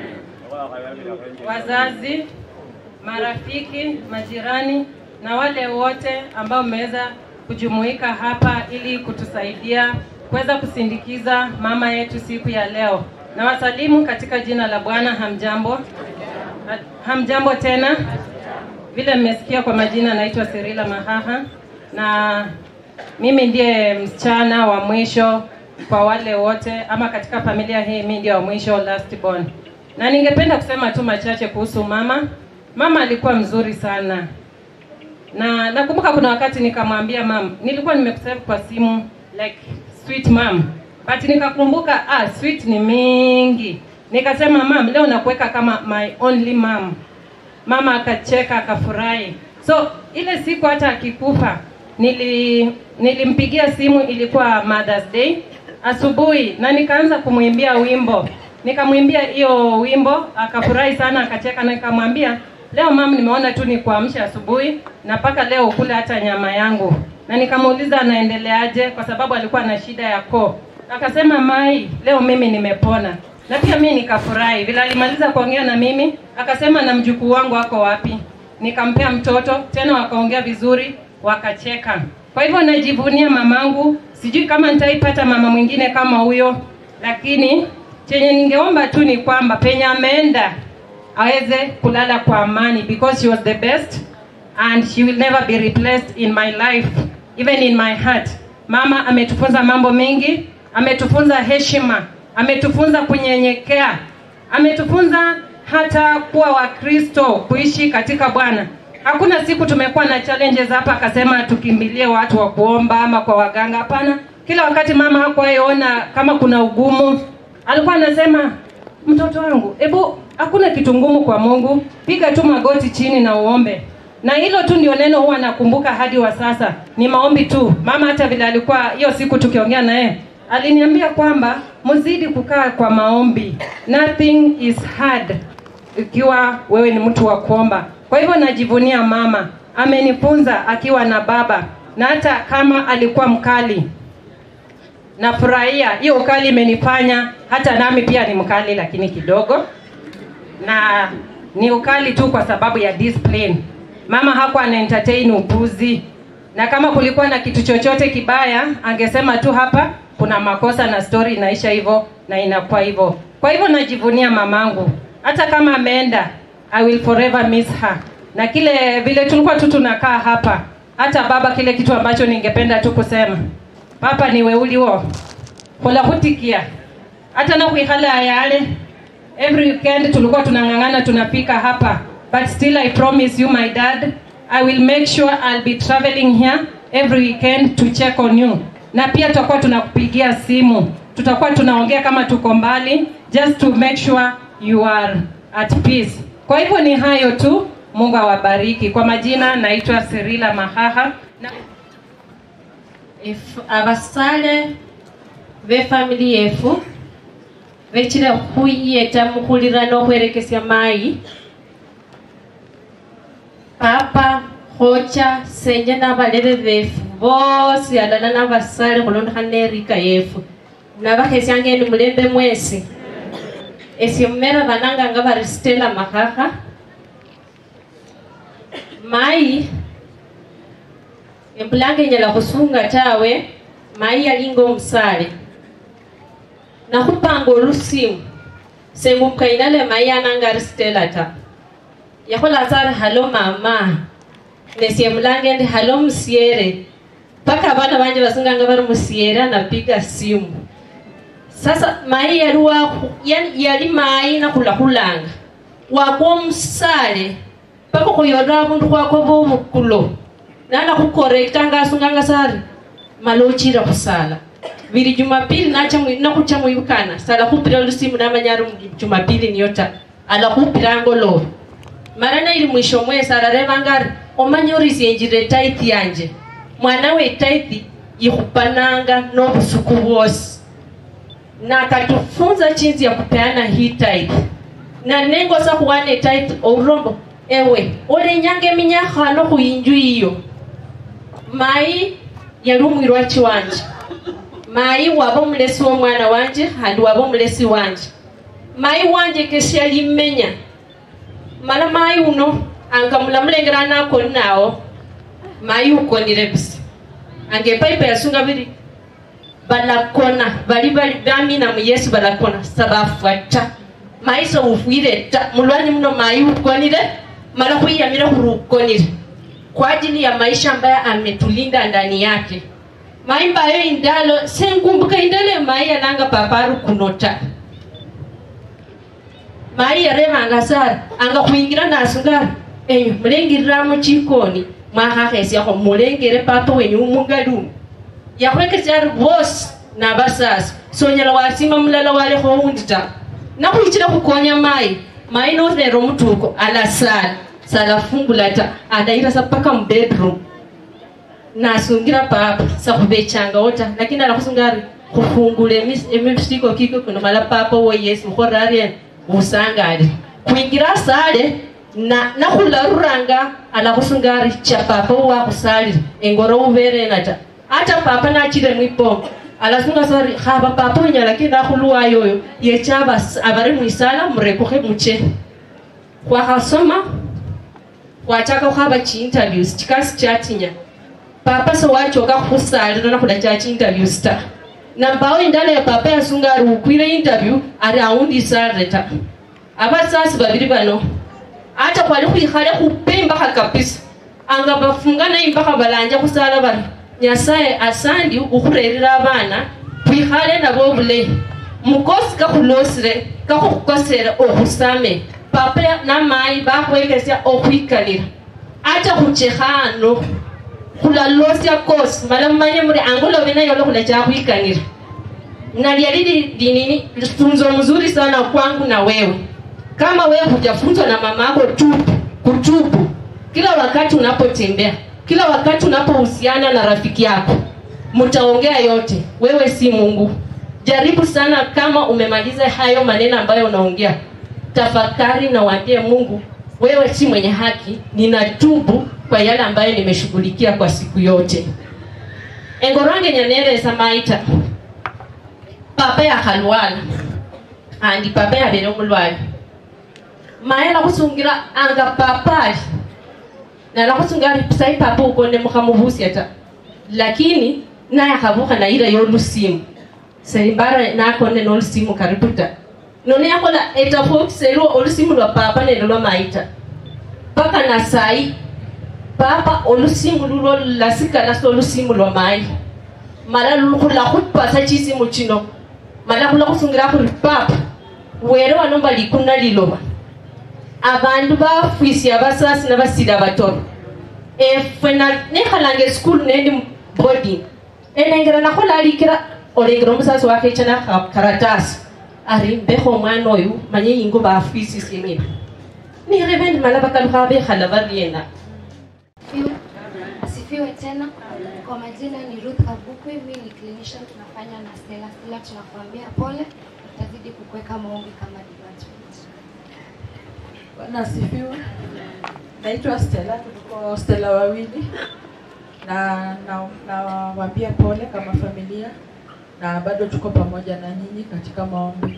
Wazazi, marafiki, majirani na wale wote ambao mmeweza kujumuika hapa ili kutusaidia kuweza kusindikiza mama yetu siku ya leo. Na wasalimu katika jina la Bwana. Hamjambo? Hamjambo tena. Vile mmesikia kwa majina, naitwa Serila Mahaha na mimi ndiye msichana wa mwisho kwa wale wote, ama katika familia hii mimi ndiye wa mwisho, last born. Na ningependa kusema tu machache kuhusu mama. Mama alikuwa mzuri sana. Na nakumbuka kuna wakati nikamwambia mama, nilikuwa nimekusave kwa simu like sweet mom, but nikakumbuka ah sweet ni mingi. Nikasema mama, leo nakuweka kama my only mom. Mama akacheka, akafurahi. So ile siku hata akikufa, nili nilimpigia simu, ilikuwa Mother's Day asubuhi, na nikaanza kumwimbia wimbo. Nikamwimbia hiyo wimbo, akafurahi sana, akacheka, na nikamwambia leo mama, nimeona tu nikuamsha asubuhi na paka leo ukule hata nyama yangu. Na nikamuuliza anaendeleaje, kwa sababu alikuwa na shida ya koo. Akasema mai, leo mimi nimepona. Na pia mimi nikafurahi. Vile alimaliza kuongea na mimi, akasema na mjukuu wangu wako wapi? Nikampea mtoto, tena wakaongea vizuri, wakacheka. Kwa hivyo najivunia mamangu. Sijui kama nitaipata mama mwingine kama huyo, lakini chenye ningeomba tu ni kwamba penye ameenda aweze kulala kwa amani, because she was the best and she will never be replaced in my life, even in my heart. Mama ametufunza mambo mengi, ametufunza heshima, ametufunza kunyenyekea, ametufunza hata kuwa Wakristo, kuishi katika Bwana. Hakuna siku tumekuwa na challenges hapa akasema tukimbilie watu wa kuomba ama kwa waganga. Hapana. Kila wakati mama hakuona kama kuna ugumu, alikuwa anasema mtoto wangu, hebu hakuna kitu ngumu kwa Mungu, piga tu magoti chini na uombe. Na hilo tu ndio neno huwa nakumbuka hadi wa sasa, ni maombi tu. Mama hata vile alikuwa hiyo siku tukiongea naye, aliniambia kwamba mzidi kukaa kwa maombi. Nothing is hard ikiwa wewe ni mtu wa kuomba. Kwa hivyo najivunia mama, amenifunza akiwa na baba, na hata kama alikuwa mkali, nafurahia hiyo ukali imenifanya hata nami pia ni mkali, lakini kidogo, na ni ukali tu kwa sababu ya discipline. Mama hakuwa ana entertain upuzi, na kama kulikuwa na kitu chochote kibaya angesema tu hapa kuna makosa na story inaisha hivyo na inakuwa hivyo. Kwa hivyo najivunia mamangu, hata kama ameenda I will forever miss her. Na kile vile tulikuwa tu tunakaa hapa, hata baba, kile kitu ambacho ningependa tu kusema, papa ni weuli wo kola hutikia hata na kuihala yale. Every weekend tulikuwa tunangangana tunapika hapa, but still I promise you my dad, I will make sure I'll be traveling here every weekend to check on you. Na pia tutakuwa tunakupigia simu, tutakuwa tunaongea kama tuko mbali, just to make sure you are at peace. Kwa hivyo ni hayo tu. Mungu awabariki. Kwa majina naitwa Serila Mahaha. Na if abasale be family yefu vechira kuyeta mukulira no kwerekesya mai papa hocha senje n'abalebe befu bose alala n'abasale kulondekana erika yefu nabakesyange ni mulembe mwesi esye mmera bananga nga bari Stella Mahaha mai empulange nyala kusunga tawe mai yalingo omusale nakupanga olusimu sengukainale mai ananga Stella ta yakola zara halo mama nesie mulange ndi halo musiere paka abana banje basunga nga bari musiere napiga simu sasa mai yaruwa yani yali mai nakula kulanga wako musale paka kuyora bundu kwako bobukulo nana kukorekta ngasunga ngasari malochira kusala biri Jumapili nacha nakucha muyukana sala kupira lusimu namanyaru Jumapili niyota ala kupira ngolo marana ili mwisho mwe sala revangari omanyori yenjire tithe yanje mwana we tithe yikupananga no busuku bwose na katufunza chinzi ya kupeana hii tithe na nengo sa kuwane tithe urombo ewe ole nyange minyaka no kuyinju iyo mai yarumwirwa chiwanje mai wabo mulesi wo mwana wanje handi wabo mulesi wanje mai wanje kesya limenya mala mai uno angamula mulengera nako nao mai uko nirebisi ange pipe yasunga biri balakona bali bali dami na Yesu balakona sabafuata mai so ufire ta mulwani mno mai uko nire mala kuyamira hurukonire kwa ajili ya maisha ambayo ametulinda ndani yake. Maimba yo indalo sengumbuka indale mai alanga paparu kunota. Mai yarema angasara anga kuingira na asungara enyu mulengirira mu chikoni mwahahesi yako mulengere papa wenyu umugadu yakwekesya boss na basasi sonyala wasima mulala wale ho undita nakuichira kukonya mai mai no zero mutuko ala sala sala fungulata adaira sapaka mu bedroom na sungira papa sakubechanga ota lakini alakusungari kufungule emipsiko kiko kuna mala papa wo Yesu horarien usangari kuingira sale na nakularuranga alakusungari cha papa wa kusali engoro ubere nata hata papa na chire mwipo alasunga sari khaba papa nya lakini nakuluwa yoyo yechaba abari mwisala mrekohe muche kwa hasoma kwa chaka khaba chi interviews chikasi chatinya papa so wachoka kusali na kuda cha interviews ta na bawo indale ya papa yasunga rukwire interview ari aundi sareta abasasi babiri bano hata kwali kuikhale kupemba kabisa anga bafungana imbaka balanja kusala bari nyasaye asandi ukurerira abana kwikhale nabo bule mukosi ka kulosire ka kukosera okusame papa na mai bakwekesya okwikalira hata kuchehano kula losya kosi malamanye muri angulo bina yolo kula cha kwikanira na lialidi dinini funzo mzuri sana kwangu na wewe kama wewe hujafunzwa na mamako tu kutubu kila wakati unapotembea kila wakati unapohusiana na rafiki yako mtaongea yote wewe si Mungu jaribu sana kama umemaliza hayo maneno ambayo unaongea tafakari na waambie Mungu wewe si mwenye haki ninatubu kwa yale ambayo nimeshughulikia kwa siku yote engorange nyanere samaita papa ya halwala andi papa ya bero mulwali maela kusungira anga papa na la kusungira sai papa ukonde mukamubusi ata lakini naye akavuka na ila yolusimu saimbara na konde no lusimu kaributa none yakola eta fox sero olusimu lwa papa ne lwa maita paka na sai papa olusimu lulo lasika na solusimu lwa mai mala lukula kupasa chisimu chino mala kula kusungira ku papa wero anomba likuna liloba abantu bafisi abasasi nabasida batono efena nekhalange school nendi boarding enengera nakola alikira olengera musasi wake chana karatasi arimbeho mwana oyu manye ingo ba afisi singine ni revendi malaba kaluhabe halabariena. Asifiwe tena. Kwa majina ni Ruth Kabukwe, mimi ni clinician, tunafanya na Stella. Stella tunakuambia pole, tutazidi kukuweka maombi kama department. Bwana asifiwe. Naitwa Stella, tuko Stella wawili. Na na nawaambia pole kama familia na bado tuko pamoja na nyinyi katika maombi.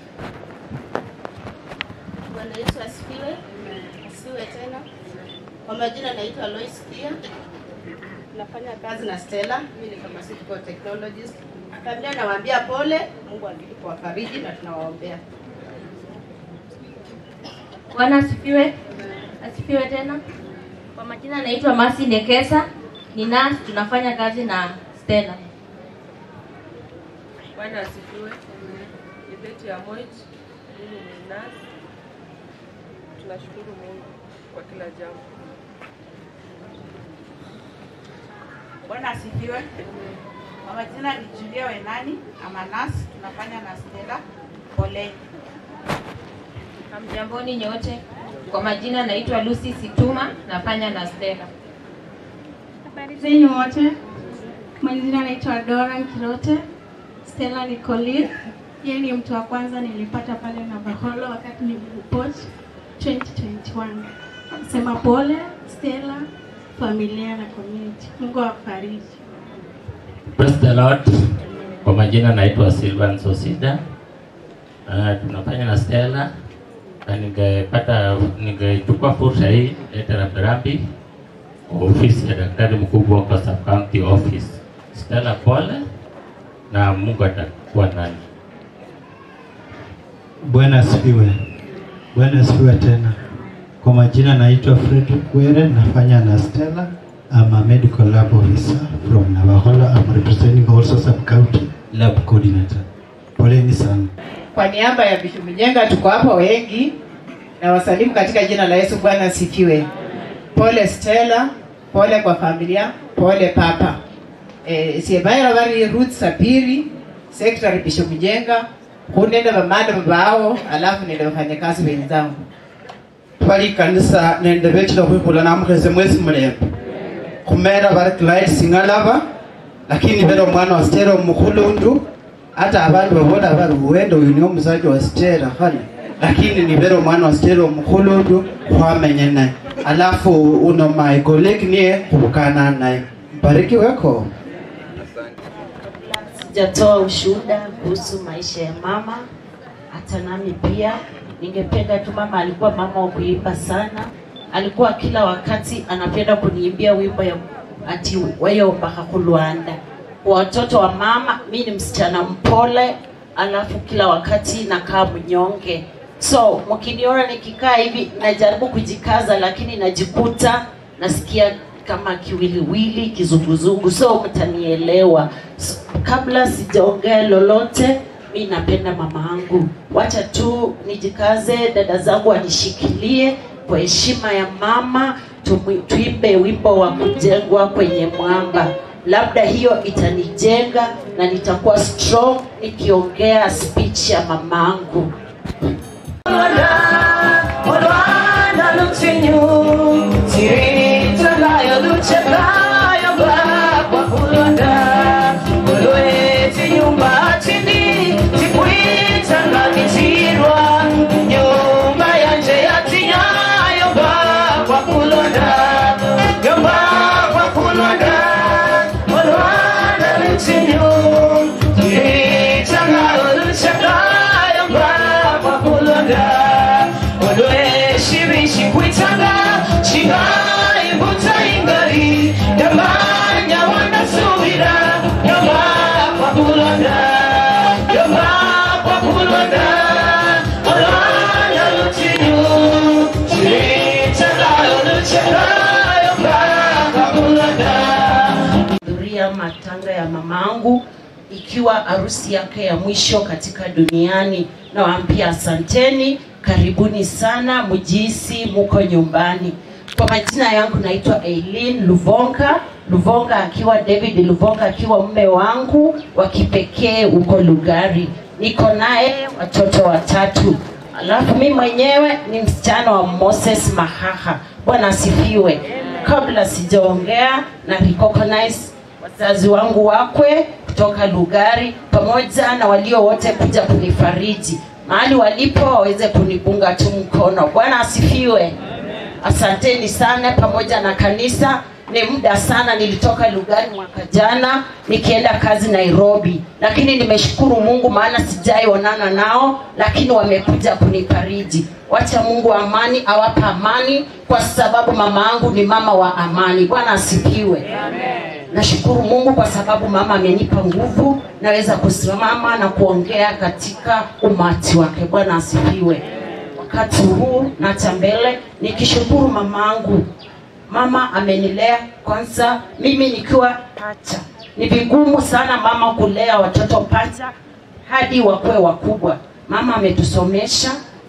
Bwana Yesu asifiwe. Asifiwe tena. Kwa majina naitwa Lois Kia. Nafanya kazi na Stella, mimi ni pharmaceutical technologist. Familia nawaambia pole, Mungu azidi kuwafariji na tunawaombea. Bwana asifiwe. Asifiwe tena. Kwa majina naitwa Masi Nekesa, ni nurse, tunafanya kazi na Stella. Bwana asifiwe. Ni Betty Amoit, mimi ni nurse. Tunashukuru Mungu kwa kila jambo. Bwana asifiwe. Kwa majina ni Julia Wenani, ama nurse, tunafanya na Stella. Pole. Hamjamboni nyote. Kwa majina naitwa Lucy Situma, nafanya na Stella. Habari zenu wote. Majina naitwa Dora Kirote. Stella ni colleague. Yeye ni mtu wa kwanza nilipata pale na Baholo wakati niliripoti twenty twenty-one. Sema pole Stella, familia na community. Mungu awafariji. Praise the Lord. Kwa majina naitwa Silvan Sosida. Uh, tunafanya na Stella. Na ningepata ningechukua fursa hii leta rambirambi ofisi ya daktari mkubwa kwa sub county office. Stella pole na Mungu atakuwa nani. Bwana asifiwe. Bwana asifiwe tena. Kwa majina naitwa Frederick Were, nafanya na Stella. I'm a medical lab officer from Navajola. I'm representing also sub county lab coordinator. Poleni sana. Kwa niaba ya Bishop Mjenga tuko hapa wengi na wasalimu katika jina la Yesu. Bwana asifiwe. Pole Stella, pole kwa familia, pole papa. Eh sibaira bari Ruth Sapiri, Secretary Bishop Mjenga, kunenda bamada babao, alafu nenda wafanyakazi wenzangu. Pali kanisa nende betira kwikula namukeze mwezi mlembe. Kumera bari Clyde Singalava, lakini bero mwana wa Stella mukulundu. Hata abantu babona bari uwendo uyu niyo muzaji wa Stella hali, lakini ni bero mwana wa Stella mukulundu kwamenye naye. Alafu uno my colleague niye kukana naye. Bariki wako. Sijatoa ushuhuda kuhusu maisha ya mama, hata nami pia ningependa tu. Mama alikuwa mama wa kuimba sana, alikuwa kila wakati anapenda kuniimbia wimbo ya ati wayo bakakulwanda. Watoto wa mama, mimi ni msichana mpole, alafu kila wakati nakaa mnyonge. So mkiniona nikikaa hivi najaribu kujikaza, lakini najikuta nasikia kama kiwiliwili, kizunguzungu. So mtanielewa. So, kabla sijaongea lolote, mimi napenda mama yangu. Wacha tu nijikaze, dada zangu wanishikilie kwa heshima ya mama, tuimbe wimbo wa kujengwa kwenye mwamba. Labda hiyo itanijenga na nitakuwa strong nikiongea speech ya mamangu. Matanga ya mamangu ikiwa harusi yake ya mwisho katika duniani. Nawaambia asanteni, karibuni sana, mjisi muko nyumbani. Kwa majina yangu naitwa Eileen Luvonga. Luvonga akiwa David Luvonga akiwa mume wangu wa kipekee uko Lugari. niko naye watoto watatu. Alafu mimi mwenyewe ni msichana wa Moses Mahaha. Bwana asifiwe. Kabla sijaongea na recognize wazazi wangu wakwe kutoka Lugari pamoja na walio wote kuja kunifariji. Mahali walipo waweze kunipunga tu mkono. Bwana asifiwe. Asanteni sana pamoja na kanisa. Ni muda sana nilitoka Lugari mwaka jana nikienda kazi Nairobi, lakini nimeshukuru Mungu maana sijai onana nao, lakini wamekuja kunifariji. Wacha Mungu amani awapa amani, kwa sababu mama yangu ni mama wa amani. Bwana asifiwe. Amen. Nashukuru Mungu kwa sababu mama amenipa nguvu, naweza kusimama na kuongea katika umati wake. Bwana asifiwe. Wakati huu nacha mbele nikishukuru mamangu. Mama amenilea kwanza mimi nikiwa pacha. Ni vigumu sana mama kulea watoto pacha hadi wakwe wakubwa. Mama ametusomesha,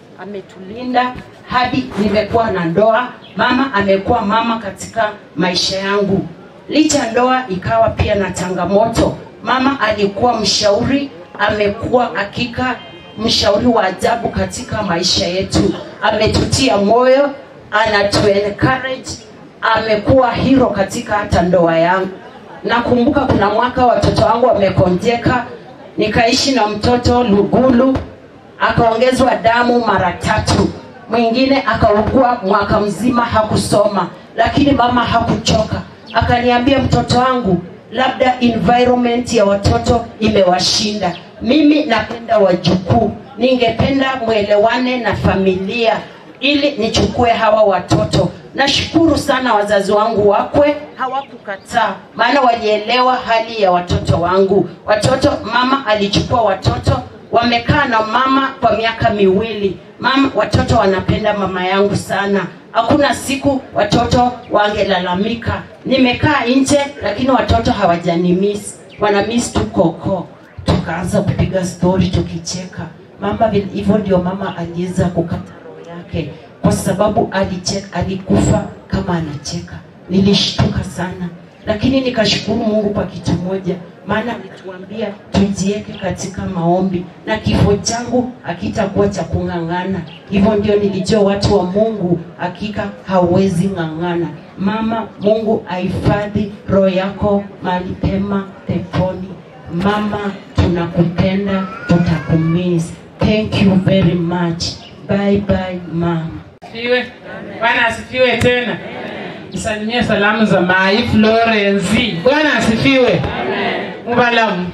ametulinda hadi nimekuwa na ndoa. Mama amekuwa mama katika maisha yangu. Licha ndoa ikawa pia na changamoto. Mama alikuwa mshauri, amekuwa hakika mshauri wa ajabu katika maisha yetu. Ametutia moyo, anatu encourage, amekuwa hero katika hata ndoa yangu. Nakumbuka kuna mwaka watoto wangu wamekonjeka, nikaishi na mtoto Lugulu, akaongezwa damu mara tatu. Mwingine akaugua mwaka mzima hakusoma, lakini mama hakuchoka. Akaniambia, mtoto wangu, labda environment ya watoto imewashinda. Mimi napenda wajukuu. Ningependa mwelewane na familia ili nichukue hawa watoto. Nashukuru sana wazazi wangu wakwe, hawakukataa maana walielewa hali ya watoto wangu. Watoto mama alichukua watoto, wamekaa na mama kwa miaka miwili. Mama, watoto wanapenda mama yangu sana. Hakuna siku watoto wangelalamika. Nimekaa nje lakini watoto hawajanimiss. Wanamiss tu koko. Tukaanza kupiga story tukicheka. Mama hivyo ndio mama aliweza kukata roho yake, kwa sababu alicheka, alikufa kama anacheka. Nilishtuka sana, lakini nikashukuru Mungu kwa kitu moja, maana alituambia tujieke katika maombi na kifo changu hakitakuwa cha kung'ang'ana. Hivyo ndio nilijua watu wa Mungu hakika hawezi ng'ang'ana. Mama, Mungu ahifadhi roho yako mahali pema peponi. Mama, tunakupenda, tutakumiss. Thank you very much. Bye bye mama. Asifiwe. Bwana asifiwe tena. Nisalimie salamu za Mai Florence. Bwana asifiwe. Amen. Mbalamu.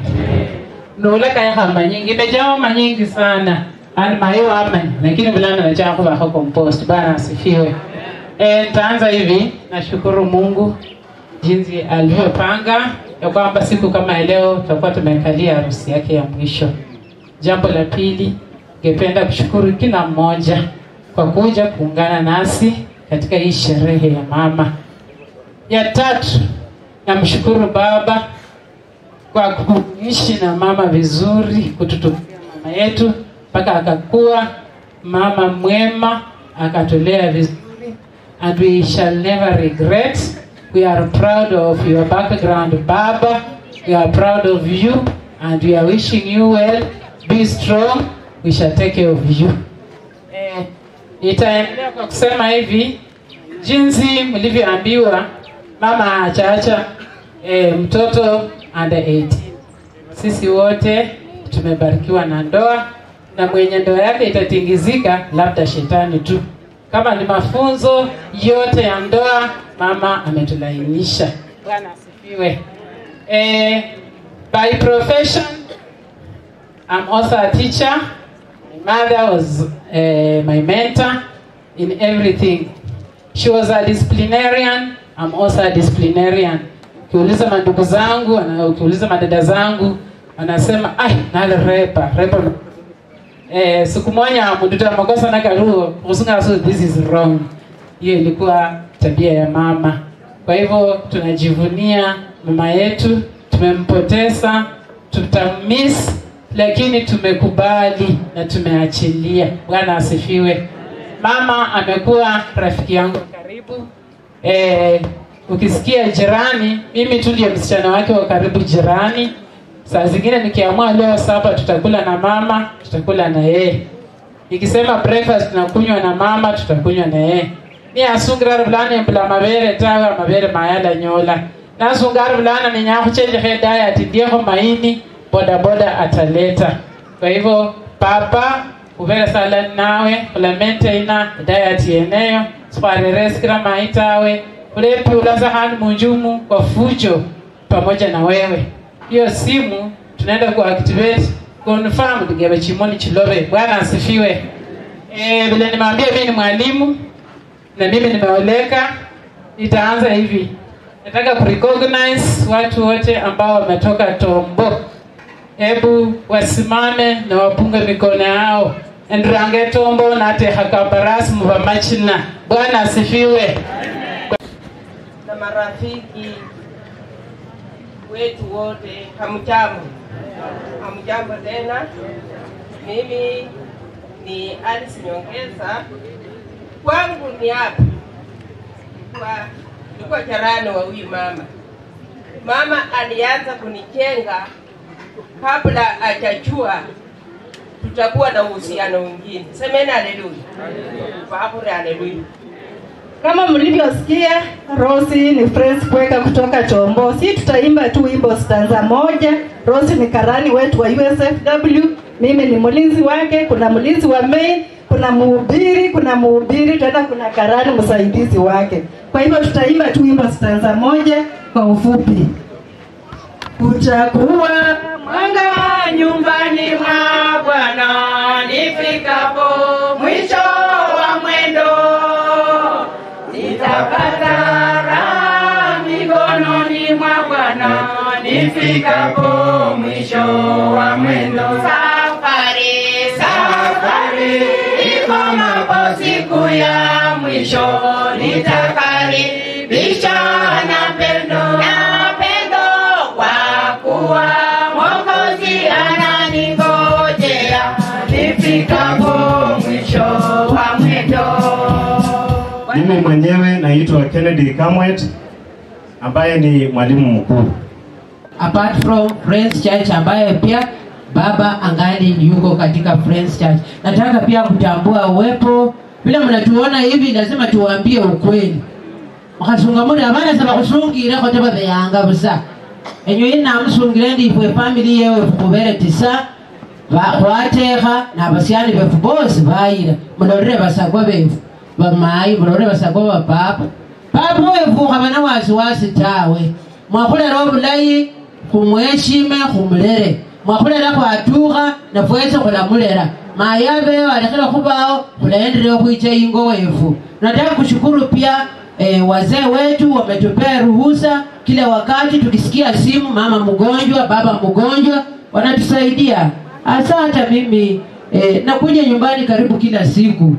Nola kaya kama nyingi imejaa manyingi sana. Ani mayo amani, lakini bulana na chako ba compost. Bwana asifiwe. Eh, nitaanza hivi. Nashukuru Mungu jinsi alivyopanga ya kwamba siku kama leo tutakuwa tumekalia harusi yake ya mwisho. Jambo la pili, ningependa kushukuru kila mmoja kwa kuja kuungana nasi katika hii sherehe ya mama. Ya tatu, namshukuru baba kwa kuishi na mama vizuri, kututukia mama yetu mpaka akakuwa mama mwema, akatulea vizuri, and we shall never regret. We are proud of your background, baba. We are proud of you and we are wishing you well. Be strong. We shall take care of you. Eh, itaendelea kwa kusema hivi, jinsi mlivyoambiwa mama achaacha eh, mtoto under eighteen. Sisi wote tumebarikiwa na ndoa, na mwenye ndoa yake itatingizika labda shetani tu. Kama ni mafunzo yote ya ndoa, mama ametulainisha. Bwana asifiwe. Eh, by profession, I'm also a teacher. My mother was uh, my mentor in everything. She was a disciplinarian. I'm also a disciplinarian. Ukiuliza mandugu zangu, na ukiuliza madada zangu, anasema ai nale repa, repa. Eh, siku moja mduta makosa na karuo, usunga so this is wrong. Hiyo ilikuwa tabia ya mama. Kwa hivyo tunajivunia mama yetu, tumempoteza, tutamiss, lakini tumekubali na tumeachilia. Bwana asifiwe. Mama amekuwa rafiki yangu karibu. Eh, ukisikia jirani, mimi tu ndiye msichana wake wa karibu jirani. Saa zingine nikiamua leo sapa tutakula na mama, tutakula na yeye. Nikisema breakfast tunakunywa na mama, tutakunywa na yeye. Ni asungira bulana mbula mabere tawa mabere mayala nyola. Na asungira bulana ni nyaku chenje heda ya tidieko maini boda boda ataleta. Kwa hivyo papa uvera sala nawe kula maintainer diet yeneyo spare reskira maitawe ulepi ulaza hani munjumu kwa fujo pamoja na wewe. Hiyo simu tunaenda kuactivate confirm digebe chimoni chilobe. Bwana asifiwe. Eh, vile nimeambia mimi ni mwalimu na mimi nimeoleka, nitaanza hivi. Nataka kurecognize watu wote ambao wametoka Tombo. Hebu wasimame na wapunge mikono yao. Ndrange Tombo na ate hakabaras mvamachina. Bwana asifiwe. Na marafiki wetu wote, hamjambo. Hamjambo tena. Mimi ni Alice Nyongeza. Kwangu ni hapa. Kwa nilikuwa jarani wa huyu mama. Mama alianza kunijenga kabla hajajua tutakuwa na uhusiano mwingine. Semeni haleluya. Baba haleluya. Kama mlivyosikia, Rosi ni friends kweka kutoka Tombo. Si tutaimba tu wimbo stanza moja. Rosi ni karani wetu wa U S F W. Mimi ni mlinzi wake, kuna mlinzi wa main, kuna mhubiri, kuna mhubiri, tena kuna karani msaidizi wake. Kwa hivyo tutaimba tu wimbo stanza moja kwa ufupi. Utakuwa mwanga nyumbani mwa Bwana nifikapo mwisho wa mwendo, nitapata raha mikononi mwa Bwana nifikapo mwisho wa mwendo. Safari, safari ikomapo siku ya mwisho, nitakaribisha na pendo na pendo, kwa kuwa Mwokozi ananingojea nifikapo mwisho wa mwendo. Mimi mwenyewe naitwa Kennedy Kamwet ambaye ni mwalimu mkuu. Apart from Friends Church ambaye pia baba angali yuko katika Friends Church. Nataka pia kutambua uwepo. Vile mnatuona hivi lazima tuwaambie ukweli. Makasunga muri abana saba kusungira kwa taba yanga busa. Enyo ina msungira ndi fwe family yewe kubere tisa bakwateka na basiani befu bose bayira. Mulore basagwa befu. Bamayi mulore basagwa bapapa. Papa wefu kabana wasi wasi tawe. Mwakulera obulayi kumweshime kumulere. Mwakulera kwa atuka na fuweze kulamulera. Mayabe walekera kubao kulaendelea kuicha ingo wefu. Nataka kushukuru pia e, wazee wetu wametupea ruhusa kila wakati tukisikia simu mama mgonjwa, baba mgonjwa, wanatusaidia. Hasa hata mimi e, nakuja nyumbani karibu kila siku.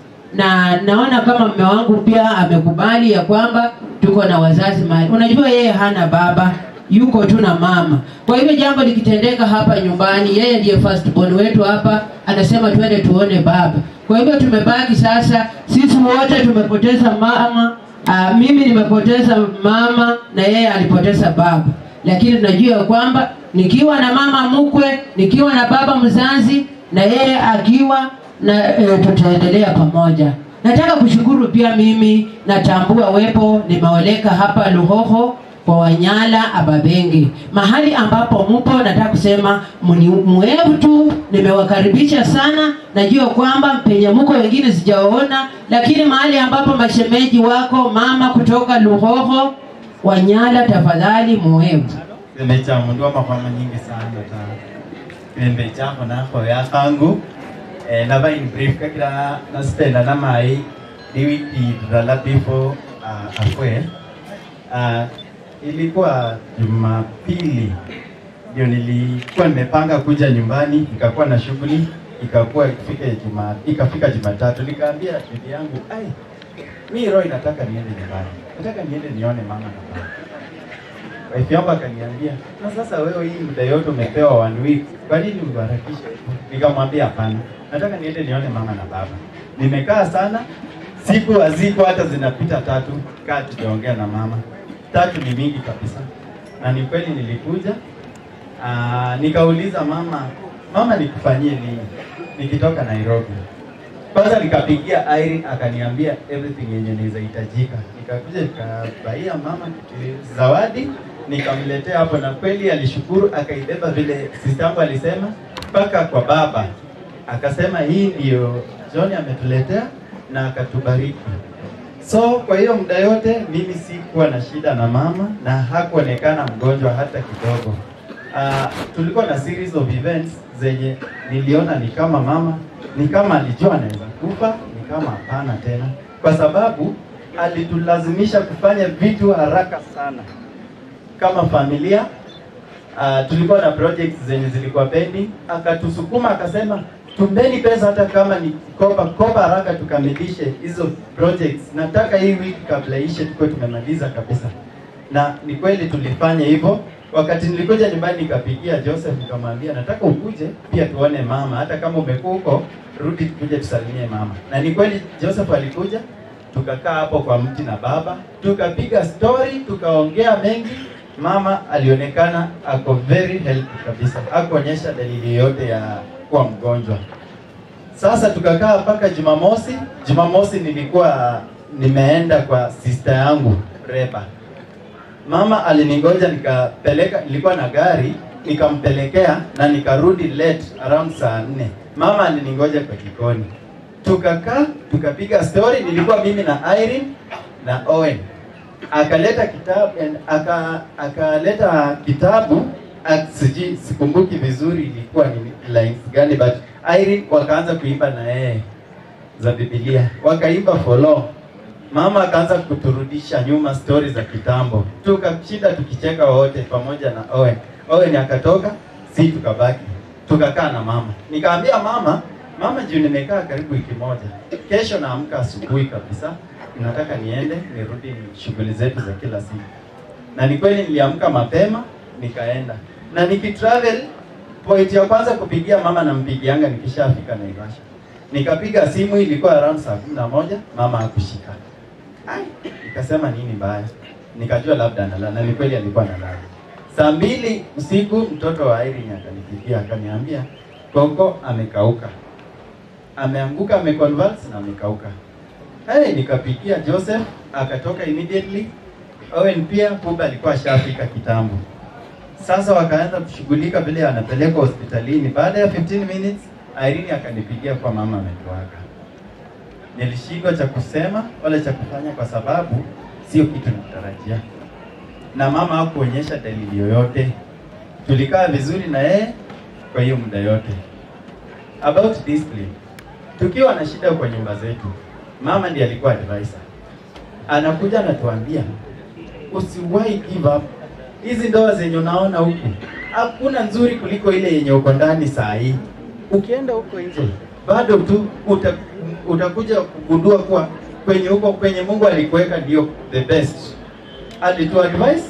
Na naona kama mume wangu pia amekubali ya kwamba tuko na wazazi mali. Unajua yeye hana baba, yuko tu na mama. Kwa hivyo jambo likitendeka hapa nyumbani, yeye ndiye first born wetu hapa, anasema twende tuone baba. Kwa hivyo tumebaki sasa, sisi wote tumepoteza mama. Aa, mimi nimepoteza mama na yeye alipoteza baba. Lakini tunajua kwamba nikiwa na mama mkwe, nikiwa na baba mzazi na yeye akiwa na e, tutaendelea pamoja. Nataka kushukuru pia mimi natambua wepo nimeoleka hapa Luhoho kwa Wanyala Ababenge. Mahali ambapo mupo nataka kusema mwevu tu, nimewakaribisha sana. Najua kwamba penye muko wengine sijaona, lakini mahali ambapo mashemeji wako mama kutoka Luhoho Wanyala, tafadhali mwevu. Nimecha mundu wa mafama nyingi sana ta. Pembe chako na kwa ya kangu. Eh, naba in brief kakira na Stella na mai ni wiki dala before uh, afwe. Uh, ilikuwa Jumapili ndio nilikuwa nimepanga kuja nyumbani, nikakuwa na shughuli, ikakuwa ikifika Juma, ikafika Jumatatu nikaambia bibi yangu, ai mimi roho inataka niende nyumbani. Nataka niende nione mama na baba. Wife yangu akaniambia, "Na sasa wewe hii muda yote umepewa one week, kwa nini ubarakishe?" Nikamwambia hapana. Nataka niende nione mama na baba. Nimekaa sana, siku haziko hata zinapita tatu, kati tuongea na mama. Tatu ni mingi kabisa. Na ni kweli nilikuja Uh, nikauliza mama, mama nikufanyie nini nikitoka Nairobi? Kwanza nikapigia Irene akaniambia everything yenye inahitajika. Nikakuja nikabaia mama zawadi nikamletea hapo, na kweli alishukuru, akaibeba vile sistangu alisema mpaka kwa baba. Akasema hii ndio John ametuletea na akatubariki. So kwa hiyo muda yote mimi sikuwa na shida na mama na hakuonekana mgonjwa hata kidogo. Uh, tulikuwa na series of events zenye niliona ni kama mama ni kama alijua anaweza kufa, ni kama hapana tena, kwa sababu alitulazimisha kufanya vitu haraka sana kama familia. Uh, tulikuwa na projects zenye zilikuwa pending, akatusukuma akasema tumbeni pesa hata kama ni kopa kopa haraka tukamilishe hizo projects. Nataka hii wiki kabla ishe tuko tumemaliza kabisa. Na ni kweli tulifanya hivyo. Wakati nilikuja nyumbani nikapigia Joseph nikamwambia nataka ukuje pia tuone mama, hata kama umekuwa huko rudi tukuje tusalimie mama. Na ni kweli Joseph alikuja, tukakaa hapo kwa mti na baba, tukapiga story, tukaongea mengi. Mama alionekana ako very healthy kabisa, hakuonyesha dalili yote ya kuwa mgonjwa. Sasa tukakaa mpaka Jumamosi. Jumamosi nilikuwa nimeenda kwa sister yangu Reba. Mama aliningoja, nikapeleka, nilikuwa na gari, nikampelekea na nikarudi late around saa nne. Mama aliningoja kwa jikoni. Tukakaa, tukapiga story, nilikuwa mimi na Irene na Owen. Akaleta kitabu, aka akaleta kitabu, siji sikumbuki vizuri ilikuwa ni lines gani, but Irene wakaanza kuimba na yeye za Biblia. Wakaimba follow. Mama akaanza kuturudisha nyuma stories za kitambo. Tukashinda tukicheka wote pamoja na Owen. Owen akatoka, si tukabaki. Tukakaa na mama. Nikaambia mama, mama juu nimekaa karibu wiki moja. Kesho naamka asubuhi kabisa, nataka niende nirudi shughuli zetu za kila siku. Na ni kweli niliamka mapema, nikaenda. Na nikitravel, point ya kwanza kupigia mama na mpigianga nikishafika Naivasha. Nikapiga simu, ilikuwa around saa kumi na moja, mama hakushika. Ai, nikasema nini mbaya? Nikajua labda analala, na ni kweli alikuwa analala. Saa mbili usiku mtoto wa Irene akanipigia akaniambia Koko amekauka. Ameanguka, ameconvulse na amekauka. Hey, nikapigia Joseph, akatoka immediately. Owen pia kumbe alikuwa shafika kitambo. Sasa wakaanza kushughulika vile anapelekwa hospitalini. Baada ya fifteen minutes, Irene akanipigia kwa mama ametuaga. Nilishindwa cha kusema wala cha kufanya kwa sababu sio kitu nitarajia. Na mama hakuonyesha dalili yoyote. Tulikaa vizuri na yeye kwa hiyo muda yote. About discipline. Tukiwa na shida kwa nyumba zetu, mama ndiye alikuwa advisor. Anakuja anatuambia usiwahi give up. Hizi ndoa zenye unaona huku hakuna nzuri kuliko ile yenye uko ndani saa hii. Ukienda huko nje bado tu uta, utakuja kugundua kuwa kwenye huko kwenye Mungu alikuweka ndio the best. Alitu advice,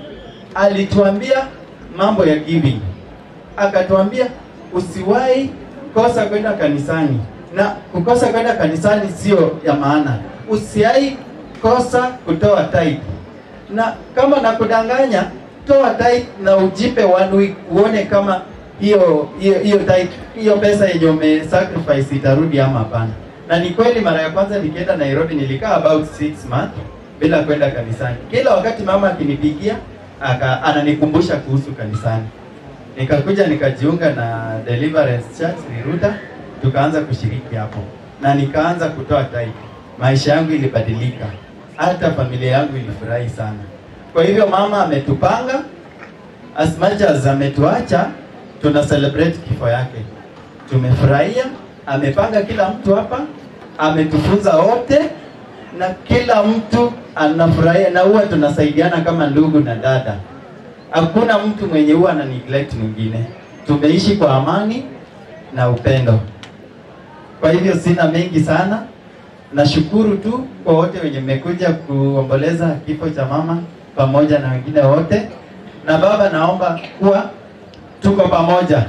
alituambia mambo ya giving. Akatuambia usiwahi kosa kwenda kanisani. Na kukosa kwenda kanisani sio ya maana. Usiwahi kosa kutoa tithe. Na kama nakudanganya, toa tithe na ujipe one week uone kama hiyo hiyo hiyo tithe hiyo pesa yenye ume sacrifice itarudi ama hapana. Na ni kweli mara ya kwanza nikienda Nairobi nilikaa about six months bila kwenda kanisani. Kila wakati mama akinipigia aka ananikumbusha kuhusu kanisani. Nikakuja nikajiunga na Deliverance Church Niruta, tukaanza kushiriki hapo. Na nikaanza kutoa tithe. Maisha yangu ilibadilika. Hata familia yangu ilifurahi sana. Kwa hivyo mama ametupanga, as much as ametuacha, tuna celebrate kifo yake. Tumefurahia, amepanga kila mtu hapa, ametufunza wote, na kila mtu anafurahia, na huwa tunasaidiana kama ndugu na dada. Hakuna mtu mwenye huwa ana neglect mwingine. Tumeishi kwa amani na upendo. Kwa hivyo sina mengi sana. Nashukuru tu kwa wote wenye mmekuja kuomboleza kifo cha mama pamoja na wengine wote. Na baba, naomba kuwa tuko pamoja.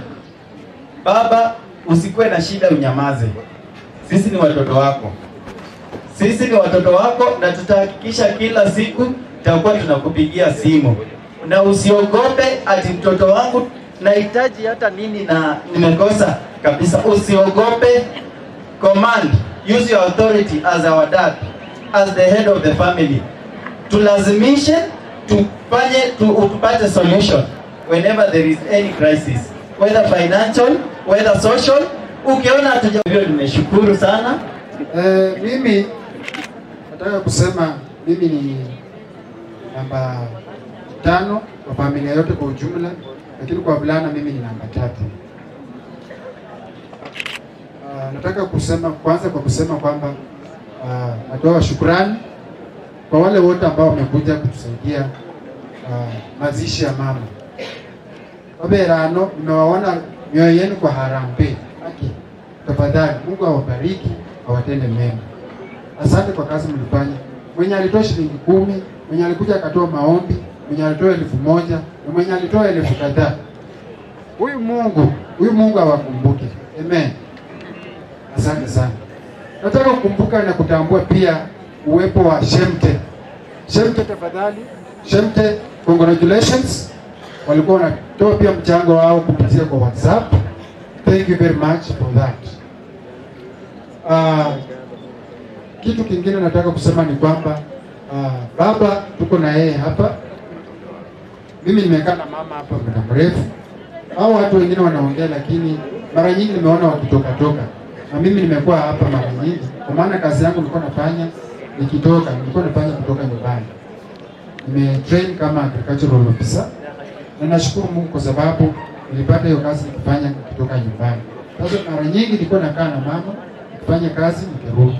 Baba, usikuwe na shida, unyamaze. Sisi ni watoto wako. Sisi ni watoto wako na tutahakikisha kila siku tutakuwa tunakupigia simu. Na usiogope ati mtoto wangu nahitaji hata nini na nimekosa kabisa. Usiogope, command, use your authority as our dad, as the head of the family. Tulazimishe tufanye tu, tupate solution whenever there is any crisis, whether financial, whether social. Ukiona hatujavyo, nimeshukuru sana. Eh, mimi nataka kusema mimi ni namba tano kwa familia yote kwa ujumla, lakini kwa vulana mimi ni namba tatu. Uh, nataka kusema kwanza kwa kusema kwamba uh, natoa shukrani kwa wale wote ambao wamekuja kutusaidia uh, mazishi ya mama. Waberano, nimewaona mioyo yenu kwa harambee. Haki, tafadhali Mungu awabariki, awatende mema. Asante kwa kazi mlifanya. Mwenye alitoa shilingi kumi, mwenye alikuja akatoa maombi, mwenye alitoa elfu moja, na mwenye alitoa elfu kadhaa. Huyu Mungu, huyu Mungu awakumbuke. Amen. Asante sana. Nataka kukumbuka na kutambua pia uwepo wa Shemte. Shemte tafadhali. Shemte, congratulations. Walikuwa wanatoa pia mchango wao kupitia kwa WhatsApp. Thank you very much for that. Uh, kitu kingine nataka kusema ni kwamba uh, baba tuko na yeye hapa. Mimi nimekaa na mama hapa muda mrefu. Hao watu wengine wanaongea, lakini mara nyingi nimeona wakitoka toka. Na mimi nimekuwa hapa mara nyingi, kwa maana kazi yangu nilikuwa nafanya nikitoka, nilikuwa nafanya kutoka nyumbani. Nimetrain kama agricultural officer. Na nashukuru Mungu kwa sababu nilipata hiyo kazi nikifanya kutoka nyumbani. Sasa mara nyingi nilikuwa nakaa na mama, nikifanya kazi nikirudi.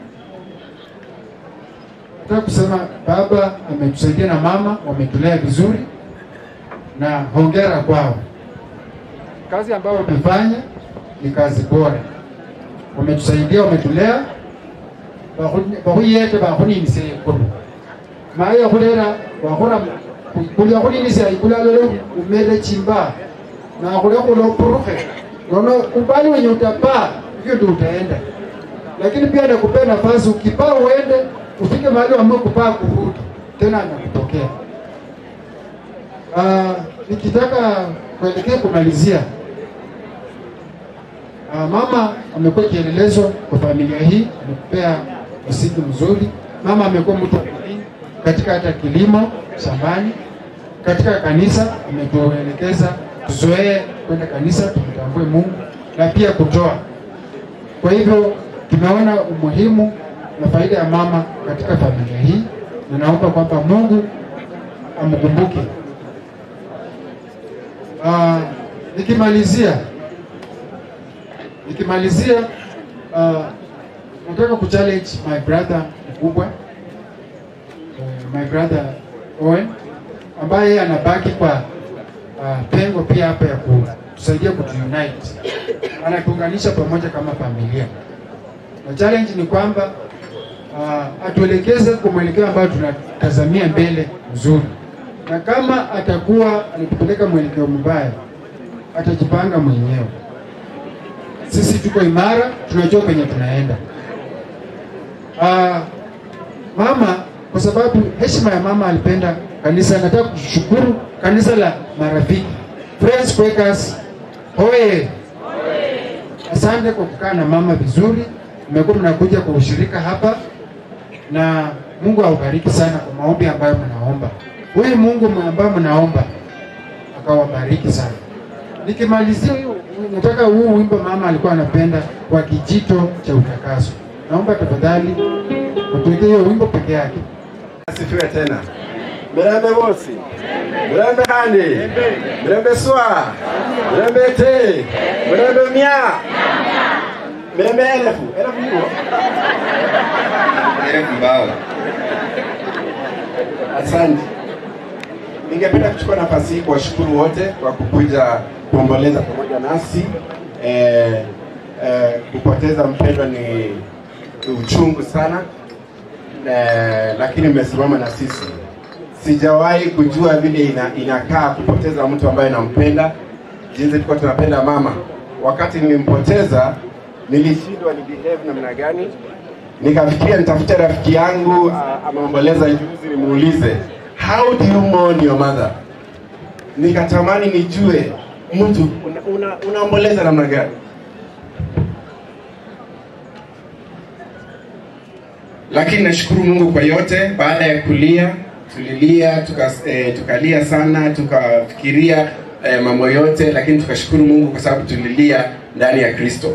Nataka kusema baba ametusaidia na mama, wametulea vizuri na hongera kwao. Kazi ambayo wamefanya ni kazi bora. Wametusaidia, wametulea. Bahuni yete bahuni nise kulu. Maya kulera bahura kulia kuli nise ikula lolo umele chimba. Na kulia kulo purufe. Nono kubali wenye utapaa, hivyo ndio utaenda. Lakini pia nakupea nafasi ukipaa uende, ufike mahali ambao kupaa kurudi. Tena anakupokea. Ah, nikitaka kuelekea kumalizia. Uh, mama amekuwa kielelezo kwa familia hii, amepea msingi mzuri. Mama amekuwa mtu katika hata kilimo shambani, katika kanisa ametuelekeza tuzoee kwenda kanisa, tumtambue Mungu na pia kutoa. Kwa hivyo tumeona umuhimu na faida ya mama katika familia hii, na naomba kwamba Mungu amkumbuke. Uh, nikimalizia Nikimalizia, uh, nataka kuchallenge my brother mkubwa, uh, my brother Owen, ambaye anabaki kwa uh, pengo pia hapa ya kutusaidia kutunite. Anatuunganisha pamoja kama familia. Na challenge ni kwamba uh, atuelekeze kwa mwelekeo ambao tunatazamia mbele mzuri. Na kama atakuwa anatupeleka mwelekeo mbaya, atajipanga mwenyewe. Sisi tuko imara, tunajua penye tunaenda. Uh, mama, kwa sababu heshima ya mama alipenda kanisa, nataka kushukuru kanisa la Marafiki. Friends Quakers, hoye! Asante kwa kukaa na mama vizuri. Mmekuwa mnakuja kwa ushirika hapa, na Mungu awabariki sana kwa maombi ambayo mnaomba. Huyu Mungu ambaye mnaomba akawabariki sana. Nikimalizia hiyo, nataka huu wimbo mama alikuwa anapenda kwa kijito cha utakaso. Naomba tafadhali utuwekee hiyo wimbo peke yake. Asifiwe tena. Mirembe bosi. Mirembe hani. Mirembe swa. Mirembe te. Mirembe mia. Mirembe elfu. Elfu hiyo. Elfu bao. Asante. Ningependa kuchukua nafasi hii kuwashukuru wote kwa kukuja kuomboleza pamoja nasi. Eh, eh, kupoteza mpendwa ni uchungu sana. Eh, lakini mmesimama na sisi. Sijawahi kujua vile ina, inakaa kupoteza mtu ambaye nampenda. Jinsi tulikuwa tunapenda mama. Wakati nilimpoteza nilishindwa ni behave namna gani. Nikafikiria nitafute rafiki yangu ameomboleza juzi nimuulize, how do you mourn your mother? Nikatamani nijue mtu una, unaomboleza namna gani? Lakini nashukuru Mungu kwa yote. Baada ya kulia, tulilia, tuka, eh, tukalia sana, tukafikiria eh, mambo yote, lakini tukashukuru Mungu kwa sababu tulilia ndani ya Kristo.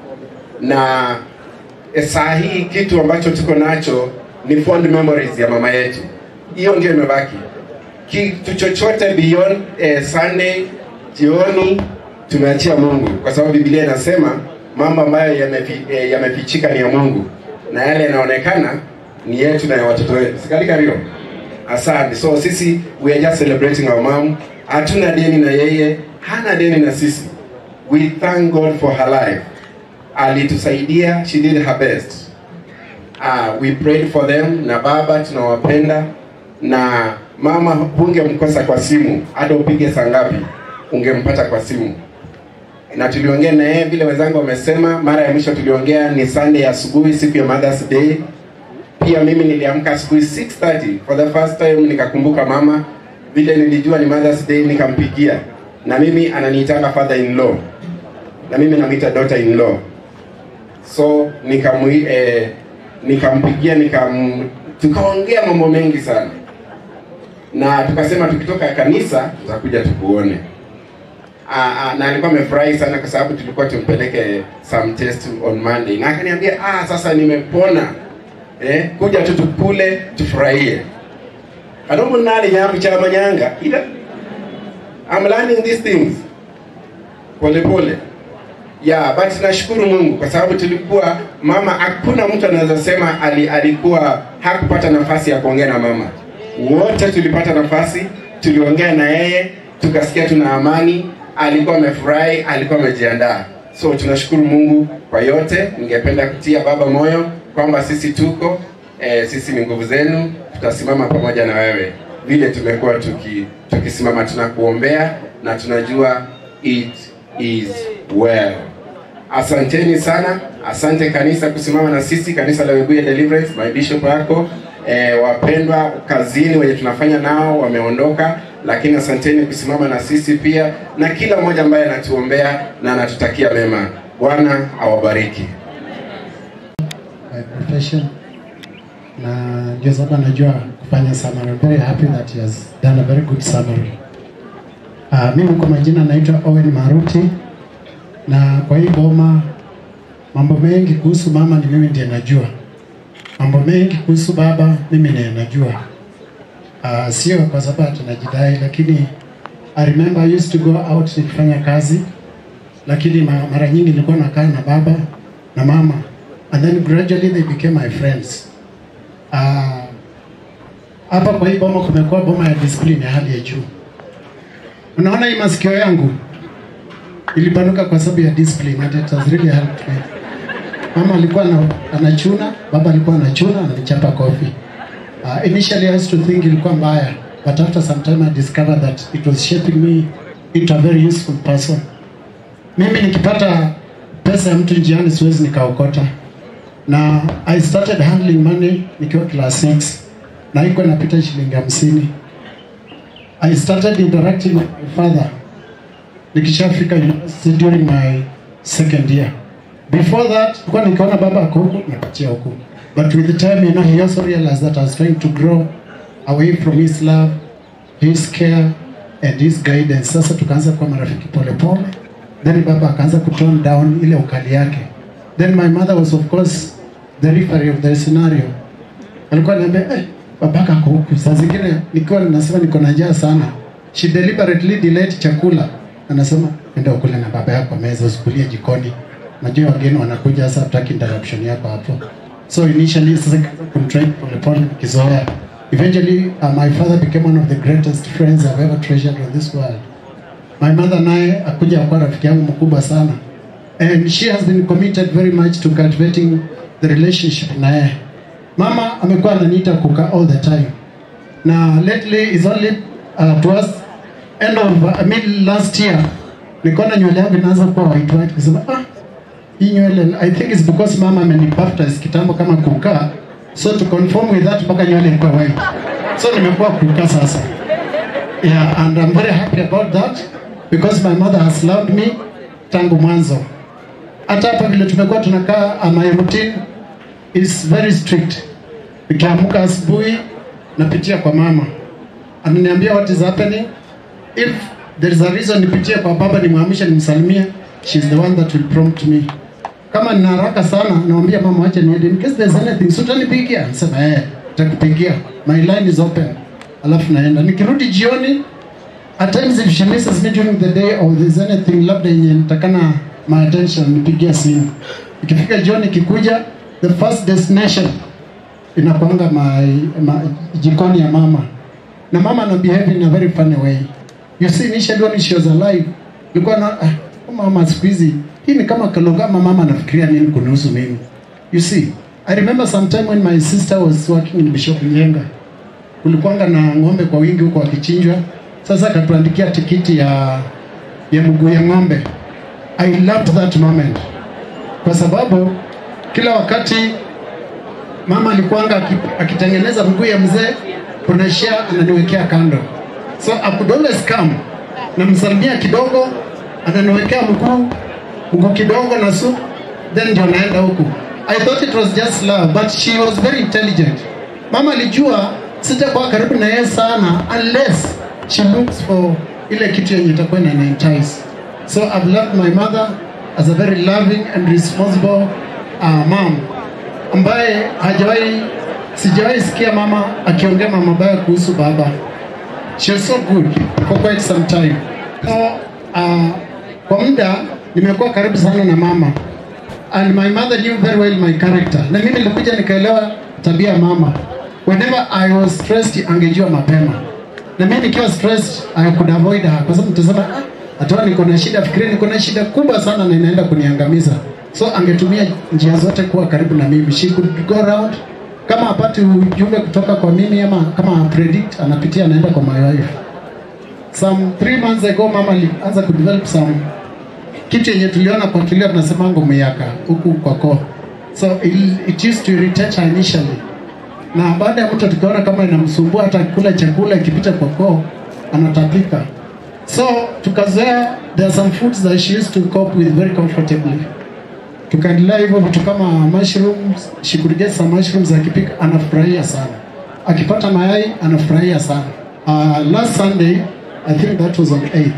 Na eh, saa hii kitu ambacho tuko nacho ni fond memories ya mama yetu. Hiyo ndio imebaki. Kitu chochote beyond eh, Sunday jioni tumeachia Mungu, kwa sababu Biblia inasema mambo ambayo yamefi, eh, yamefichika ni ya Mungu na yale yanaonekana ni yetu na ya watoto wetu. Sikalika rio. Asante. So sisi we are just celebrating our mom. Hatuna deni na yeye, hana deni na sisi. We thank God for her life. Alitusaidia, she did her best. Uh, we prayed for them, na baba tunawapenda, na mama hungemkosa kwa simu, hata upige saa ngapi ungempata kwa simu. Na tuliongea na yeye vile wenzangu wamesema. Mara ya mwisho tuliongea ni Sunday asubuhi, siku ya Mother's Day. Pia mimi niliamka asubuhi six thirty for the first time, nikakumbuka mama. Vile nilijua ni Mother's Day nikampigia. Na mimi ananiitanga father in law, na mimi namuita daughter in law. So nikamui eh, nikampigia nikam tukaongea mambo mengi sana. Na tukasema tukitoka kanisa tutakuja tukuone. Ah, na alikuwa amefurahi sana kwa sababu tulikuwa tumpeleke some test on Monday. Na akaniambia, "Ah, sasa nimepona. Eh, kuja tu tukule, tufurahie." Adomo nali nyamu cha manyanga. Ida. I'm learning these things. Pole pole. Yeah, but nashukuru Mungu kwa sababu tulikuwa mama, hakuna mtu anaweza sema ali, alikuwa hakupata nafasi ya kuongea na mama. Wote tulipata nafasi, tuliongea na yeye, tukasikia tuna amani, alikuwa amefurahi, alikuwa amejiandaa. So tunashukuru Mungu kwa yote. Ningependa kutia baba moyo kwamba sisi tuko, eh, sisi ni nguvu zenu, tutasimama pamoja na wewe. Vile tumekuwa tuki tukisimama, tunakuombea na tunajua it is well. Asanteni sana. Asante kanisa kusimama na sisi, kanisa la Webuye Deliverance, my bishop wako, eh, wapendwa kazini wenye tunafanya nao wameondoka, lakini asanteni kusimama na sisi pia, na kila mmoja ambaye anatuombea na anatutakia mema. Bwana awabariki. My profession, na ndio sababu najua kufanya summary. I'm very happy that he has done a very good summary. Uh, mimi kwa majina naitwa Owen Maruti, na kwa hii boma mambo mengi kuhusu mama ni mimi ndiye najua. Mambo mengi kuhusu baba mimi ndiye najua. Uh, sio kwa sababu tunajidai, lakini I remember I used to go out nikifanya kazi, lakini mara nyingi nilikuwa nakaa na baba na mama, and then gradually they became my friends. Uh, hapa kwa hii boma kumekuwa boma ya discipline ya hali ya juu. Unaona hii masikio yangu ilipanuka kwa sababu ya discipline, and it has really helped me. Mama alikuwa anachuna, baba alikuwa anachuna, ananichapa kofi. Uh, initially I used to think ilikuwa mbaya, but after some time I discovered that it was shaping me into a very useful person. Mimi nikipata pesa ya mtu njiani siwezi nikaokota. Na I started handling money nikiwa class six, na iko napita shilingi hamsini. I started interacting with my father nikishafika university during my second year. Before that, kwa nikaona baba ako huku, napatia huku. But with the time, you know, he also realized that I was trying to grow away from his love, his care, and his guidance. Sasa tukaanza kuwa marafiki pole pole. Then baba akaanza kutone down ile ukali yake. Then my mother was of course the referee of the scenario. Alikuwa ananiambia, eh, babaka ako huku. Saa zingine nikiwa ninasema niko na njaa sana, she deliberately delayed chakula. Anasema, enda ukule na baba yako meza, usikulie jikoni. Najua wageni wanakuja, sasa hataki interruption yako hapo. So initially, sasa kumtrain pole pole kizoea. Eventually, uh, my father became one of the greatest friends I've ever treasured in this world. My mother naye akuja kwa rafiki yangu mkubwa sana. And she has been committed very much to cultivating the relationship na yeye. Mama amekuwa ananiita kuka all the time. Na lately is only uh, towards end of uh, mid last year, nikaona nywele yangu inaanza kuwa white white, kusema ah, hii nywele I think it's because mama amenibaptize kitambo kama kuka, so to conform with that mpaka nywele ilikuwa white. So nimekuwa kuka sasa. Yeah, and I'm very happy about that. because my mother has loved me tangu mwanzo. Hata hapa vile tumekuwa tunakaa, uh, my routine is very strict. Nikiamka asubuhi napitia kwa mama, ananiambia what is happening. If there is a reason nipitie kwa baba nimwamshe nimsalimie, she is the one that will prompt me. Kama nina haraka sana naambia mama acha niende, in case there's anything so utanipigia. Nasema eh, nitakupigia, my line is open. Alafu naenda. Nikirudi jioni, at times if she misses me during the day or there's anything labda yenye nitakana my attention, nipigia simu. Ikifika jioni kikuja, the first destination inakuanga my, my jikoni ya mama. Na mama ana behave in a very funny way. You see, initially when she was alive, nilikuwa na ah, mama siku hizi hii ni kama kalogama, mama anafikiria nini kunihusu mimi. You see, I remember sometime when my sister was working in Bishop Nyenga. Kulikuanga na ng'ombe kwa wingi huko wakichinjwa. Sasa akatuandikia tikiti ya ya mguu ya ng'ombe. I loved that moment. Kwa sababu kila wakati mama alikuanga akitengeneza mguu ya mzee, kuna share ananiwekea kando. So I could always come na msalimia kidogo, ananiwekea mguu, mguu kidogo na soup, then ndio naenda huku. I thought it was just love, but she was very intelligent. Mama alijua sitakuwa karibu na yeye sana unless she looks for ile kitu yenye itakuwa na entice. So I've loved my mother as a very loving and responsible uh, mom, ambaye hajawahi sijawahi sikia mama akiongea mama mabaya kuhusu baba. She was so good for quite some time. So, uh, kwa muda nimekuwa karibu sana na mama, and my mother knew very well my character. Na mimi nilikuja nikaelewa tabia mama. Whenever I was stressed, angejua mapema. Na mimi nikiwa stressed, I could avoid her. Kwa sababu mtasema, ah, hata niko na shida, fikiri niko na shida kubwa sana na inaenda kuniangamiza. So angetumia njia zote kuwa karibu na mimi. She could go around, kama apati ujumbe kutoka kwa mimi ama kama predict, anapitia anaenda kwa my wife. Some three months ago mama alianza kudevelop some kitu yenye tuliona kwa kilio tunasema ngo miyaka huku kwa koo. So it, it used to irritate her initially. Na baada ya mtu tukaona kama inamsumbua hata kula chakula ikipita kwa koo anatapika. So tukazoea, there are some foods that she used to cope with very comfortably. Tukaendelea hivyo vitu kama mushrooms, she could get some mushrooms, akipika anafurahia sana. Akipata mayai anafurahia sana. Uh, last Sunday, I think that was on eighth,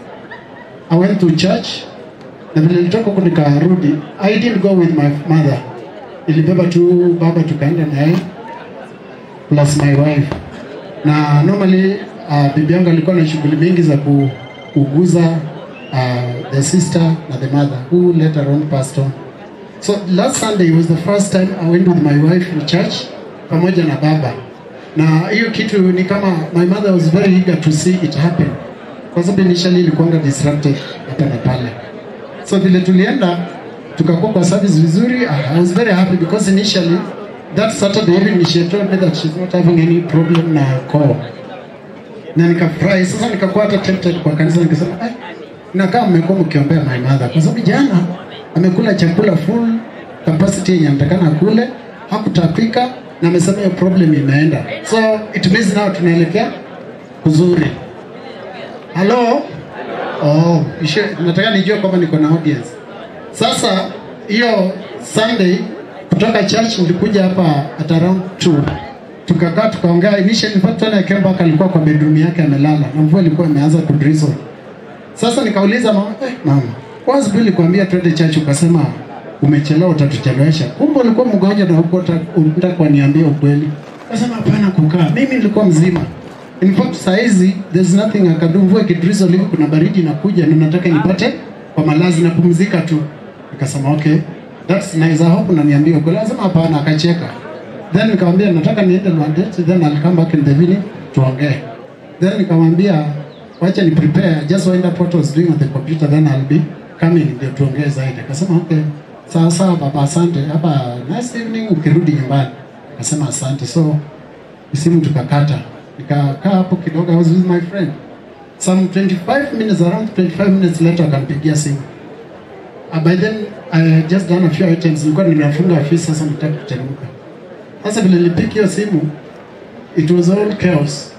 I went to church. Na vile nilitoka huko nikarudi, I didn't go with my mother. Ilibeba tu baba tukaenda na yeye plus my wife. Na normally uh, bibi yangu alikuwa na shughuli mingi za kuuguza uh, the sister na the mother who later on passed on. So last Sunday was the first time I went with my wife in church pamoja na baba. Na hiyo kitu ni kama my mother was very eager to see it happen. Kwa sababu initially ilikuwa disrupted hapa na pale. So vile tulienda tukakuwa kwa service vizuri, I was very happy because initially that Saturday evening she told me that she's not having any problem na call. Na nikafurahi. Sasa nikakuwa hata tempted kwa kanisa, nikasema eh, na kama mmekuwa mkiombea my mother, kwa sababu jana amekula chakula full capacity yenye anatakana kule, hakutapika na amesema hiyo problem imeenda. So it means now tunaelekea kuzuri. Hello? Oh, ishe, nataka nijue kwamba niko na audience. Sasa hiyo Sunday kutoka church nilikuja hapa at around two. Tukakaa tukaongea. Initially in fact when I came back alikuwa kwa bedroom yake amelala na mvua ilikuwa imeanza kudrizzle. Sasa nikauliza mama, eh, mama, kwanza bila kuambia twende church ukasema umechelewa utatuchelewesha. Kumbe ulikuwa mgonjwa na huko unataka kuniambia ukweli. Akasema hapana kukaa. Mimi nilikuwa mzima. In fact saizi there's nothing I can do. Mvua ikidrizzle hivi kuna baridi inakuja na nataka nipate kwa malazi na pumzika tu. Nikasema okay, that's nice. I hope unaniambia ukweli. Lazima hapana. Akacheka. Then nikamwambia nataka niende London, then I'll come back in the evening tuongee. Then nikamwambia wacha ni prepare, just wind up what I was doing on the computer, then I'll be coming ndio tuongee zaidi. Akasema okay, sawa sawa baba, asante. Hapa nice evening ukirudi nyumbani. Akasema asante. So simu tukakata. Nikakaa hapo kidogo, I was with my friend. Some twenty-five minutes, around twenty-five minutes later akampigia simu. Uh, by then I had just done a few items. Nilikuwa ninafunga ofisi, sasa nataka kuteremka. Sasa vile nilipiga hiyo simu, it was all chaos.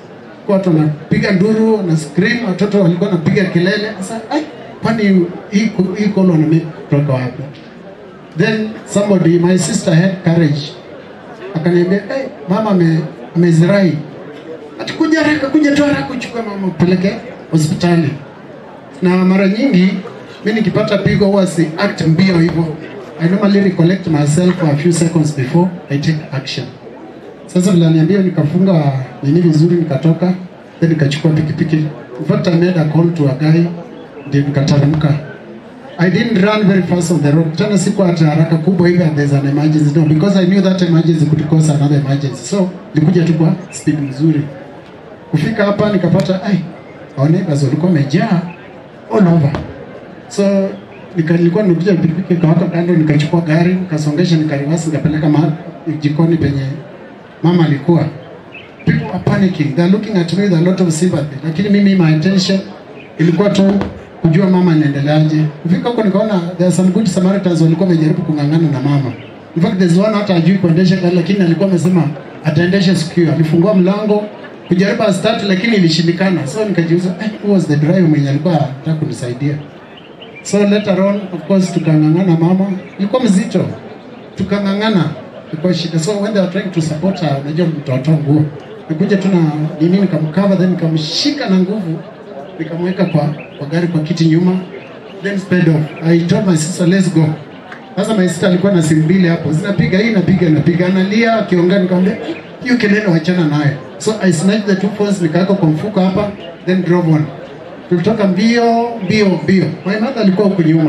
kwa watu wanapiga nduru na scream, watoto walikuwa wanapiga kelele. Sasa ai, kwani hii hii call wanamake kutoka wapi? Then somebody, my sister had courage, akaniambia hey, mama ame amezirai, atakuja haraka, kuja tu haraka kuchukua mama upeleke hospitali. Na mara nyingi mimi nikipata pigo huwa si act mbio hivyo. I normally recollect myself for a few seconds before I take action. Sasa vile aliniambia nikafunga nini vizuri, nikatoka, then nikachukua pikipiki. In fact I made a call to a guy, ndio nikateremka. I didn't run very fast on the road. Tena siku hata haraka kubwa hivi and there's an emergency. No, because I knew that emergency could cause another emergency. So, nilikuja tu kwa speed mzuri. Kufika hapa nikapata ai, our neighbors walikuwa wamejaa all over. So, nika nilikuwa nimekuja pikipiki kwa hapo kando, nikachukua gari, nikasongesha, nikarivasi, nikapeleka mahali jikoni penye mama alikuwa. People are panicking. They are looking at me with a lot of sympathy. Lakini mimi my attention ilikuwa tu kujua mama anaendeleaje. Kufika huko nikaona there are some good Samaritans walikuwa wamejaribu kungangana na mama. In fact there's one hata ajui kuendesha gari, lakini alikuwa amesema ataendesha siku hiyo. Alifungua mlango kujaribu start, lakini ilishindikana. So nikajiuliza eh, who was the driver mwenye alikuwa anataka kunisaidia. So later on of course tukangangana mama. Ilikuwa mzito. Tukangangana. Ilikuwa shida. So when they were trying to support her, unajua mtoto nguo. Nikuja tu na nini nikamcover, then nikamshika na nguvu, nikamweka kwa kwa gari kwa kiti nyuma, then sped off. I told my sister let's go. Sasa my sister alikuwa na simu mbili hapo, zinapiga hii napiga napiga, analia akiongea, nikamwambia hiyo kelele wachana nayo. So I snatched the two phones, nikaweka kwa mfuko hapa, then drove on. Tulitoka mbio mbio mbio. My mother alikuwa huko nyuma.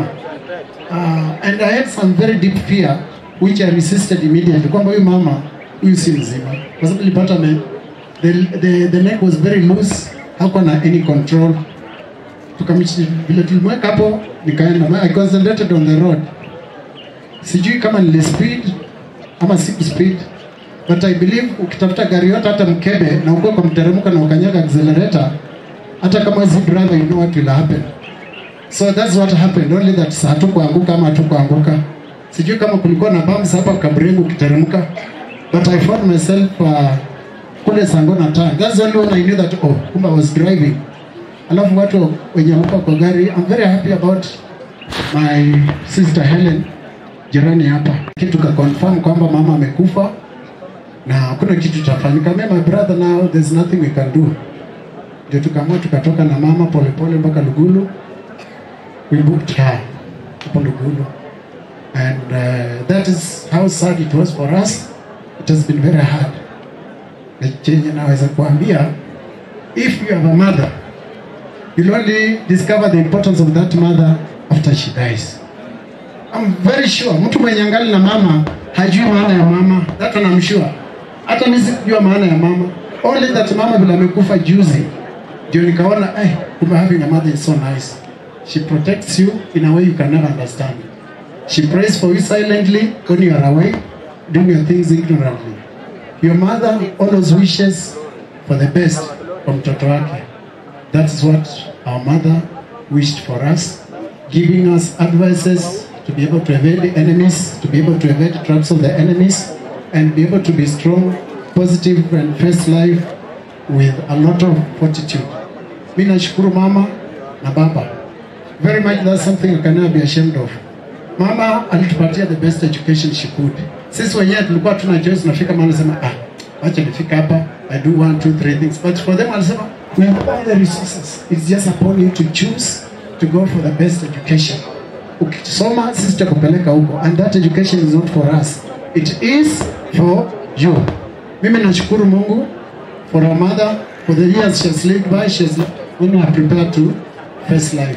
Uh, and I had some very deep fear which I resisted immediately. Kwamba huyu mama huyu si mzima. Kwa sababu nilipata me the, the the neck was very loose, hakuwa na any control. Tukamichi vile tulimweka hapo, nikaenda. I concentrated on the road. Sijui kama nili speed ama siku speed, but I believe ukitafuta gari yote hata mkebe na uko kwa mteremko na ukanyaga accelerator, hata kama si driver you know what will happen. So that's what happened, only that hatukuanguka ama hatukuanguka. Sijui kama kulikuwa na bumps hapa kabrengo ukiteremka, but I found myself uh, kule Sangona town. That's the only one I knew that oh, kumbe I was driving. Alafu watu wenye wako kwa gari, I'm very happy about my sister Helen, jirani hapa. Kitu ka confirm kwamba mama amekufa na hakuna kitu chafanyika. Mimi my brother now there's nothing we can do. Ndio tukaamua tukatoka na mama polepole mpaka Lugulu. We booked her hapo Lugulu. And uh, that is how sad it was for us. It has been very hard. Na chenye naweza kuambia, if you have a mother, you'll only discover the importance of that mother after she dies. I'm very sure mtu mwenye angali na mama hajui maana ya mama. That one I'm sure. Hata mimi sikujua maana ya mama. Only that mama bila amekufa juzi ndio nikaona eh, kumbe having a mother is so nice. She protects you in a way you can never understand. She prays for you silently when you are away, doing your things ignorantly. Your mother always wishes for the best from mtoto wake. That's what our mother wished for us, giving us advices to be able to evade the enemies, to be able to evade the traps of the enemies, and be able to be strong, positive, and face life with a lot of fortitude. Mimi nashukuru mama na baba. Very much that's something I can never be ashamed of. Mama alitupatia the best education she could. Sisi wenyewe tulikuwa tuna choice, nafika mahali nasema ah, acha nifika hapa, I do one, two, three things. But for them alisema we have all the resources. It's just upon you to choose to go for the best education. Ukisoma sisi tutakupeleka huko, and that education is not for us. It is for you. Mimi nashukuru Mungu for our mother, for the years she has lived by, she has only prepared to face life.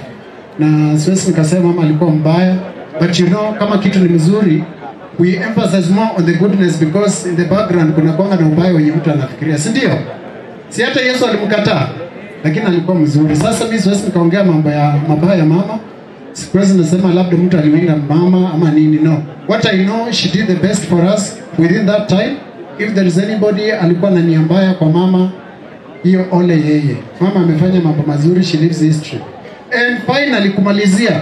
Na siwezi nikasema mama alikuwa mbaya, but you know kama kitu ni mzuri, we emphasize more on the goodness because in the background kuna kwanga na ubaya wenye mtu anafikiria, si ndio? Si hata Yesu alimkataa, lakini alikuwa mzuri. Sasa mimi siwezi nikaongea mambo ya mabaya ya mama. Siwezi nasema labda mtu aliwinda mama ama nini, no. What I know, she did the best for us within that time. If there is anybody alikuwa na nia mbaya kwa mama, hiyo ole yeye. Mama amefanya mambo mazuri, she lives history. And finally kumalizia,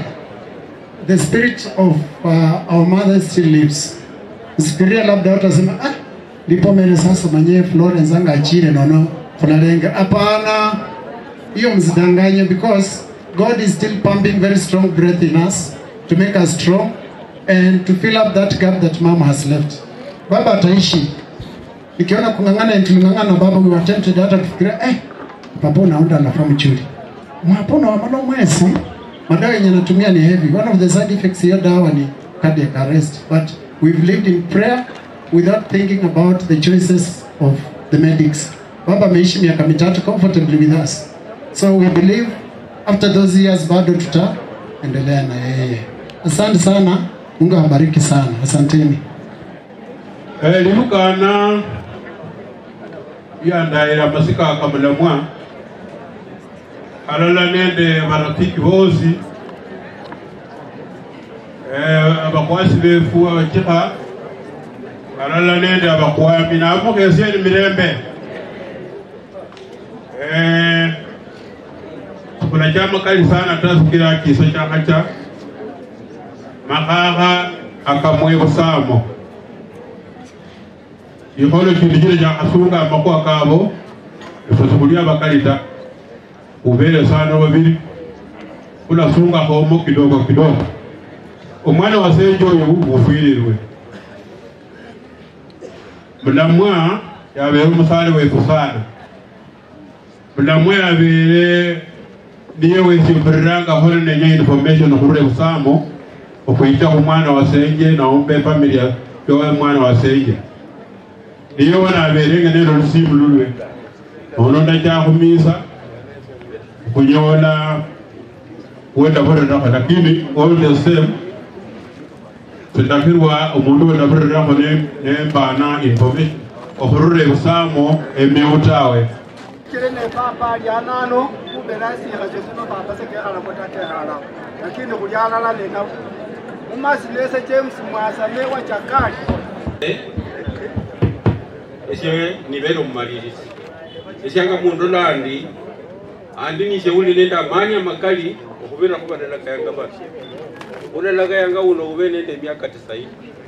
the spirit of uh, our mother still lives. Usifikiria labda watu wasema ah, ndipo mene sasa mwenyewe Florence anga achire, no no. kunalenga. Hapana, hiyo msidanganye, because God is still pumping very strong breath in us to make us strong and to fill up that gap that mama has left. Baba ataishi. Nikiona kungangana tulingangana baba, we were tempted hata kufikiria eh baba unaenda na from churi. Mwapona wa mano mwezi. Madawa yenye natumia ni heavy. One of the side effects hiyo dawa ni cardiac arrest. But we've lived in prayer without thinking about the choices of the medics. Baba ameishi miaka mitatu comfortably with us. So we believe after those years bado tutaendelea na yeye. Asante sana. Mungu awabariki sana. Asanteni. Eh, limukana ya ndaira masika kamalamwa alala nende marafiki bosi eh abakwasi befu abachika alala nende abakwami na amuke yaseni mirembe eh kuna jama kali sana tasikira kiso cha kacha makaga akamwe busamo yiholo kindigire ja asunga amakwa kabo ifosukulia bakalita ubele sana babiri kula sunga homo kidogo kidogo umwana wa senjo yo ubufirirwe mlamwa yabere umusale wefusana mlamwa yabere niye wesibiranga hole nenye information kure usamo okuita umwana wa senje na umbe familia yo mwana wa senje niyo wana aberenge nero lusimu lulwe ononda chakumisa kunyola wenda bora na lakini all the same tutakwirwa umuntu wenda bora na ne ne bana information okurure usamo emeutawe kile ne papa lianano kubenasi hajesuno papa seke ala kotate hala lakini kuliana la lena umasilese James Mwasa mewa chakali ese nivelo mmalirizi esyanga mundu landi andi nishe uli nenda amani amakali okubera kuba nalaka yanga basi unalaka yanga uno ube nende miaka tisaini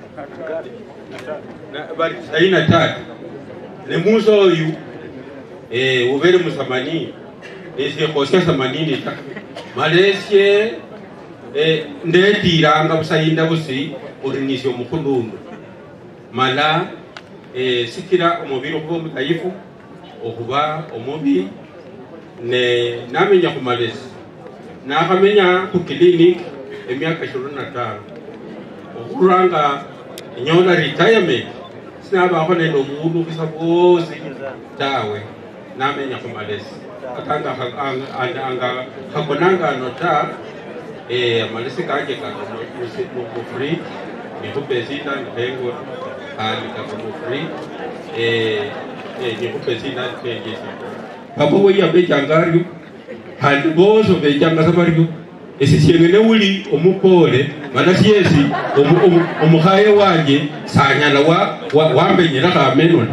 na bali tisaini na tatu ne muso oyu eh ubere musamani ese kosya samanini ta malesye eh ndetiranga busayinda busi urinisyo mukulundu mala eh sikira omubiri okuba omutaifu okuba omubi ne namenya kumalesi nakamenya ku clinic emyaka ishirini na tano okuranga nyola retirement sinaba khone no mundu kusabozi tawe namenya kumalesi akanga anga anga hakonanga nota eh malesi kanje ka no free ni kupezita ndengo ali ka free eh eh ni kupezita ndengo papo we ya bejangario handi bozo bejanga sabario esisiengene uli omupole manasiesi omuhaye wanje sanyala wa wambenyera kamenona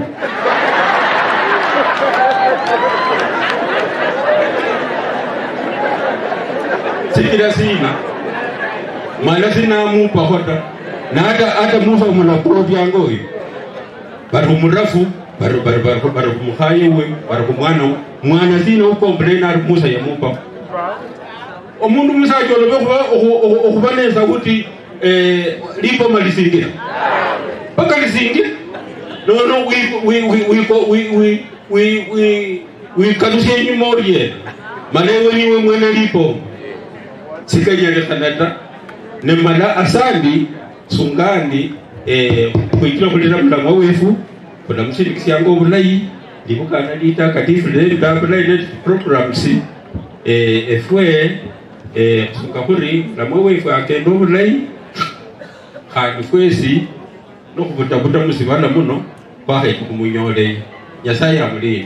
sikira sina mala sina mupa hota na hata hata mufa muna provyango hiyo bari umurafu bari bari bari bari muhaye we bari kumwana mwana sina ukomplain ari musa ya mupa omundu musacho lobe okubaneza kuti eh lipo malisingira paka lisingira no no we we we we we we we we kanusye nyumoriye malewe niwe mwene lipo sikanyele kanata ne mala asandi sungandi eh kuitira kulira mlanga wefu kuna mshiriki yango bulai ndibukana lita katifu le ndabulai programs eh efwe eh sukakuri na mwewe ifu akendo bulai khandi kwesi no kubuta buta musibana muno bahe kumunyole yasaya amuli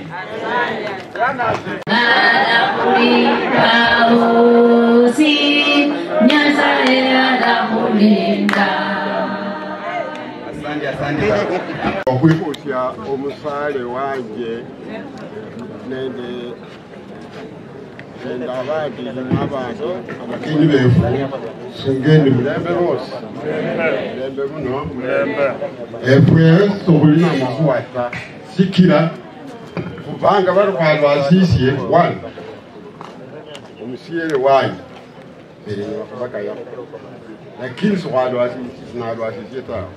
Kausi nyasaya la mulinda. Asante asante. Okukusya omusale wanje nende nende abandi n'abantu abakinyi befu singeni mulembe bose mulembe muno mulembe efwe sobulina amakwata sikira banga bari kwalwasisye one omusiyere wanyi mbere bakabaka ya lakini sikwalwasisye sinalwasisye tawe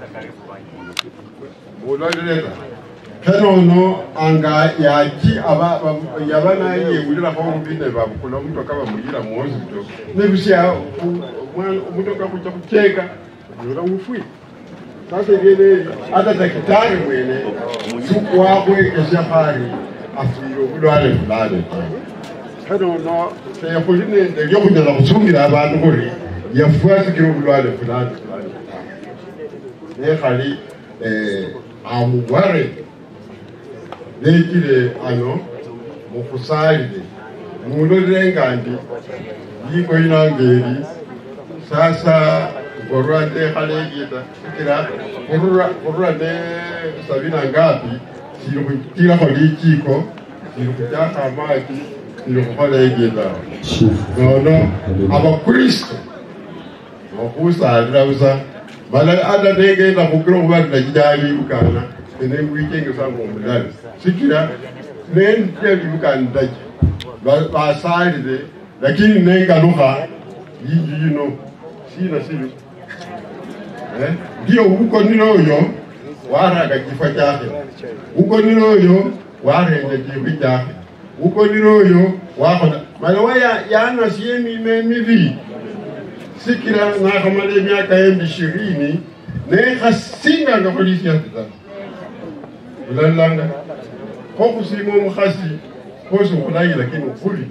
muloleleta kenono anga yaki aba yabana yewulira ko mbine babukula umuntu akaba muyira muhospital nebusya umuntu akakuja kucheka nura ufui sasa ile hata daktari mwene siku wako ekeshafari afiro kulwale fulani kenono seyakuline ndio kunyala kusungira abantu kuri yafuata kiro kulwale fulani fulani ne khali eh amugware nekire ano mukusalire mulolengandi yiko inangeri sasa gorwande khalegita kira kurura kurura ne sabina ngapi sirukira kholikiko sirukita amaki sirukholegita nono abakristo okusalira busa bala ada denge na kukiro kubanda jidali ukana ene weekend sango mulali sikira nen tebi ukanda ba ba side lakini nenga lugha yiji yino sina siri eh ndio huko ninoyo waraga kifo chake huko ninoyo warenga kifo chake huko ninoyo wako malawaya yana siemi memivi sikira na kamale miaka ya ishirini ne khasinga nga polisi ya tata ulalanga hoku simo mkhasi koso kulai lakini ukuli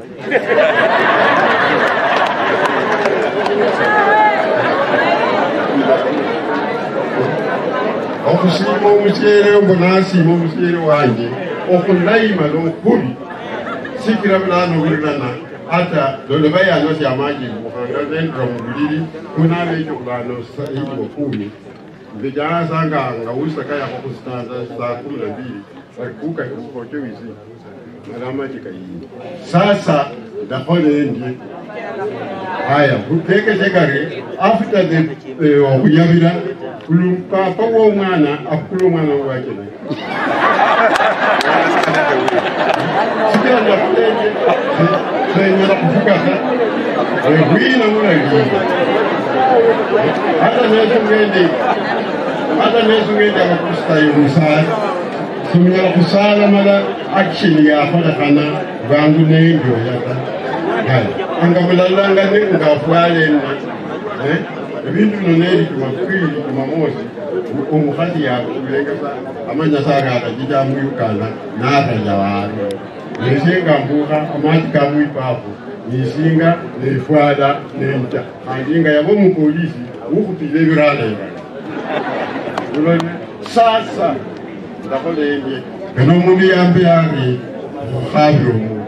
hoku simo mchere mbonasi mo mchere wanje okulai malo ukuli sikira blano wilana hata dole baya no ya maji muhanga dentro mbili kuna mejo kulano hiyo kumi vijana sanga ngausa kaya kwa kustanza saa kumi na mbili walikuka kwa hizi marama jikai sasa dakole ndi haya kuteke tekare after the wakuyavira kulumpa pawo mwana akulu mwana wake sikira na kuteke senyera kufuka wina mwana hata nesu ngende hata nesu ngende akustayo musala sumya kusala mala action ya fada kana bangu ne ndio yata haya anga bulalanga ne ngafwale eh ebintu noneli kumakwili kumamosi umukhasi ya kulenga amanya saka akajida muyukana nata jawaro nisinga mbuka amati kamwi papo nisinga nefwada nenta andinga yabo mu polisi ukupile birale ulone sasa ndakole ndi kano mumi yambe yangi khabiro mu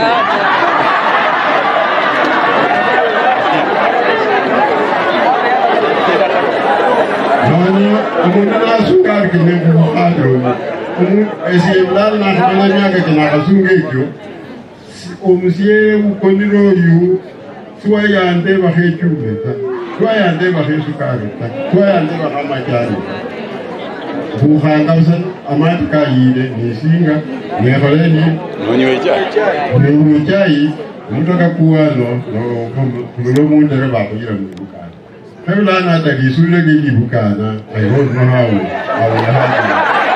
nani amuna sungar kine mu khabiro mu umu esiblal na kana nyaka kina kasunge ikyo omusiye ukoniro yu tuwa yande bahechumeta tuwa yande bahesukarita tuwa yande bahamajari buhanga usan amati kayide nisinga neholeni nonywe chai nonywe chai mutoka kuwano no kumulo mundere bakujira mubukana kabula na tagisule gili bukana ayo no hawo awo hawo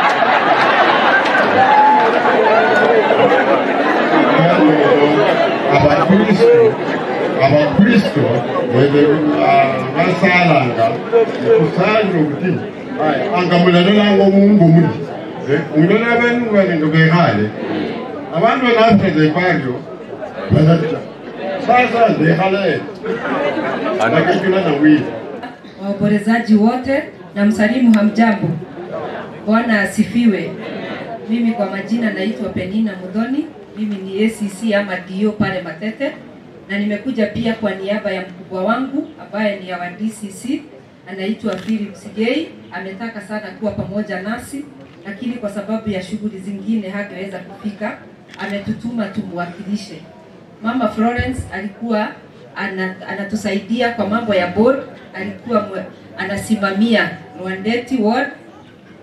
abakristo abakristo webe basalanga kusanga ukuthi hayi angamulana ngomungu muri eh ngilona abantu bane ngobehale abantu banaphe barrio banacha sasa ndehale anakijula na wili waombolezaji wote na msalimu hamjambo. Bwana asifiwe. Mimi kwa majina naitwa Penina Mudhoni. Mimi ni A C C ama D O pale Matete, na nimekuja pia kwa niaba ya mkubwa wangu ambaye ni wa D C C anaitwa Philip Sigei. Ametaka sana kuwa pamoja nasi, lakini kwa sababu ya shughuli zingine hangeweza kufika. Ametutuma tumwakilishe. Mama Florence alikuwa anatusaidia kwa mambo ya board, alikuwa mwe, anasimamia Rwandeti ward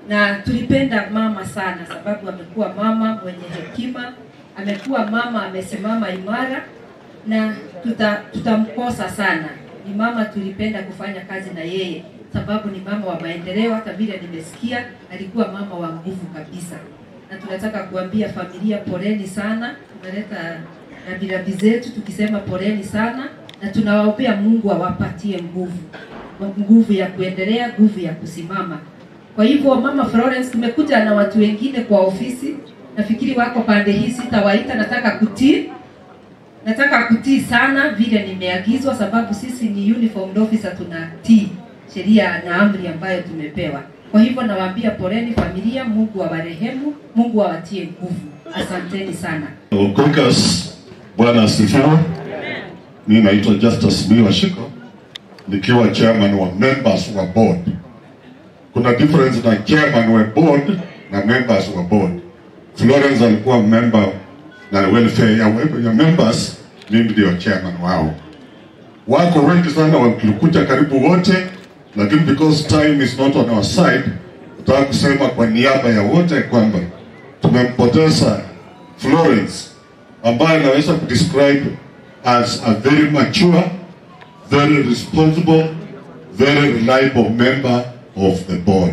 na tulipenda mama sana, sababu amekuwa mama mwenye hekima, amekuwa mama amesimama imara, na tuta, tutamkosa sana. Ni mama tulipenda kufanya kazi na yeye, sababu ni mama wa maendeleo. Hata vile nimesikia alikuwa mama wa nguvu kabisa, na tunataka kuambia familia poleni sana. Tumeleta rambirambi zetu tukisema poleni sana, na tunawaombea Mungu awapatie nguvu, nguvu ya kuendelea, nguvu ya kusimama. Kwa hivyo Mama Florence, tumekuja na watu wengine kwa ofisi, nafikiri wako pande hii, sitawaita. Nataka kutii, nataka kutii sana vile nimeagizwa, sababu sisi ni uniformed officer, tunatii sheria na amri ambayo tumepewa. Kwa hivyo nawaambia poleni familia, Mungu awarehemu, Mungu awatie nguvu. Asanteni sana. Ukokas, Bwana asifiwe. Mimi naitwa Justus Miwa Shiko, nikiwa chairman wa members wa board. Kuna difference na chairman wa board na members wa board. Florence alikuwa member na welfare ya, ya members, mimi ndio chairman wao. Wako wengi sana walikuja karibu wote, lakini because time is not on our side, nataka kusema kwa niaba ya wote kwamba tumempoteza Florence ambaye naweza kudescribe as a very mature, very responsible, very reliable member of the board.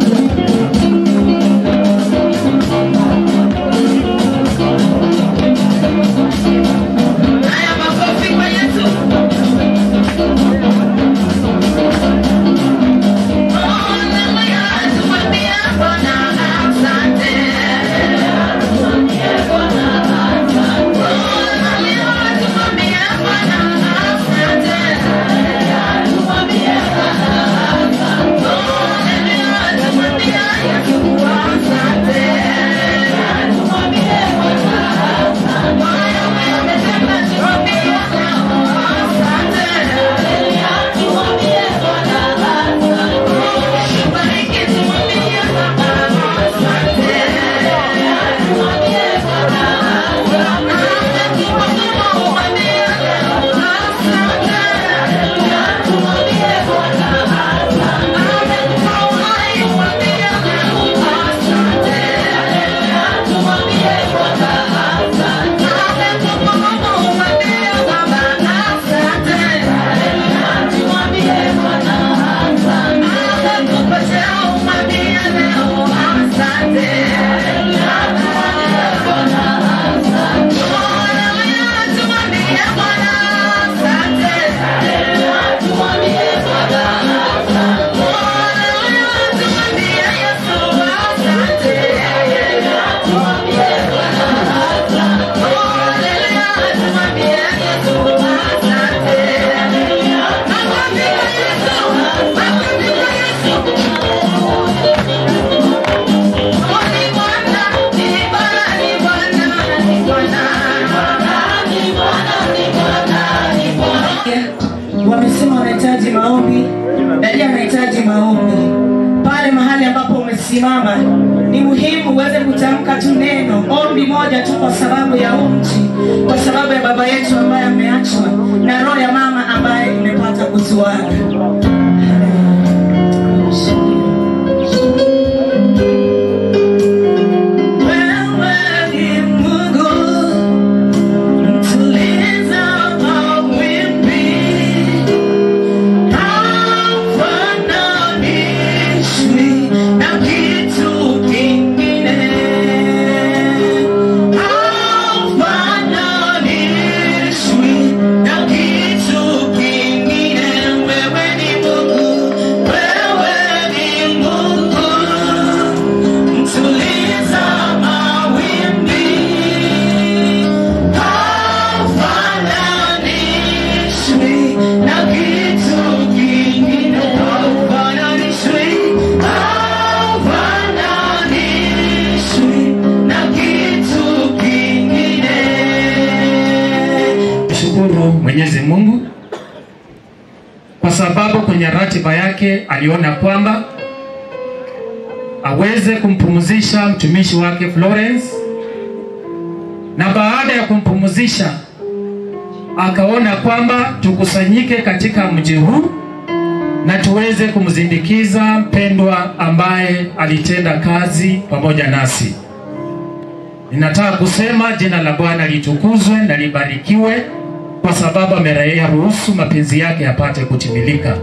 Wamesema wanahitaji maombi, Dadia anahitaji maombi. Pale mahali ambapo umesimama, ni muhimu uweze kutamka tu neno, ombi moja tu, kwa sababu ya umchi, kwa sababu ya baba yetu ambaye ameachwa, na roho ya mama ambaye imepata kutuaga. Mwenyezi Mungu kwa sababu kwenye ratiba yake aliona kwamba aweze kumpumzisha mtumishi wake Florence, na baada ya kumpumzisha akaona kwamba tukusanyike katika mji huu na tuweze kumzindikiza mpendwa ambaye alitenda kazi pamoja nasi. Ninataka kusema jina la Bwana litukuzwe na libarikiwe, kwa sababu amerehea ruhusu mapenzi yake yapate kutimilika.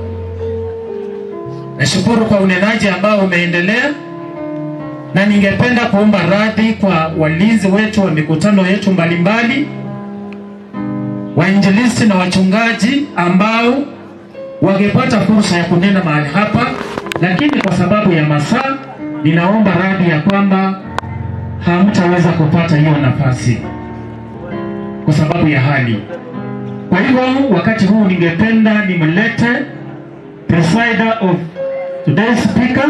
Nashukuru kwa unenaji ambao umeendelea, na ningependa kuomba radhi kwa walinzi wetu wa mikutano yetu mbalimbali, wainjilisti na wachungaji ambao wangepata fursa ya kunena mahali hapa, lakini kwa sababu ya masaa ninaomba radhi ya kwamba hamtaweza kupata hiyo nafasi kwa sababu ya hali. Kwa hivyo wakati huu ningependa nimlete presider of today's speaker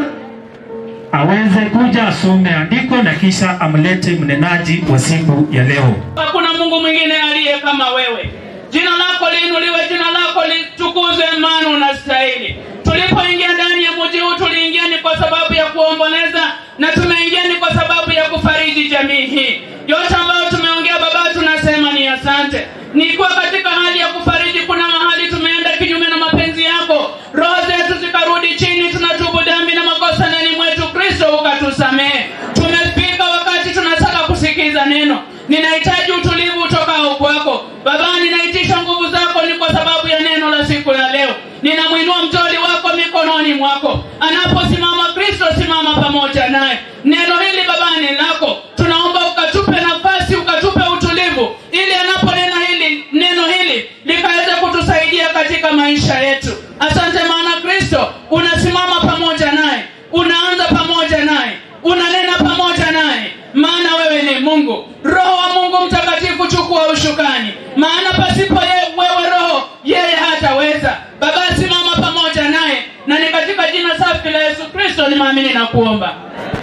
aweze kuja asome andiko na kisha amlete mnenaji wa siku ya leo. Hakuna Mungu mwingine aliye kama wewe. Jina lako liinuliwe, jina lako litukuzwe, maana unastahili. Tulipoingia ndani ya mji huu tuliingia ni kwa sababu ya kuomboleza, na tumeingia ni kwa sababu ya kufariji jamii hii. Yote ambayo tumeongea Baba, tunasema ni asante. Nilikuwa katika hali ya kufariji, kuna mahali tumeenda kinyume na mapenzi yako. Roho zetu zikarudi chini, tunatubu dhambi na makosa ndani mwetu, Kristo ukatusamehe. Tumefika wakati tunataka kusikiza neno. Ninahitaji utulivu kutoka kwako. Baba, ninaitisha nguvu zako ni kwa sababu ya neno la siku ya leo. Ninamuinua mtoli wako mikononi mwako. Anaposimama Kristo, simama pamoja naye. Neno hili Baba ni lako. Tunaomba ukatupe nafasi, ukatupe utulivu, ili anaponena hili neno hili likaweza kutusaidia katika maisha yetu. Asante maana Kristo unasimama pamoja naye, unaanza pamoja naye, unanena pamoja naye, maana wewe ni Mungu. Roho wa Mungu Mtakatifu, chukua ushukani, maana pasipo ye, wewe Roho yeye hataweza. Baba, simama pamoja naye, na ni katika jina safi la Yesu Kristo nimeamini na kuomba.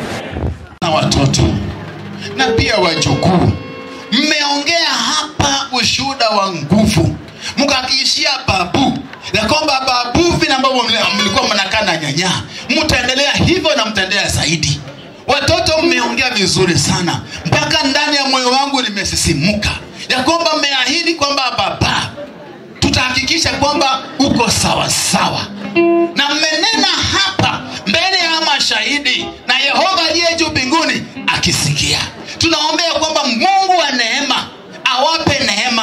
Na watoto na pia wajukuu, mmeongea hapa ushuhuda wa nguvu, mkakishia babu ya kwamba babu vile ambavyo mlikuwa mnakaa na nyanya, mtaendelea hivyo na mtaendelea zaidi. Watoto, mmeongea vizuri sana, mpaka ndani ya moyo wangu nimesisimuka ya kwamba mmeahidi kwamba baba, tutahakikisha kwamba uko sawa sawa, na mmenena hapa mbele ya mashahidi na Yehova aliye juu mbinguni akisikia. Tunaombea kwamba Mungu wa neema awape neema,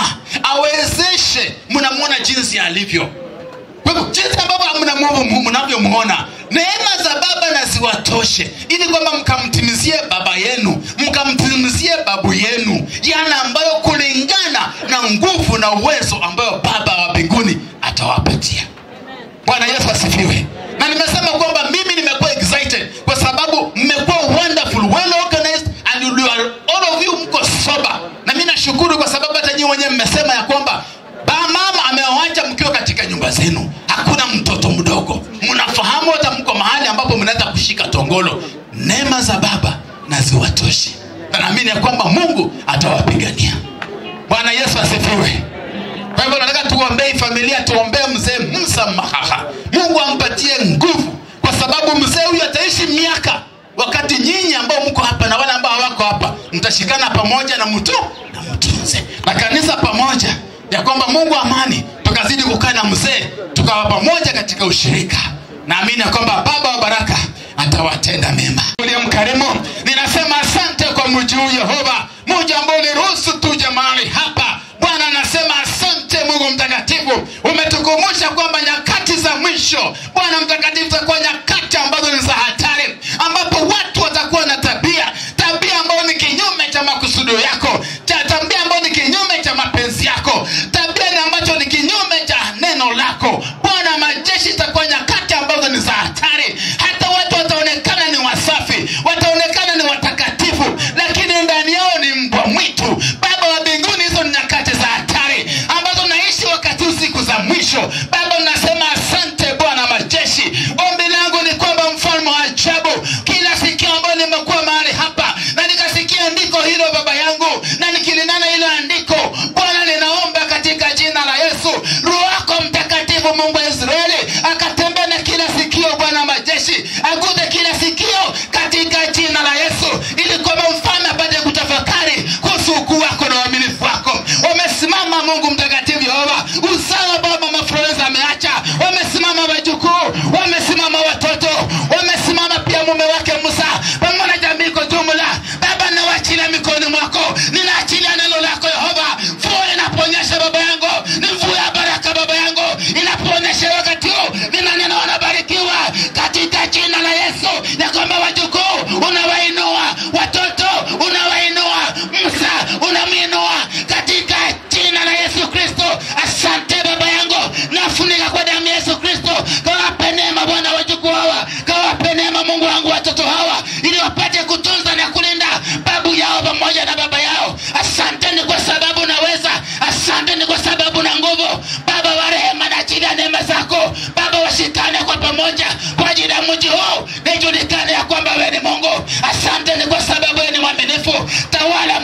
awezeshe, mnamuona jinsi alivyo. Kwa hivyo jinsi ambavyo mnavyomuona, neema za baba na ziwatoshe, ili kwamba mkamtimizie baba yenu, mkamtimizie babu yenu yana ambayo kulingana na nguvu na uwezo ambayo baba wa mbinguni atawapatia. Bwana Yesu asifiwe. Na nimesema kwamba mimi nimekuwa excited kwa sababu mmekuwa wonderful, well organized, and you are, all of you mko sober. Na mimi nashukuru kwa sababu hata nyinyi wenyewe mmesema ya kwamba baba mama amewaacha mkiwa katika nyumba zenu, hakuna mtoto mdogo. Mnafahamu hata mko mahali ambapo mnaweza kushika tongolo. Neema za baba na ziwatoshe, na naamini ya kwamba Mungu atawapigania. Bwana Yesu asifiwe. Kwa hivyo nataka tuombee familia, tuombee mzee Musa Mahaha. Mungu ampatie nguvu, kwa sababu mzee huyu ataishi miaka, wakati nyinyi ambao mko hapa na wale ambao hawako hapa mtashikana pamoja na mtu na mtunze na kanisa pamoja, ya kwamba Mungu amani tukazidi kukaa na mzee, tukawa pamoja katika ushirika. Naamini ya kwamba baba wa baraka atawatenda mema. Ndiye mkarimu. Ninasema asante kwa mji huu Yehova, mji ambao uliruhusu tuje mahali hapa. Bwana anasema asante Mungu mtakatifu, umetukumbusha kwamba nyakati za mwisho, Bwana mtakatifu, zitakuwa nyakati ambazo ni za hatari, ambapo watu watakuwa na tabia tabia ambayo ni kinyume cha makusudio yako, tabia ambayo ni kinyume cha mapenzi yako, tabia ni ambacho ni kinyume cha neno lako. Bwana majeshi, itakuwa nyakati ambazo ni za hatari. Hata watu wataonekana ni wasafi, wataonekana ni watakatifu, lakini ndani yao ni mbwa mwitu. Baba wa mbinguni, hizo ni nyakati za hatari ambazo naishi wakati siku za mwisho. Baba, nasema asante Bwana majeshi. Ombi langu ni kwamba mfalme wa ajabu, kila sikio ambalo nimekuwa mahali hapa na nikasikia andiko hilo baba yangu, na nikilinana hilo andiko Bwana, ninaomba katika jina la Yesu, Roho wako Mtakatifu, Mungu wa Israeli, akatembea na kila sikio Bwana majeshi, aguse kila sikio katika jina la Yesu, ili kwamba mfalme apate kutafakari kuhusu ukuu wako na uaminifu wako. Wamesimama Mungu mtakatifu Yehova, usawa baba mafureza ameacha, wamesimama wajukuu,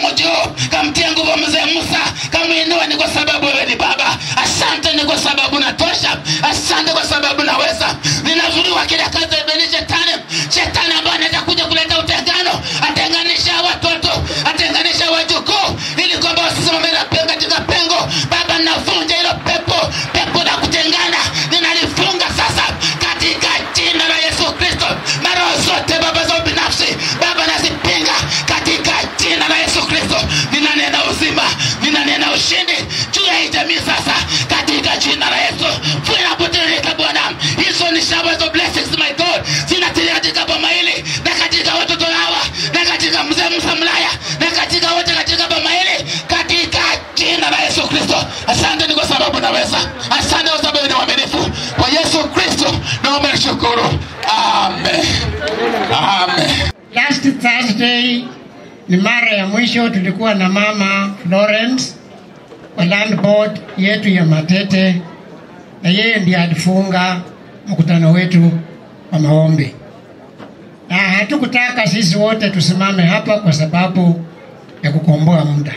Mojoo, kamtia nguvu mzee Musa, kamuinua ni kwa sababu wewe ni Baba. Asante ni kwa sababu natosha. Asante kwa sababu naweza. Ninazuliwa kila kazi ya Ibilisi shetani. Shetani ambaye anaweza kuja kuleta utengano, atenganisha watoto, atenganisha wajukuu ili kwamba wasisimame na pengo katika pengo. Baba, navunja hilo pepo, pepo la kutengana. Ninalifunga sasa katika jina la Yesu Kristo. Maroho zote Baba za binafsi, Baba nazipinga katika jina la Yesu Kristo. Ninanena uzima, ninanena ushindi juu ya hii jamii sasa katika jina la Yesu. Funa poteleka Bwana. Hizo ni showers of blessings my God. Zinatilia katika boma hili na katika watoto hawa na katika mzee Musa Mlaya na katika wote katika boma hili katika jina la Yesu Kristo. Asante ni kwa sababu naweza. Asante kwa sababu ni mwaminifu. Kwa Yesu Kristo naomba nishukuru. Amen. Amen. Last Thursday ni mara ya mwisho tulikuwa na mama Florence wa land board yetu ya Matete, na yeye ndiye alifunga mkutano wetu wa maombi. Na hatukutaka sisi wote tusimame hapa kwa sababu ya kukomboa muda.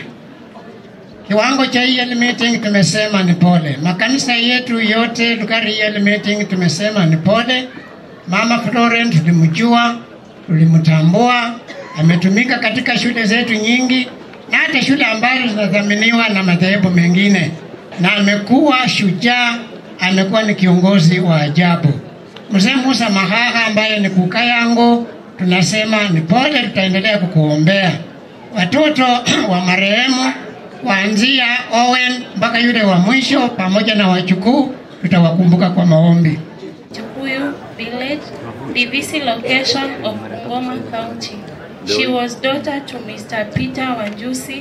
Kiwango cha hii meeting tumesema ni pole. Makanisa yetu yote tukari hii meeting tumesema ni pole. Mama Florence tulimjua, tulimtambua, ametumika katika shule zetu nyingi na hata shule ambazo zinadhaminiwa na madhehebu mengine, na amekuwa shujaa, amekuwa ni kiongozi wa ajabu. Mzee Musa Mahaha ambaye ni kuka yangu, tunasema ni pole, tutaendelea kukuombea. Watoto wa marehemu kuanzia Owen mpaka yule wa mwisho pamoja na wachukuu tutawakumbuka kwa maombi. Chukuyu Village, the V C location of Bungoma County. She was daughter to Mister Peter Wanjusi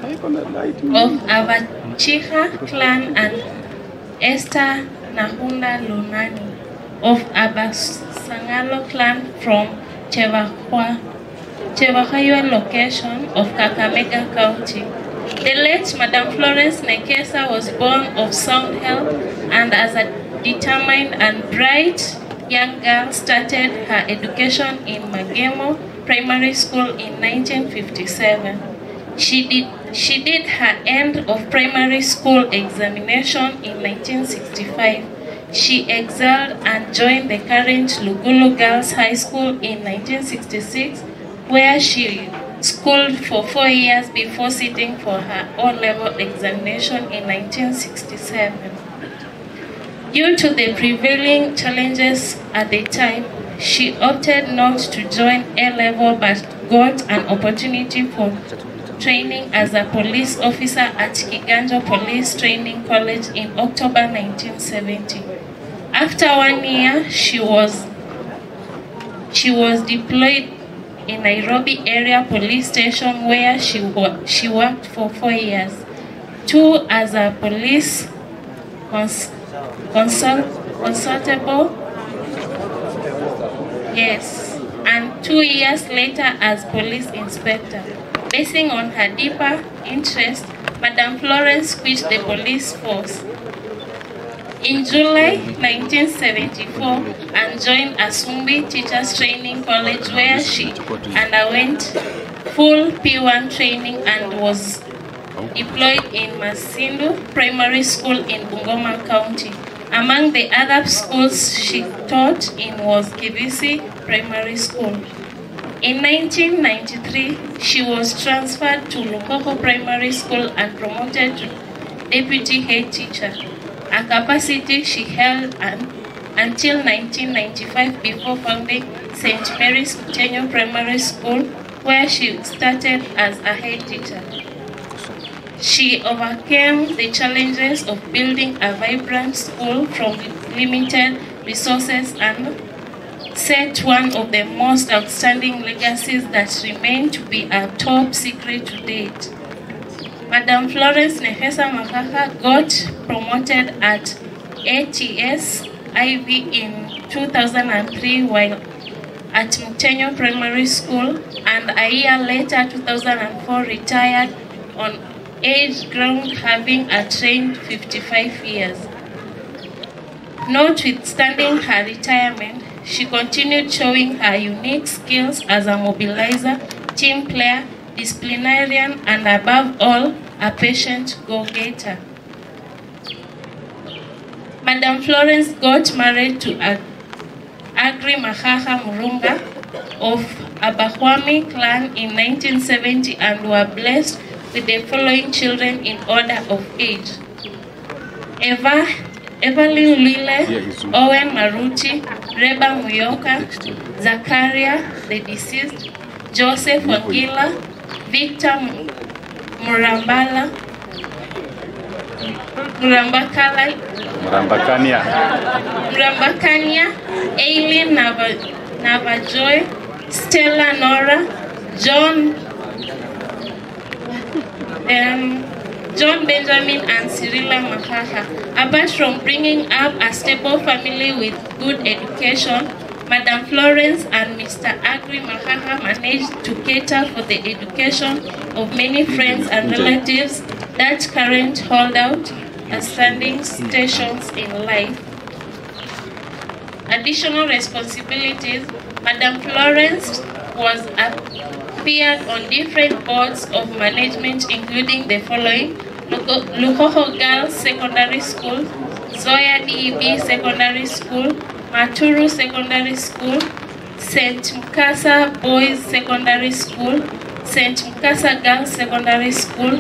of Abachiha clan and Esther Nahunda Lunani of Abasangalo clan from Chevahua, Chevahua location of Kakamega County. The late Madam Florence Nekesa was born of sound health and as a determined and bright young girl started her education in Magemo Primary School in nineteen fifty-seven. She did, she did her end of primary school examination in nineteen sixty-five. She excelled and joined the current Lugulu Girls High School in nineteen sixty-six, where she schooled for four years before sitting for her O-level examination in nineteen sixty-seven. Due to the prevailing challenges at the time, she opted not to join A-level but got an opportunity for training as a police officer at Kiganjo Police Training College in October nineteen seventy. After one year, she was, she was deployed in Nairobi area police station where she, she worked for four years. Two as a police cons consult consultable, yes, and two years later as police inspector. Basing on her deeper interest, Madam Florence quit the police force in July nineteen seventy-four and joined Asumbi Teachers Training College, where she underwent full P one training and was deployed in Masindu Primary School in Bungoma County. Among the other schools she taught in was Kibisi Primary School. In nineteen ninety-three, she was transferred to Lukoko Primary School and promoted to deputy head teacher, a capacity she held an, until nineteen ninety-five before founding Saint Mary's Mutenyo Primary School, where she started as a head teacher. She overcame the challenges of building a vibrant school from limited resources and set one of the most outstanding legacies that remain to be a top secret to date. Madam Florence Nekesa Mahaha got promoted at A T S I V in two thousand three while at Mutenyo Primary School, and a year later, two thousand four, retired on age ground, having attained fifty-five years. Notwithstanding her retirement, she continued showing her unique skills as a mobilizer, team player, disciplinarian, and above all, a patient go-getter. Madam Florence got married to Ag Agri Mahaha Murunga of Abahwami clan in nineteen seventy and were blessed with the following children in order of age. Eva, Evelyn Lile, Owen Maruti, Reba Muyoka, Zakaria, the deceased, Joseph Wangila, Victor Murambala, Murambakala, Murambakania, Murambakania, Aileen Nava, Navajoy, Stella Nora, John, um, John Benjamin and Cyrilla Mahaha. Apart from bringing up a stable family with good education, Madam Florence and Mister Agri Mahaha managed to cater for the education of many friends and relatives that currently hold out outstanding stations in life. Additional responsibilities: Madam Florence was appeared on different boards of management, including the following: Luhoho Girls Secondary School, Zoya D E B Secondary School, Maturu Secondary School, Saint Mukasa Boys Secondary School, Saint Mukasa Girls Secondary School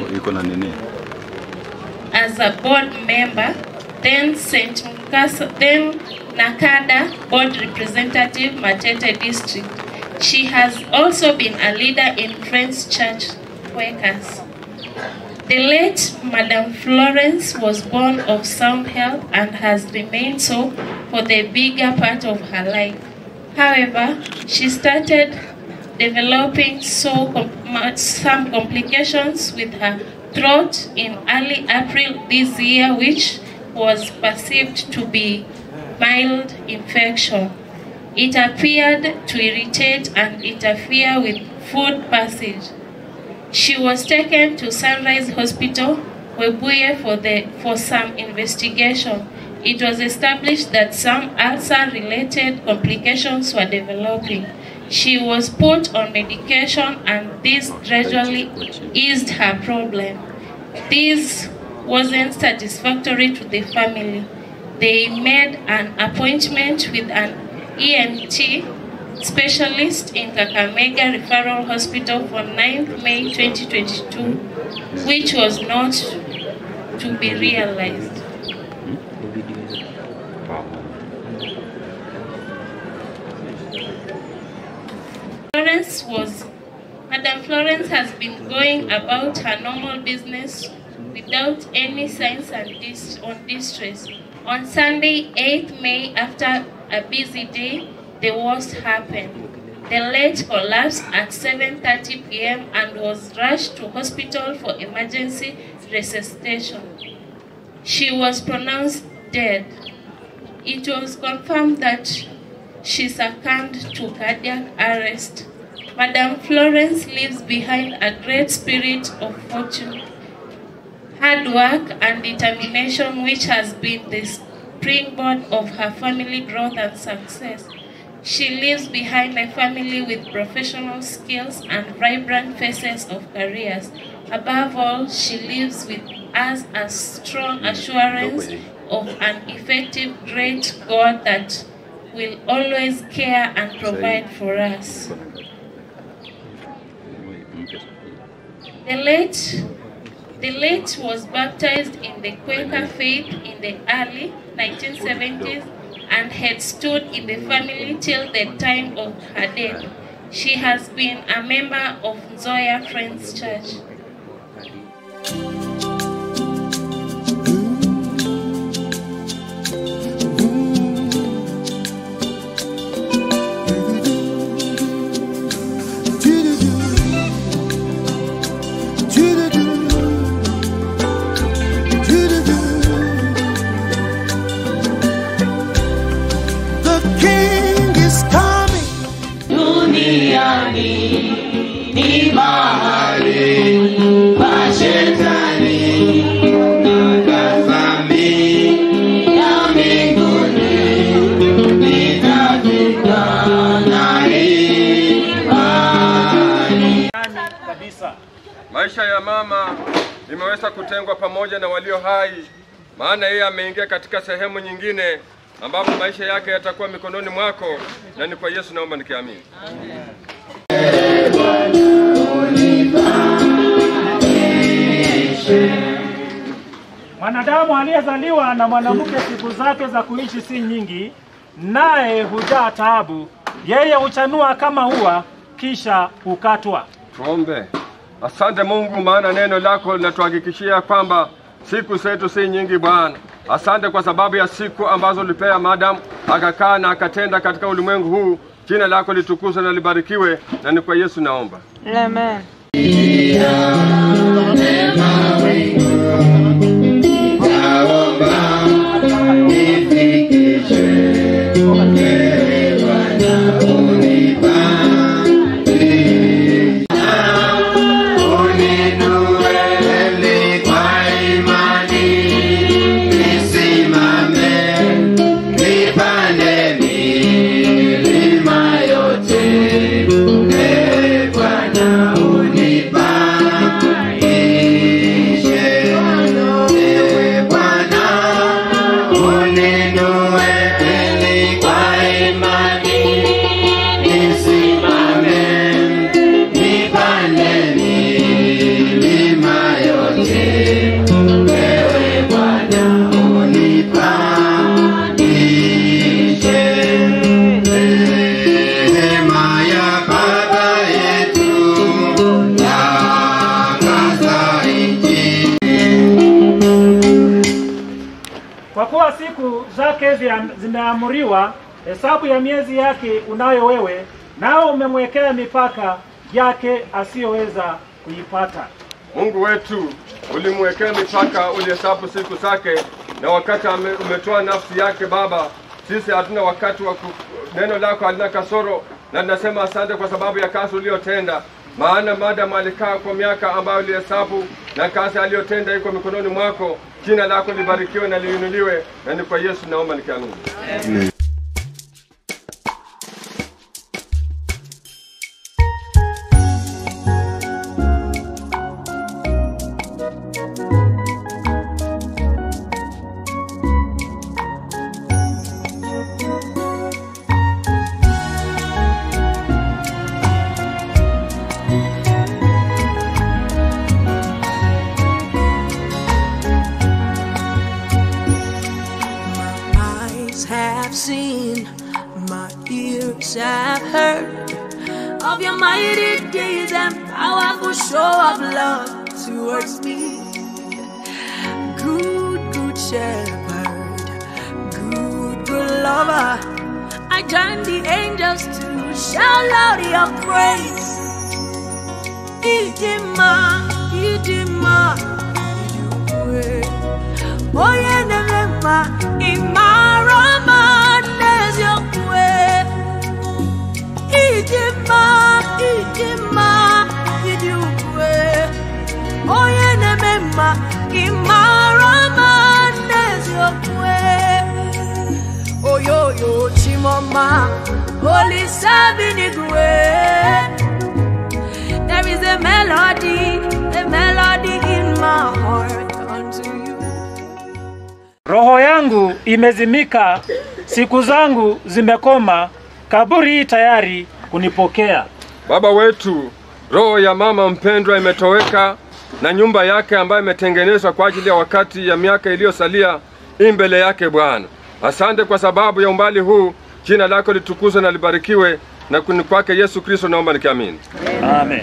as a board member, then Saint Mukasa, then Nakada board representative, Matete District. She has also been a leader in Friends Church Workers. The late Madam Florence was born of sound health and has remained so for the bigger part of her life. However, she started developing so com some complications with her throat in early April this year, which was perceived to be mild infection. It appeared to irritate and interfere with food passage. She was taken to Sunrise Hospital, Webuye, for, the, for some investigation. It was established that some ulcer-related complications were developing. She was put on medication and this gradually eased her problem. This wasn't satisfactory to the family. They made an appointment with an E N T specialist in Kakamega Referral Hospital for ninth May twenty twenty-two, which was not to be realized. Florence was, Madam Florence has been going about her normal business without any signs and dis on distress. On Sunday, eighth May, after a busy day, the worst happened. The late collapsed at seven thirty p m and was rushed to hospital for emergency resuscitation. She was pronounced dead. It was confirmed that she succumbed to cardiac arrest. Madam Florence leaves behind a great spirit of fortune, hard work and determination, which has been the springboard of her family growth and success. She leaves behind a family with professional skills and vibrant faces of careers. Above all, she leaves with us a strong assurance of an effective, great God that will always care and provide for us. The late, the late was baptized in the Quaker faith in the early nineteen seventies and had stood in the family till the time of her death. She has been a member of Zoya Friends Church. Duniani ni mahali pa shetani. Maisha ya mama imeweza kutengwa pamoja na walio hai, maana yeye ameingia katika sehemu nyingine ambapo maisha yake yatakuwa mikononi mwako, na ni kwa Yesu naomba nikiamini. Mwanadamu aliyezaliwa na mwanamke siku zake za kuishi si nyingi, naye hujaa taabu. Yeye huchanua kama ua, kisha hukatwa. Tuombe. Asante Mungu, maana neno lako linatuhakikishia kwamba siku zetu si nyingi Bwana. Asante kwa sababu ya siku ambazo ulipea Adam akakaa na akatenda katika ulimwengu huu. Jina lako litukuzwe na libarikiwe, na ni kwa Yesu naomba. Amen. Kwa kuwa siku zake zimeamuriwa, hesabu ya miezi yake unayo wewe, nao umemwekea mipaka yake asiyoweza kuipata. Mungu wetu, ulimwekea mipaka, ulihesabu siku zake, na wakati umetoa nafsi yake Baba, sisi hatuna wakati wa neno lako halina kasoro, na tunasema asante kwa sababu ya kazi uliyotenda. Maana Madamu alikaa kwa miaka ambayo ulihesabu, na kazi aliyotenda iko mikononi mwako. Jina lako libarikiwe na liinuliwe, na ni kwa Yesu naomba nikiamini. Amen. Have seen, my ears have heard of your mighty deeds and powerful show of love towards me. Good, good shepherd, good, good lover, I join the angels to shout out your praise. Idima, Idima, Idima, Oye Nevema, Imarama, Neziyokwe. Idima, Idima, Idiyukwe. Oye Nevema, Imarama, Neziyokwe. Oyoyo Chimoma, Holy Sabinigwe. There is a melody, a melody in my heart unto you. Roho yangu imezimika, siku zangu zimekoma, kaburi tayari kunipokea. Baba wetu, roho ya mama mpendwa imetoweka, na nyumba yake ambayo imetengenezwa kwa ajili ya wakati ya miaka iliyosalia imbele yake Bwana. Asante kwa sababu ya umbali huu, jina lako litukuzwe na libarikiwe, na kuni kwake Yesu Kristo naomba nikiamini. Amen.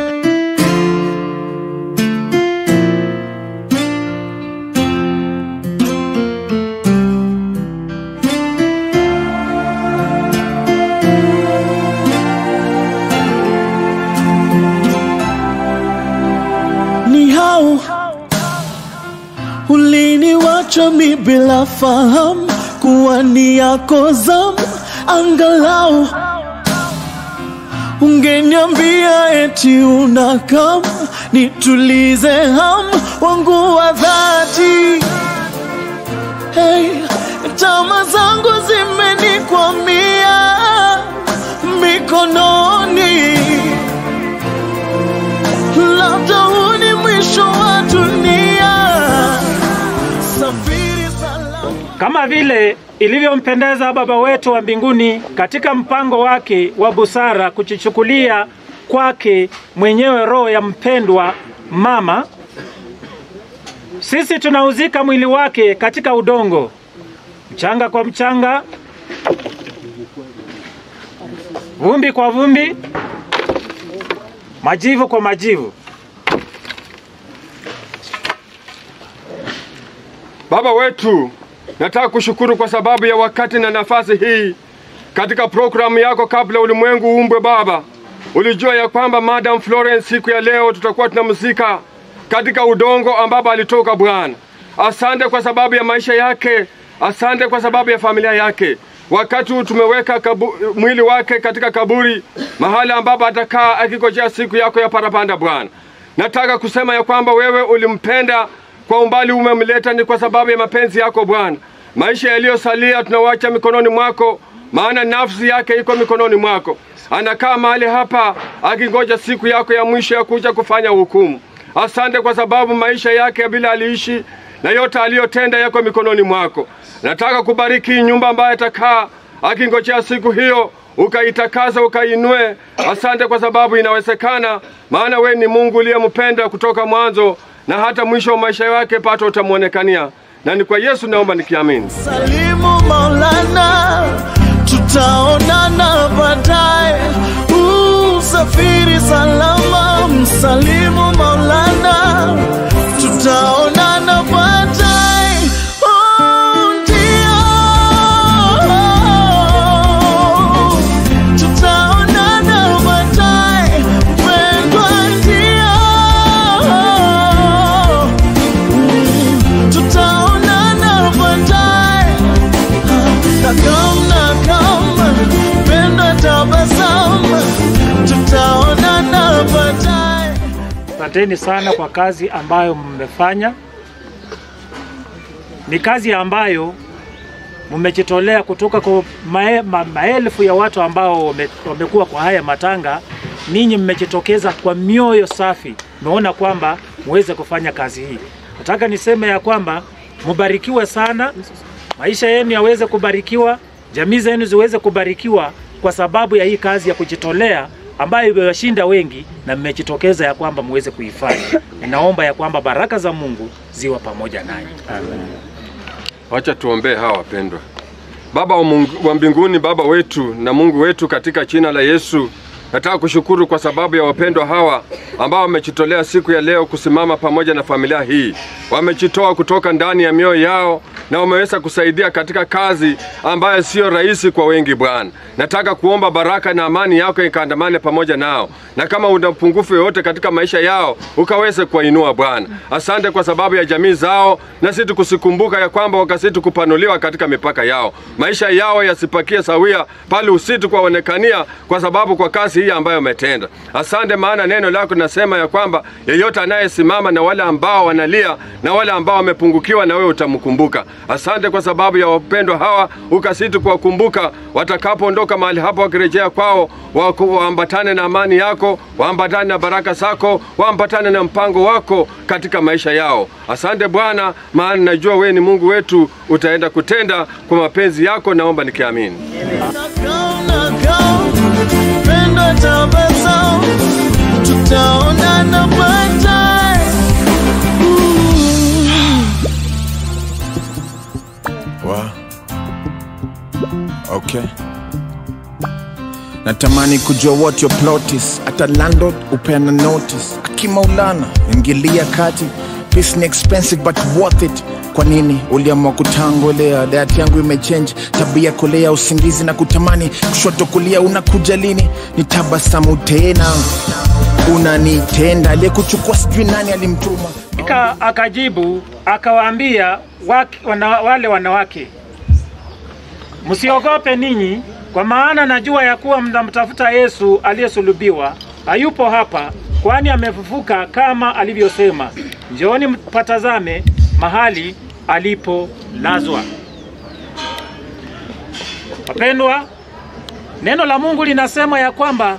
Uliniwacha mi bila fahamu kuwa ni yako zamu, angalau ungeniambia eti unakam nitulize hamu wangu wa dhati. Hey, tama zangu zimenikwamia mikononi, labda usafiri salama. Kama vile ilivyompendeza Baba wetu wa mbinguni katika mpango wake wa busara kujichukulia kwake mwenyewe roho ya mpendwa mama, sisi tunauzika mwili wake katika udongo, mchanga kwa mchanga, vumbi kwa vumbi, majivu kwa majivu. Baba wetu, nataka kushukuru kwa sababu ya wakati na nafasi hii katika programu yako. Kabla ulimwengu uumbwe Baba, ulijua ya kwamba Madam Florence siku ya leo tutakuwa tunamzika katika udongo ambapo alitoka Bwana. Asante kwa sababu ya maisha yake, asante kwa sababu ya familia yake. Wakati huu tumeweka kabu, mwili wake katika kaburi, mahali ambapo atakaa akingojea siku yako ya parapanda Bwana. Nataka kusema ya kwamba wewe ulimpenda kwa umbali umemleta ni kwa sababu ya mapenzi yako Bwana. Maisha yaliyosalia tunawacha mikononi mwako, maana nafsi yake iko mikononi mwako. Anakaa mahali hapa akingoja siku yako ya mwisho ya kuja kufanya hukumu. Asante kwa sababu maisha yake bila aliishi na yote aliyotenda yako mikononi mwako. Nataka kubariki nyumba ambayo atakaa akingojea siku hiyo, ukaitakasa ukainue. Asante kwa sababu inawezekana, maana we ni Mungu uliyempenda kutoka mwanzo na hata mwisho wa maisha yake pato utamuonekania. Na ni kwa Yesu naomba nikiamini. Salimu Maulana, tutaonana baadaye. Usafiri salama, msalimu Maulana, tutaonana baadaye. Oh, ndio, tutaonana baadaye, mpendwa, ndio, tutaonana baadaye. Nakam, nakam, penda tabasamu, tutaonana baadaye. Asanteni sana kwa kazi ambayo mmefanya. Ni kazi ambayo mmejitolea kutoka kwa mae, ma, maelfu ya watu ambao wame, wamekuwa kwa haya matanga. Ninyi mmejitokeza kwa mioyo safi. Mmeona kwamba muweze kufanya kazi hii. Nataka niseme ya kwamba mubarikiwe sana. Maisha yenu yaweze kubarikiwa, jamii zenu ziweze kubarikiwa kwa sababu ya hii kazi ya kujitolea ambayo imewashinda wengi na mmejitokeza ya kwamba muweze kuifanya. Ninaomba ya kwamba baraka za Mungu ziwa pamoja nanyi. Amen. Wacha tuombee hawa wapendwa. Baba wa, Mungu, wa mbinguni, Baba wetu na Mungu wetu, katika jina la Yesu, nataka kushukuru kwa sababu ya wapendwa hawa ambao wamejitolea siku ya leo kusimama pamoja na familia hii. Wamejitoa kutoka ndani ya mioyo yao na wameweza kusaidia katika kazi ambayo sio rahisi kwa wengi Bwana. Nataka kuomba baraka na amani yako ikaandamane pamoja nao. Na kama una pungufu yoyote katika maisha yao, ukaweze kuinua Bwana. Asante kwa sababu ya jamii zao, na sisi tukusikumbuka ya kwamba wakasitu kupanuliwa katika mipaka yao. Maisha yao yasipakie sawia pale usitu kuonekania kwa sababu kwa kazi hii ambayo umetenda. Asante, maana neno lako linasema ya kwamba yeyote anayesimama na wale ambao wanalia na wale ambao wamepungukiwa na wewe utamkumbuka. Asante kwa sababu ya wapendwa hawa, ukasitu kuwakumbuka watakapoondoka mahali hapo wakirejea kwao, waambatane na amani yako, waambatane na baraka zako, waambatane na mpango wako katika maisha yao. Asante Bwana, maana najua wewe ni Mungu wetu, utaenda kutenda kwa mapenzi yako. Naomba nikiamini. Penda tabasamu, tutaonana baadaye. Wow. Okay. Natamani kujua what your plot is. Ata landlord upeana notice. Akimaulana ingilia kati. Peace ni expensive but worth it. Kwa nini uliamua kutangolea? Diet yangu imechange, tabia kulea, usingizi na kutamani, kushoto kulia, unakuja lini? Nitabasamu tena, unanitenda, aliyekuchukua sijui nani alimtuma. Ika akajibu akawaambia wana, wale wanawake, msiogope ninyi, kwa maana najua ya kuwa mnamtafuta Yesu aliyesulubiwa. Hayupo hapa, kwani amefufuka kama alivyosema. Njooni mpatazame mahali alipolazwa. Wapendwa, neno la Mungu linasema ya kwamba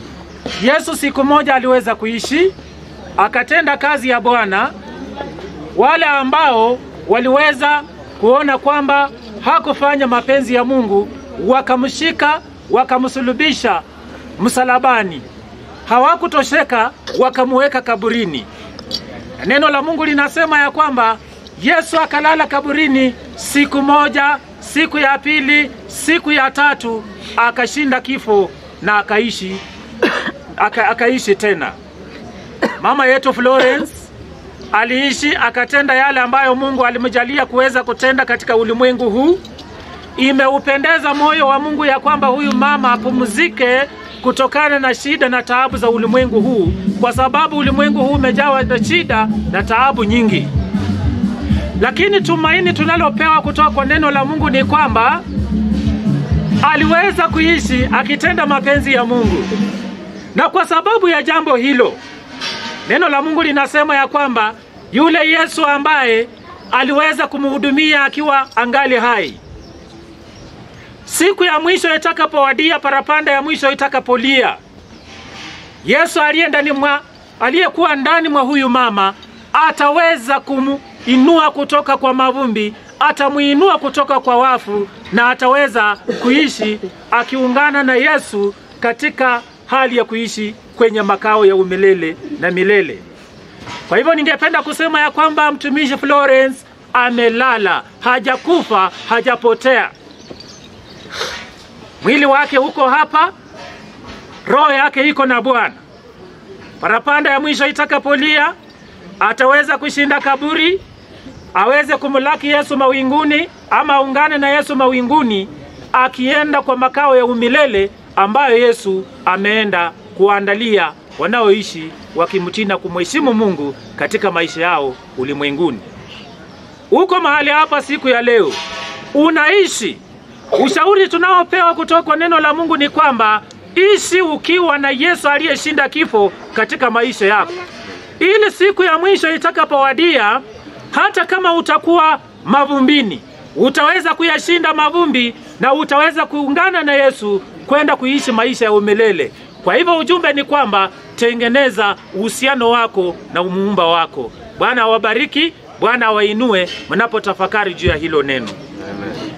Yesu siku moja aliweza kuishi, akatenda kazi ya Bwana, wale ambao waliweza kuona kwamba hakufanya mapenzi ya Mungu, wakamshika, wakamsulubisha msalabani. Hawakutosheka, wakamuweka kaburini. Neno la Mungu linasema ya kwamba Yesu akalala kaburini siku moja, siku ya pili, siku ya tatu, akashinda kifo na akaishi aka, akaishi tena. Mama yetu Florence aliishi, akatenda yale ambayo Mungu alimjalia kuweza kutenda katika ulimwengu huu. Imeupendeza moyo wa Mungu ya kwamba huyu mama apumzike kutokana na shida na taabu za ulimwengu huu, kwa sababu ulimwengu huu umejawa na shida na taabu nyingi. Lakini tumaini tunalopewa kutoka kwa neno la Mungu ni kwamba aliweza kuishi akitenda mapenzi ya Mungu. Na kwa sababu ya jambo hilo, neno la Mungu linasema ya kwamba yule Yesu ambaye aliweza kumhudumia akiwa angali hai, siku ya mwisho itakapowadia, parapanda ya mwisho itakapolia, Yesu aliye ndani mwa aliyekuwa ndani mwa huyu mama ataweza kumuinua kutoka kwa mavumbi, atamuinua kutoka kwa wafu, na ataweza kuishi akiungana na Yesu katika hali ya kuishi kwenye makao ya umilele na milele. Kwa hivyo ningependa kusema ya kwamba mtumishi Florence amelala, hajakufa, hajapotea. Mwili wake uko hapa, roho yake iko na Bwana. Parapanda ya mwisho itakapolia, ataweza kushinda kaburi, aweze kumlaki Yesu mawinguni, ama aungane na Yesu mawinguni, akienda kwa makao ya umilele ambayo Yesu ameenda kuandalia wanaoishi wakimtii na kumheshimu Mungu katika maisha yao ulimwenguni. Uko mahali hapa siku ya leo, unaishi. Ushauri tunaopewa kutoka kwa neno la Mungu ni kwamba ishi ukiwa na Yesu aliyeshinda kifo katika maisha yako, ili siku ya mwisho itakapowadia, hata kama utakuwa mavumbini, utaweza kuyashinda mavumbi na utaweza kuungana na Yesu kwenda kuishi maisha ya umilele. Kwa hivyo ujumbe ni kwamba tengeneza uhusiano wako na muumba wako. Bwana awabariki, Bwana awainue mnapotafakari juu ya hilo neno. Amen.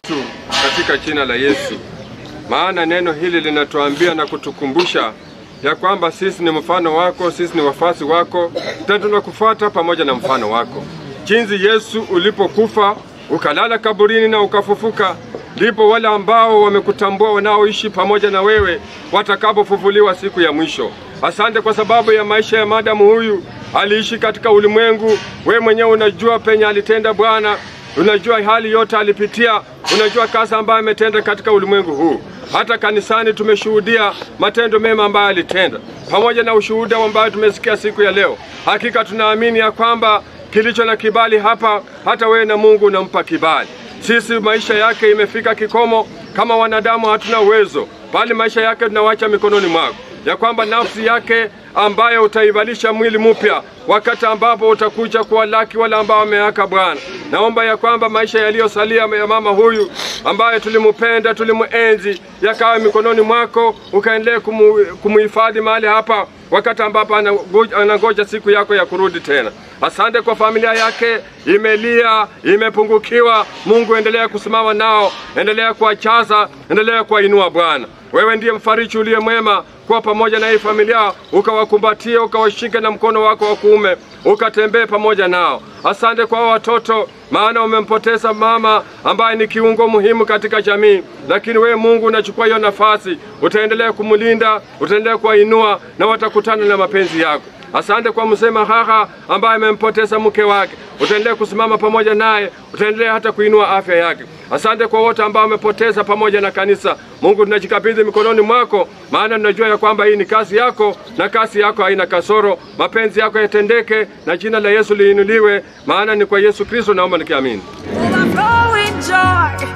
Katika jina la Yesu. Maana neno hili linatuambia na kutukumbusha ya kwamba sisi ni mfano wako, sisi ni wafasi wako, na tunakufuata pamoja na mfano wako. Jinsi Yesu ulipokufa, ukalala kaburini na ukafufuka, ndipo wale ambao wamekutambua wanaoishi pamoja na wewe watakapofufuliwa siku ya mwisho. Asante kwa sababu ya maisha ya madamu huyu. Aliishi katika ulimwengu, wewe mwenyewe unajua penye alitenda Bwana, unajua hali yote alipitia, unajua kazi ambayo ametenda katika ulimwengu huu. Hata kanisani tumeshuhudia matendo mema ambayo alitenda, pamoja na ushuhuda ambao tumesikia siku ya leo. Hakika tunaamini ya kwamba kilicho na kibali hapa, hata wewe na Mungu unampa kibali. Sisi maisha yake imefika kikomo, kama wanadamu hatuna uwezo, bali maisha yake tunawacha mikononi mwako, ya kwamba nafsi yake ambayo utaivalisha mwili mpya wakati ambapo utakuja kuwalaki wale ambao wameaka Bwana. Naomba ya kwamba maisha yaliyosalia ya mama huyu ambaye tulimupenda, tulimuenzi, yakawa mikononi mwako, ukaendelee kumuhifadhi mahali hapa wakati ambapo anangoja siku yako ya kurudi tena. Asante kwa familia yake, imelia, imepungukiwa. Mungu endelea kusimama nao, endelea kuwachaza, endelea kuwainua Bwana. Wewe ndiye mfariji uliye mwema, kwa pamoja na hii familia, ukawakumbatia, ukawashike na mkono wako wa kuume, ukatembee pamoja nao. Asante kwa watoto, maana umempoteza mama ambaye ni kiungo muhimu katika jamii, lakini wewe Mungu unachukua hiyo nafasi, utaendelea kumulinda, utaendelea kuwainua na watakutana na mapenzi yako. Asante kwa msema haha ambaye amempoteza mke wake, utaendelea kusimama pamoja naye, utaendelea hata kuinua afya yake. Asante kwa wote ambao wamepoteza pamoja na kanisa. Mungu tunajikabidhi mikononi mwako, maana tunajua ya kwamba hii ni kazi yako, na kazi yako haina kasoro. Mapenzi yako yatendeke, na jina la Yesu liinuliwe, maana ni kwa Yesu Kristo naomba nikiamini. Overflowing joy,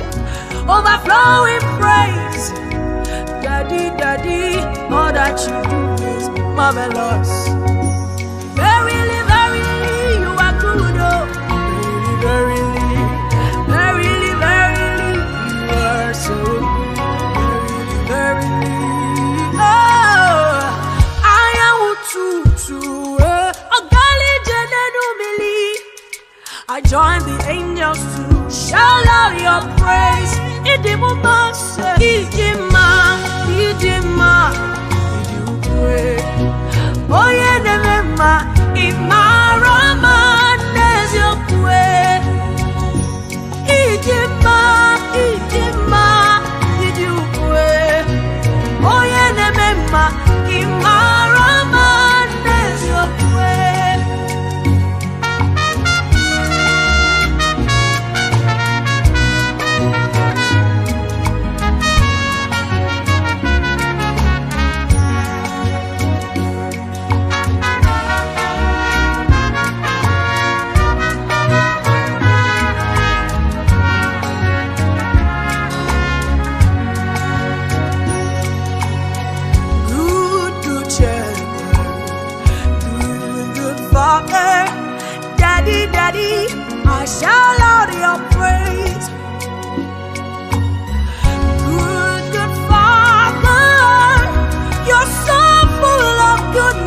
overflowing praise. Daddy, daddy, all that you do is marvelous. Verily, verily, you are good, oh. Verily, verily, verily, verily, you are so good. Verily, verily, oh. I am tutu, oh. Ogali jene numili. I join the angels to shout out your praise. Idimuma, Idima, Idima, Idukwe. Oye nemema, Imarama, Nezokwe. Idima, Idima, Idukwe. Oye nemema, Imarama, Nezokwe. Father, Daddy, Daddy, I shout out your praise. Good, good Father, you're so full of goodness.